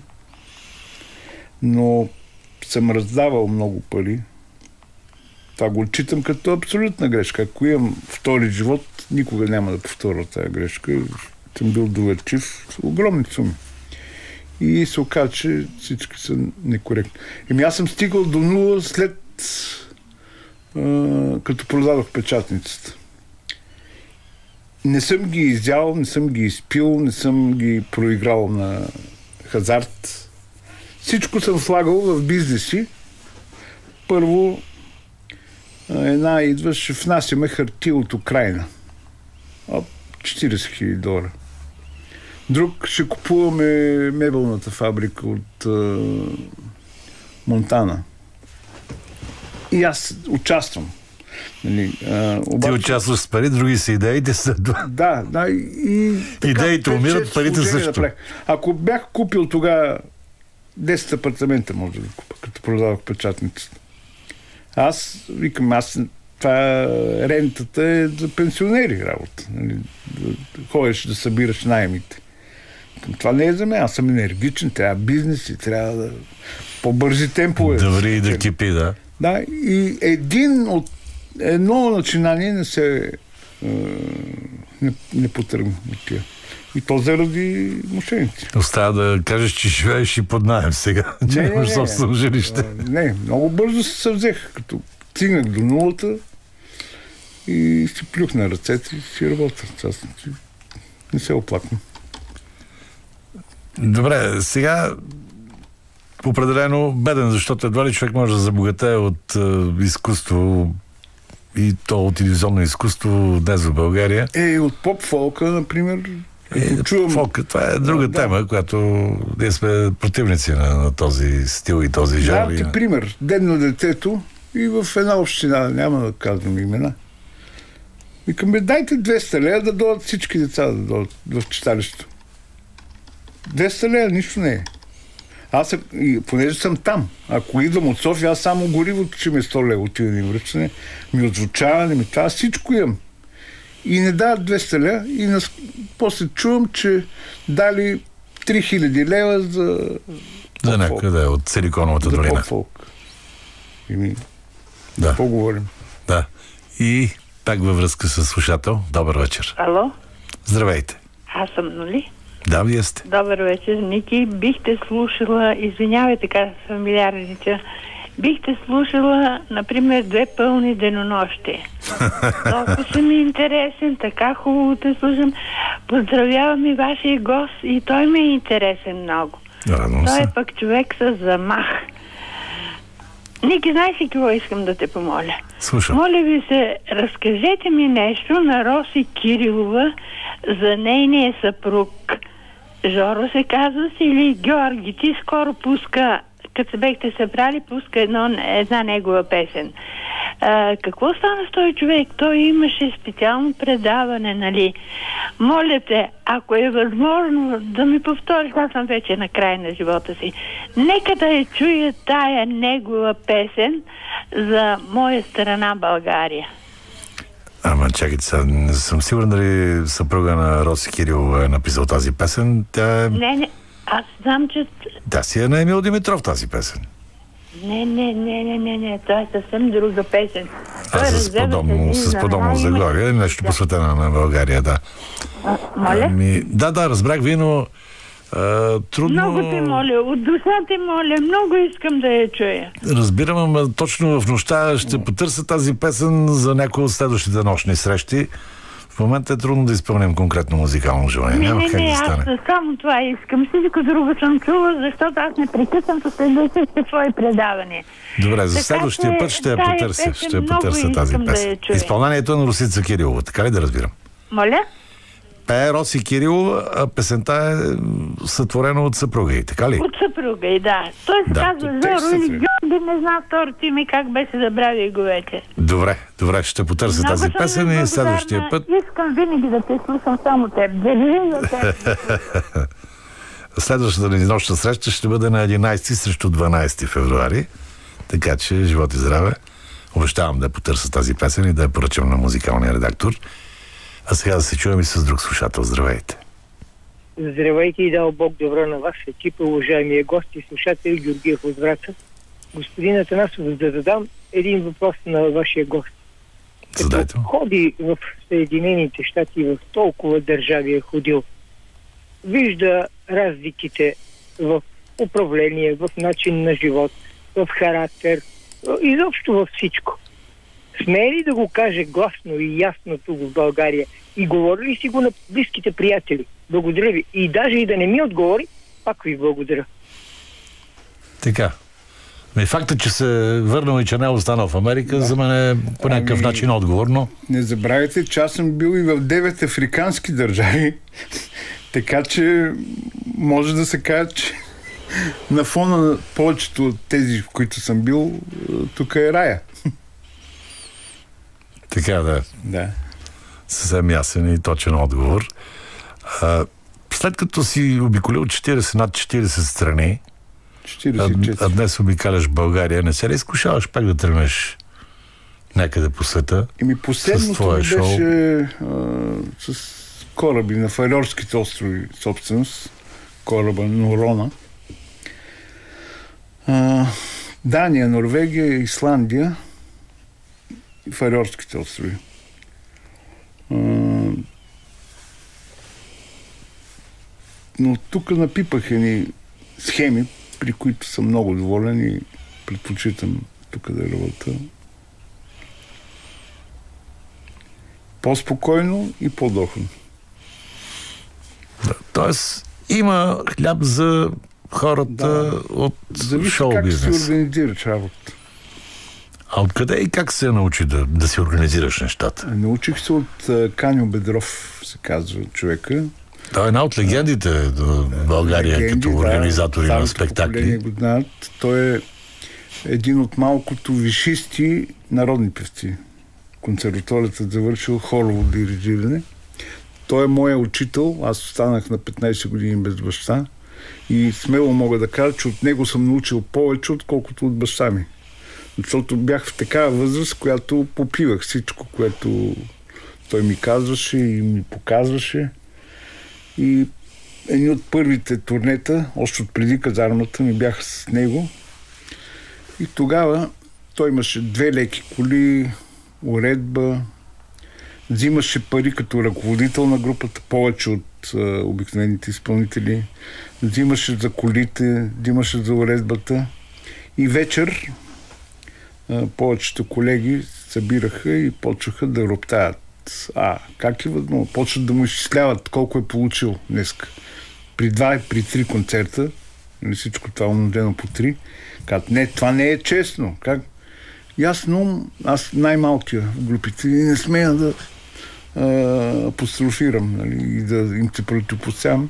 Но съм раздавал много пари. Това го отчитам като абсолютна грешка. Ако имам втори живот, никога няма да повторя тази грешка. Съм бил доверчив с огромни суми. И се оказа, че всички са некоректни. Еми аз съм стигал до нула след а, като продадох печатницата. Не съм ги изял, не съм ги изпил, не съм ги проиграл на хазарт. Всичко съм слагал в бизнеси. Първо една идва, ще внасяме хартия от Украйна. четиридесет хиляди долара. Друг ще купуваме мебелната фабрика от а, Монтана. И аз участвам. Нали, а, обаче... Ти участваш с пари, други са идеите са... Да, да. И, идеите умират, парите също. Да, ако бях купил тогава десет апартамента, може да купа, като продавах печатницата. Аз викам, аз това рентата е за пенсионери работа. Нали, да, да ходиш да събираш наемите. Това не е за мен, аз съм енергичен, трябва бизнес и трябва да по-бързи темпове. Да ври и да кипи, да. Да, и един от едно начинание не се е, не, не потръгна от тия. И то заради мошеници. Остава да кажеш, че живееш и под наем сега, че не, имаш не, собствено жилище. Не, много бързо се взех, като стигнах до нулата и си плюх на ръцете и си работя. Аз не се оплаквам. Добре, сега определено беден, защото едва ли човек може да забогатее от е, изкуство и то от телевизионно изкуство днес в България. Е, от поп-фолка, например. Е, чувам... Фолка, това е друга да. тема, която ние сме противници на, на този стил и този жанр. Да, ти пример. Ден на детето и в една община, няма да казвам имена. Викам, бе, дайте двеста лея да дойдат всички деца да дойдат в читалището. двеста лея, нищо не е. Аз, и, понеже съм там, ако идвам от София, аз само горивото, че ми е сто лева отиване и връчане, ми отзвучаване, ми това, всичко имам. И не дават двеста лева и нас... после чувам, че дали три хиляди лева за... За някъде от Силиконовата долина. За поп-фолк. И ми... Да. Поговорим. Да. И пак във връзка с слушател. Добър вечер. Ало? Здравейте. Аз съм, нали? Да, вие сте. Добър вечер, Ники. Бихте слушала, извинявай така фамилиарнича, бихте слушала, например, Две пълни денонощи. Толкова си ми интересен, така хубаво те слушам. Поздравявам и вашия гост и той ми е интересен много. Радвам той се. е пък човек с замах. Ники, знаеш ли какво искам да те помоля? Слушам. Моля ви се, разкажете ми нещо на Роси Кирилова за нейния съпруг. Жоро се казва си или Георги? Ти скоро пуска, като се бехте събрали, пуска едно, една негова песен. А, какво стана с този човек? Той имаше специално предаване, нали? Моля те, ако е възможно да ми повториш, аз съм вече на края на живота си. Нека да я чуя тая негова песен за моя страна България. Ама чакайте сега, не съм сигурен дали съпруга на Роси Кирилова е написал тази песен. Тя е... Не, не, аз знам, че... Тя си е на Емил Димитров тази песен. Не, не, не, не, не, не, това е съвсем друга песен. А с подобно, с подобно заглавие, нещо посветено на България, да. А, моля? Ами, да, да, разбрах ви, но а, трудно... Много те моля, от душа те моля, много искам да я чуя. Разбирам, ама точно в нощта ще потърся тази песен за някои от следващите нощни срещи. В момента е трудно да изпълним конкретно музикално желание. Не, Няма не, как не, да стане. аз само това искам. Всичко друго съм чула, защото аз не прекъсвам с следващите твои предавания. Добре, за Така следващия че път ще я тая потърся. песен Ще я много потърся тази искам да песен. я чуя. Изпълнението е на Росица Кирилова, така ли да разбирам? Моля? Пее Роси Кирилова, а песента е сътворена от съпруга й, така ли? От съпруга и да. Той се Да. казва Жоро или Георги, не знам второто име как беше, забравя го вече. Добре, добре, ще потърся Много тази съм песен ви и следващия благодарна. път. Искам винаги да те слушам само теб. Държи за теб. Следващата ни нощна среща ще бъде на единайсети срещу дванайсети февруари. Така че, живот и здраве. Обещавам да я потърся тази песен и да я поръчам на музикалния редактор. А сега да се чуем и с друг слушател. Здравейте. Здравейте и дал Бог добро на вас, екипа, уважаемия гост и слушател Георгиев от Враца. Господин Атанасов, да задам един въпрос на вашия гост. Задайте. Като ходи в Съединените щати, в толкова държави е ходил, вижда разликите в управление, в начин на живот, в характер, изобщо във всичко. Смее ли да го каже гласно и ясно тук в България? И говори ли си го на близките приятели? Благодаря ви. И даже и да не ми отговори, пак ви благодаря. Така. Ами факта, че се върнал и че не е останал в Америка, да. За мен е по някакъв ами, начин отговор, но... Не забравяйте, че аз съм бил и в девет африкански държави, така че може да се каже, че на фона на повечето от тези, в които съм бил, тук е рая. Така, да. Да. Съвсем ясен и точен отговор. А, след като си обиколил четирийсет, над четирийсет страни, четирийсет и четири. А, а днес обикаляш България, не се ли изкушаваш пак да тръгнеш някъде по света? Еми последното ми беше а, с кораби на Фарерските острови, собственост, кораба Норона. А, Дания, Норвегия, Исландия и Фарерските острови. А, но тук напипах едни схеми, при които съм много доволен и предпочитам тук да работя. По-спокойно и по-доходно. Да, тоест има хляб за хората, да, от шоу бизнес. Зависи как се организираш работа. А откъде и как се научи да, да си организираш нещата? Научих се от Каньо Бедров, се казва човека. Той е една от легендите в България, легенди, като организатори да, на спектакли. Го знаят. Той е един от малкото висшисти народни певци. Консерваторията завършил хорово дирижиране. Той е моя учител. Аз останах на петнайсет години без баща и смело мога да кажа, че от него съм научил повече, отколкото от баща ми. Защото бях в такава възраст, която попивах всичко, което той ми казваше и ми показваше. И едни от първите турнета, още от преди казармата, ми бяха с него. И тогава той имаше две леки коли, уредба, взимаше пари като ръководител на групата, повече от а, обикновените изпълнители. Взимаше за колите, взимаше за уредбата. И вечер а, повечето колеги събираха и почваха да роптаят. А, как е възможно? Почват да му изчисляват колко е получил днеска. При два и при три концерта, или всичко това умножено по три, казват, не, това не е честно. Как? Ясно, аз най-малкия в групите и не смея да а, апострофирам, нали, и да им се противопоставям.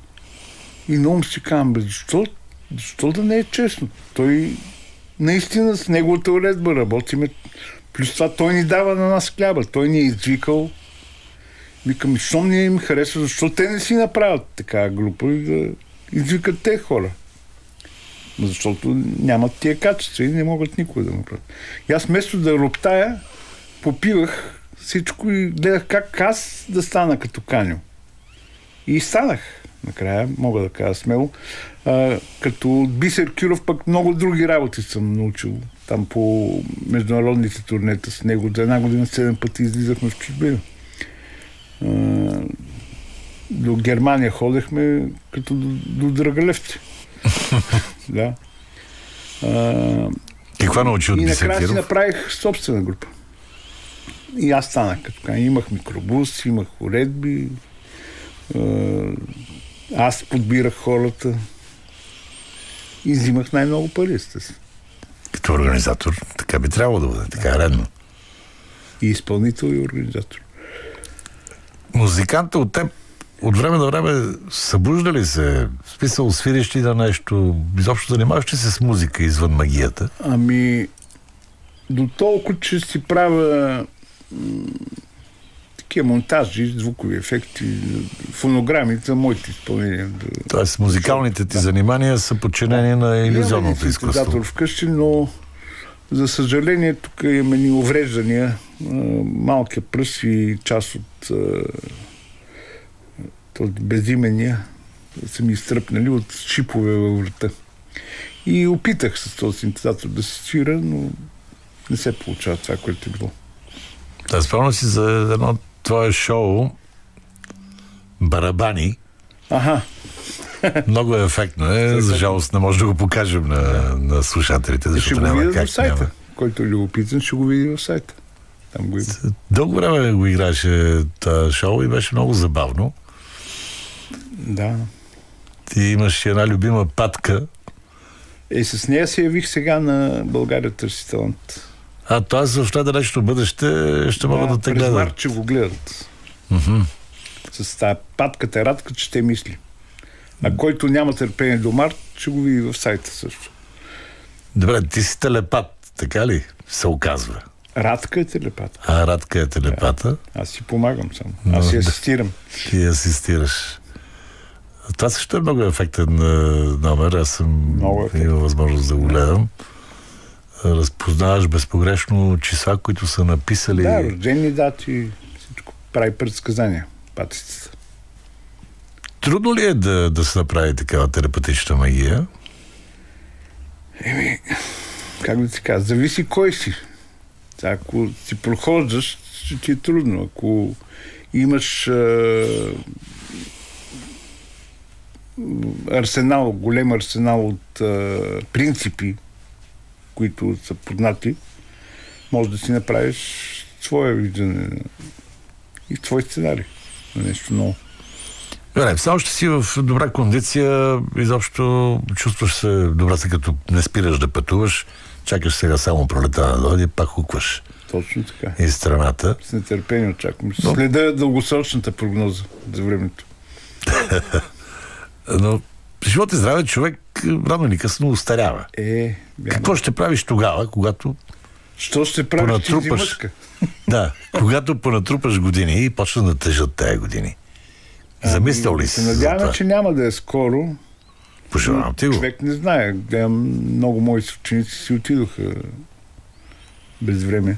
И много си казвам, бе, защо, защо да не е честно? Той наистина с неговата уредба работиме. Плюс това той ни дава на нас хляба. Той ни е извикал. Викам, защо ми им харесва? Защо те не си направят такава група и да извикат те хора? Защото нямат тия качества и не могат никога да направят. И аз вместо да роптая, попивах всичко и гледах как аз да стана като Каньо. И станах. Накрая, мога да кажа смело. А, като Бисер Кюров пък много други работи съм научил. Там по международните турнета с него. За една година седем пъти излизахме в чужбина. А, до Германия ходехме като до, до Драгалевци. Да. А, Каква научи от Бисер Кюров? И накрая си направих собствена група. И аз станах като Каньо. Имах микробус, имах уредби. А, аз подбирах хората и взимах най-много пари, естествено. Като организатор, така би трябвало да бъде, така е редно. И изпълнител, и организатор. Музиканта от теб от време на време събужда ли се? В смисъл, свириш ли да нещо? Изобщо занимаваш ли се с музика извън магията? Ами, до толкова, че си правя м- такива монтажи, звукови ефекти, фонограми за моите изпълнения. Тоест, музикалните ти занимания са подчинени на илюзионното изкуство. Синтезатор вкъщи, но за съжаление тук имаме ни увреждания. Малкият пръст и част от този безимения са ми изтръпнали от шипове във врата. И опитах с този синтезатор да се свира, но не се получава това, което е било. Да, спомням си за едно твое шоу Барабани. Аха. Много е ефектно. Е. За жалост не може да го покажем на, на слушателите, защото няма как. Ще го видя в сайта. Няма. Който е любопитен, ще го види в сайта. Там го има. Дълго време го играеше това шоу и беше много забавно. Да. Ти имаш една любима патка. Е, с нея се явих сега на България търси талант. А т.е. в най-далечното бъдеще ще могат да, да те гледат. През март ще го гледат. Uh-huh. С тази патката Радка, че те мисли. А който няма търпение до март, ще го види в сайта също. Добре, ти си телепат, така ли се оказва? Радка е телепат. А, Радка е телепата? Да. Аз си помагам само. Но, аз си асистирам. Ти асистираш. Това също е много ефектен номер. Аз съм имал възможност да го гледам. Разпознаваш безпогрешно числа, които са написали... Да, рождени дати, всичко прави предсказания, патицата. Трудно ли е да, да се направи такава телепатична магия? Еми, как да ти кажа, зависи кой си. Ако си прохождаш, ще ти е трудно. Ако имаш а, арсенал, голем арсенал от а, принципи, които са познати, може да си направиш своя виждане и твой сценарий на нещо ново. Добре, все още си в добра кондиция, изобщо чувстваш се добре, като не спираш да пътуваш, чакаш сега само пролета да дойде, пак хукваш. Точно така. И страната. С нетърпение очаквам. Но... Следа дългосрочната прогноза за времето. Но живот и здраве, човек рано или късно устарява. Е, бяна. Какво ще правиш тогава, когато Що ще правиш понатрупаш... Да, когато понатрупаш години и почна да тежат тези години. Замислял ли си? Се надявам, че няма да е скоро. Пожелавам ти го. Човек не знае. Много мои съученици си отидоха без време.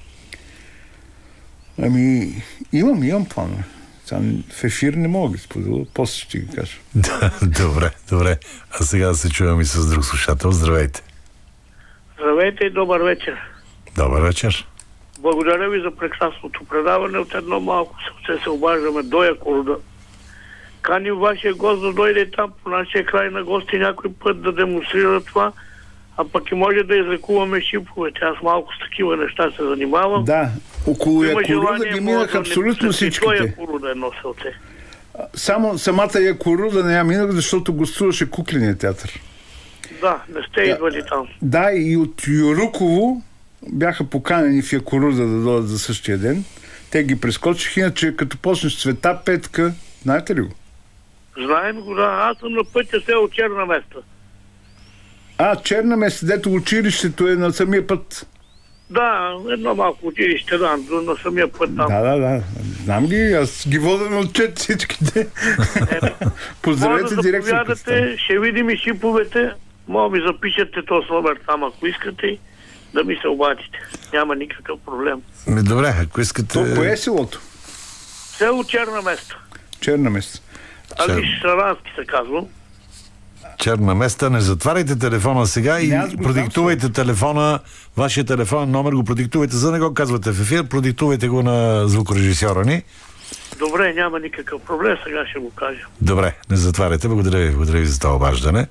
Ами, имам, имам планове. В ефир не мога да ги споделя, после ще ги кажа. Добре, добре. А сега да се чуем и с друг слушател. Здравейте. Здравейте и добър вечер. Добър вечер. Благодаря ви за прекрасното предаване. От едно малко сърце се обаждаме до Якоруда. Каним вашия гост да дойде там по нашия край на гости някой път да демонстрира това, а пък и може да излекуваме шиповете. Аз малко с такива неща се занимавам. Да, около Якоруда ги минах абсолютно всичките. До Якоруда едно селце. Само самата Якоруда не я минах, защото гостуваше Кукления театър. Да, не сте идвали там. Да, и от Юруково бяха поканени в Якоруда да дойдат за същия ден. Те ги прескочих, иначе като почнеш Цвета Петка, знаете ли го? Знаем го, да. Аз съм на пътя село Черна Места. А, Черна Места, дето училището е на самия път. Да, едно малко училище, да, на самия път там. Да, да, да. Знам ги, аз ги вода на отчет всичките. Поздравете да дирекцията. Ще видим и шиповете. Мога ми запишете този номер там, ако искате, да ми се обадите. Няма никакъв проблем. Добре, ако искате... То кое е селото? Село Черна Места. Черна Места. Али Шарански се казвам. Черна Места. Не затваряйте телефона сега и продиктувайте телефона, вашия телефон, номер го продиктувайте, за да не го казвате в ефир, продиктувайте го на звукорежисьора ни. Добре, няма никакъв проблем, сега ще го кажа. Добре, не затваряйте. Благодаря ви, благодаря ви за това обаждане.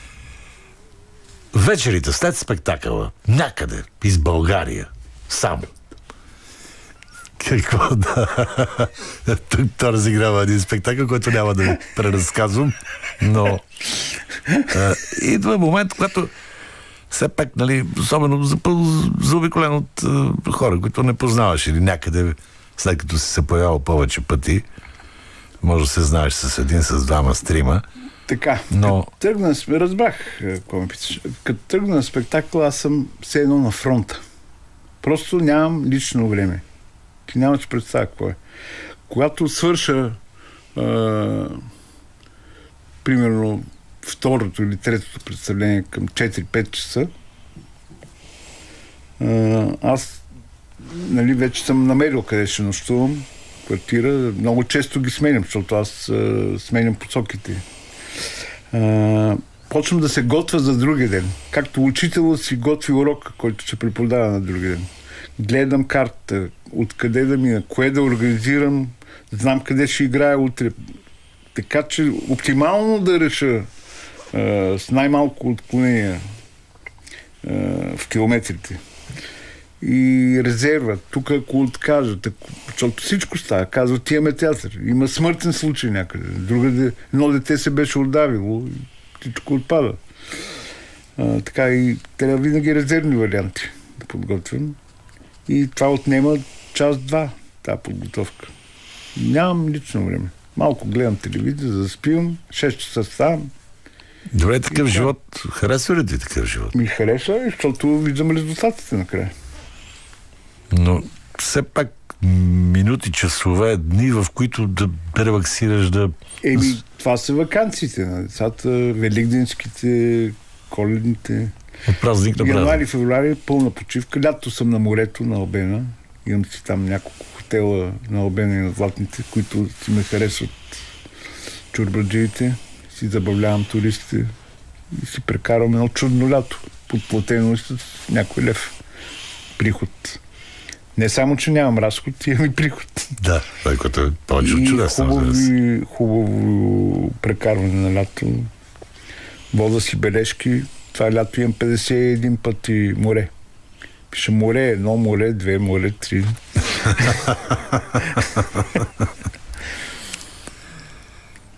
Вечерите след спектакъла, някъде из България, само. Какво да... Тук това разиграва един спектакъл, който няма да ви преразказвам, но а, идва момент, когато все пак, нали, особено заобиколен от а, хора, които не познаваш или някъде, след като си се появял повече пъти, може да се знаеш с един, с двама, с трима. Така, но... като тръгна, разбрах, какво ме питаш. Като тръгна на спектакъл, аз съм все едно на фронта. Просто нямам лично време. Ти няма да представя какво е. Когато свърша а, примерно второто или третото представление към четири-пет часа, а, аз нали, вече съм намерил къде ще нощувам, квартира. Много често ги сменям, защото аз а, сменям посоките. А, почвам да се готвя за другия ден. Както учителът си готви урока, който ще преподава на другия ден. Гледам карта, откъде да мина, кое да организирам, знам къде ще играя утре. Така че оптимално да реша а, с най-малко отклонения а, в километрите. И резерва. Тук ако откажат, защото всичко става. Казват, имаме театър. Има смъртен случай някъде. Другаде, едно дете се беше отдавило и всичко отпада. А, така и трябва винаги резервни варианти да подготвям. И това отнема час-два, тази подготовка. Нямам лично време. Малко гледам телевизия, заспивам, шест часа ставам. Добре, такъв живот. Харесва ли ти такъв живот? Ми харесва, защото виждам резултатите накрая. Но все пак минути, часове, дни, в които да релаксираш, да... Еми, това са ваканциите на децата, великденските, коледните. От празник на празник. Януари, февруари, пълна почивка. Лято съм на морето, на Албена. Имам си там няколко хотела на Албена и на Златните, които си ме харесват чорбаджиите. Си забавлявам туристите и си прекарвам едно чудно лято. Подплатено с някой лев приход. Не само, че нямам разход, имам и приход. Да, това, което е повече от чудесно. Хубави, хубаво прекарване на лято. Вода си бележки. Това лято имам петдесет и един пъти море. Пише море, едно море, две море, три.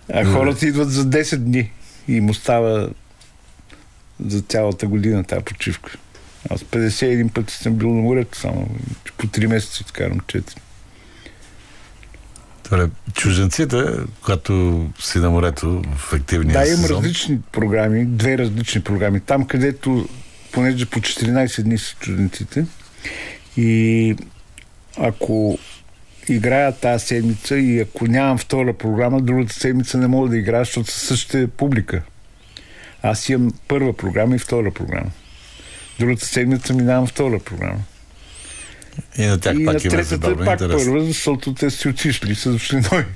А хората идват за десет дни и им остава за цялата година тази почивка. Аз петдесет и един пъти съм бил на морето, само по три месеца откарам четири. Това чужденците, когато си на морето в активния да, сезон... Да, имам различни програми, две различни програми. Там, където, понеже по четиринайсет дни са чужденците, и ако играя тази седмица и ако нямам втора програма, другата седмица не мога да играя, защото са същата публика. Аз имам първа програма и втора програма. Другата седмица минавам втора програма. И на тях и пак на има третата забавно пак интерес. Първа, защото те си отишли, са дошли нови.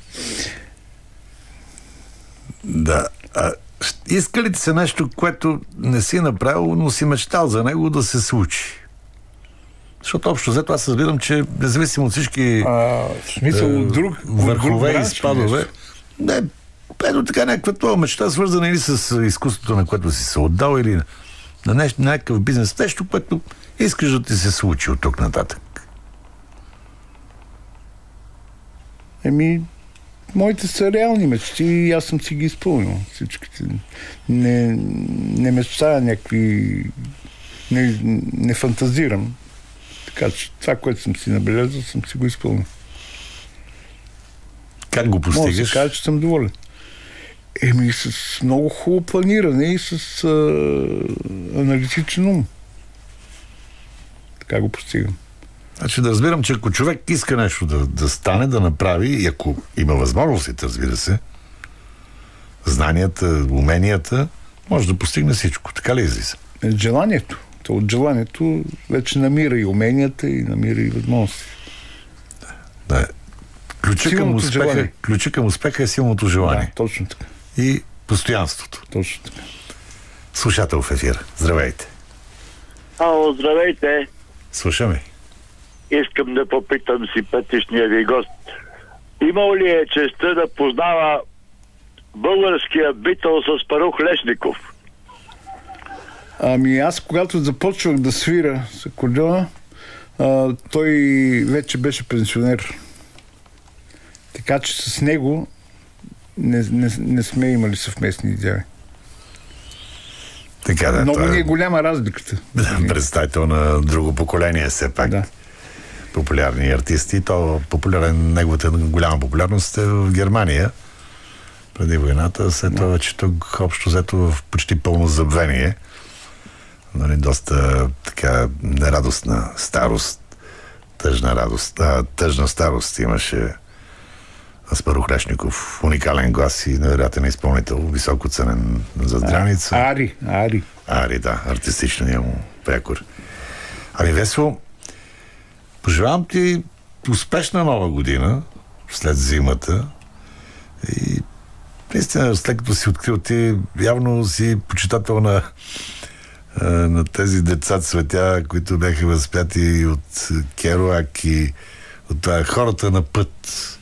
Да. А, иска ли ти се нещо, което не си направил, но си мечтал за него да се случи? Защото общо взето аз разбирам, че независимо от всички а, в смисъл, е, от друг, върхове от друг и спадове, не, ето така някаква това мечта, свързана или с изкуството, на което си се отдал, или на, на нещо, някакъв бизнес, нещо, което искаш да ти се случи от тук нататък. Еми, моите са реални мечти и аз съм си ги изпълнил всичките. Не, не мечтая някакви... Не, не фантазирам. Така че това, което съм си набелязал, съм си го изпълнил. Как го постигаш? Мога да се кажа, че съм доволен. Еми, с много хубаво планиране и с а, аналитичен ум. Така го постигам. Значи да разбирам, че ако човек иска нещо да, да стане, да направи, и ако има възможностите, разбира се, знанията, уменията, може да постигне всичко. Така ли излиза? Желанието. То от желанието вече намира и уменията, и намира и възможности. Да. Ключа към, успеха, ключа към успеха е силното желание. Да, точно така. И постоянството. Точно така. Слушател в ефира. Здравейте. Ало, здравейте. Слушаме. Искам да попитам симпатичния ви гост. Имал ли е честта да познава българския битъл с Парух Лешников? Ами аз, когато започвах да свира с акордеона, а, той вече беше пенсионер. Така че с него не, не, не сме имали съвместни изяви. Така да, много това... ни е голяма разликата. Представител на друго поколение все пак. Да. Популярни артисти. То популярен, неговата голяма популярност е в Германия преди войната. След това вече тук общо взето в почти пълно забвение. Нали, доста така нерадостна старост, тъжна радост, а, тъжна старост имаше Аспарух Лешников. Уникален глас и невероятен изпълнител, високо ценен зад граница. Ари, Ари. Ари, да, артистичният му прякор. Ами, Весело, пожелавам ти успешна нова година след зимата и наистина, след като си открил, ти явно си почитател на на тези деца цветя, които бяха възпяти от Керуак и от това хората на път.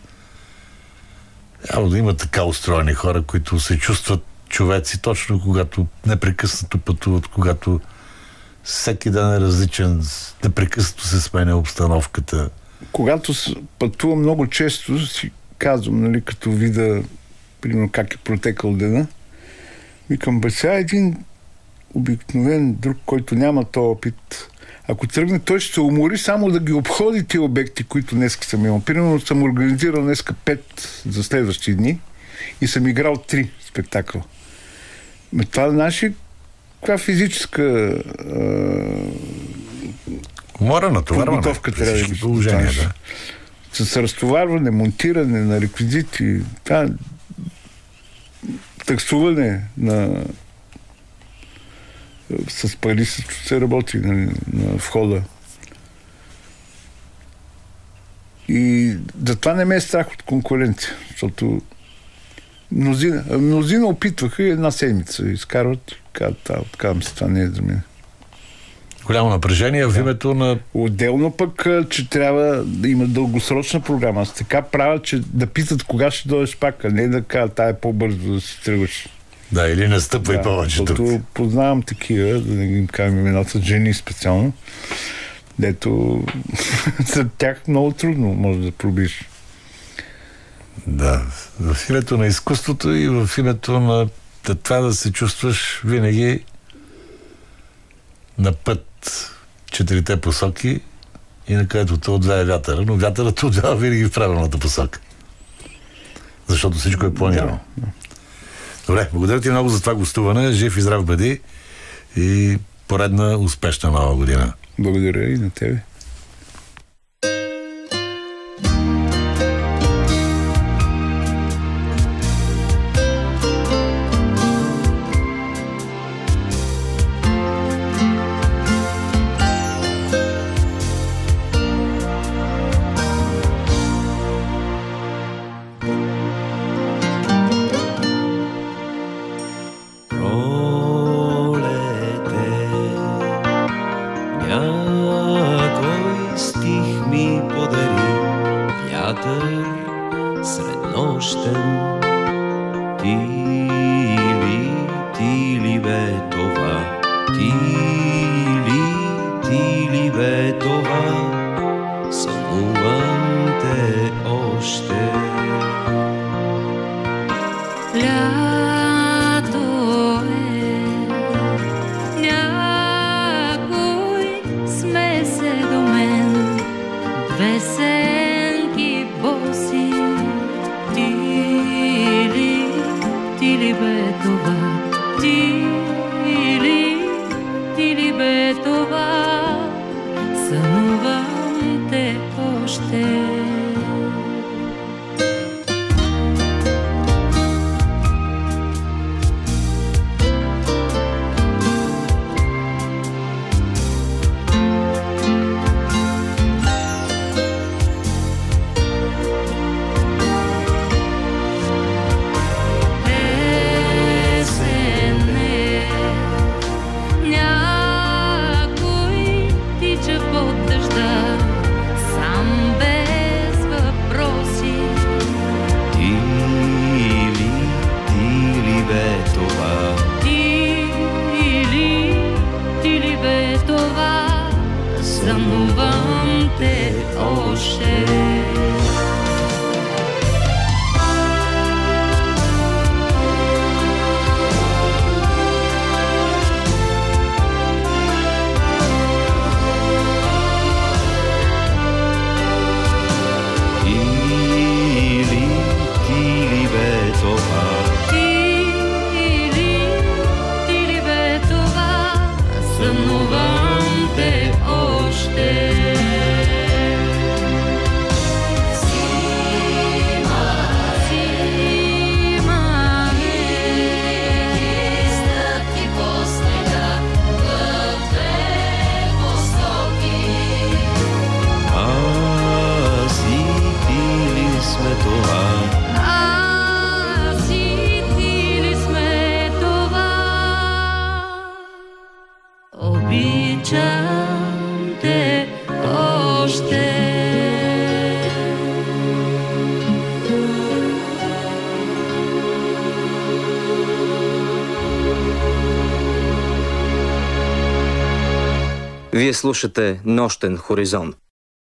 Явно да има така устроени хора, които се чувстват човеци точно когато непрекъснато пътуват, когато всеки ден е различен, непрекъснато се сменя обстановката. Когато пътувам много често, си казвам, нали, като видя примерно как е протекал дена, викам, бе, сега един обикновен друг, който няма този опит, ако тръгне, той ще се умори само да ги обходи тези обекти, които днеска съм имал. Примерно съм организирал днеска пет за следващи дни и съм играл три спектакъла. Но това наши каква физическа умора, натоварване, подготовка трябва да ги положение, да. С разтоварване, монтиране на реквизити, това таксуване на с пари се работи на, на входа. И затова не ме е страх от конкуренция, защото мнозина, мнозина опитваха и една седмица изкарват, казвам се, това не е за мен. Голямо напрежение в да. името на... Отделно пък, че трябва да има дългосрочна програма. Аз така правя, че да питат кога ще дойдеш пак, а не да кажа, тая е по-бързо да си тръгваш. Да, или не стъпвай да, повече тук. Познавам такива, да не им кажем имената, жени специално, дето за тях много трудно може да пробиш. Да, в името на изкуството и в името на това да се чувстваш винаги на път четирите посоки и на където те отвее вятъра, но вятърът отвява винаги в правилната посока. Защото всичко е планирано. Да. Добре, благодаря ти много за това гостуване. Жив и здрав бъди и поредна успешна нова година. Благодаря и на тебе. Вие слушате Нощен хоризонт.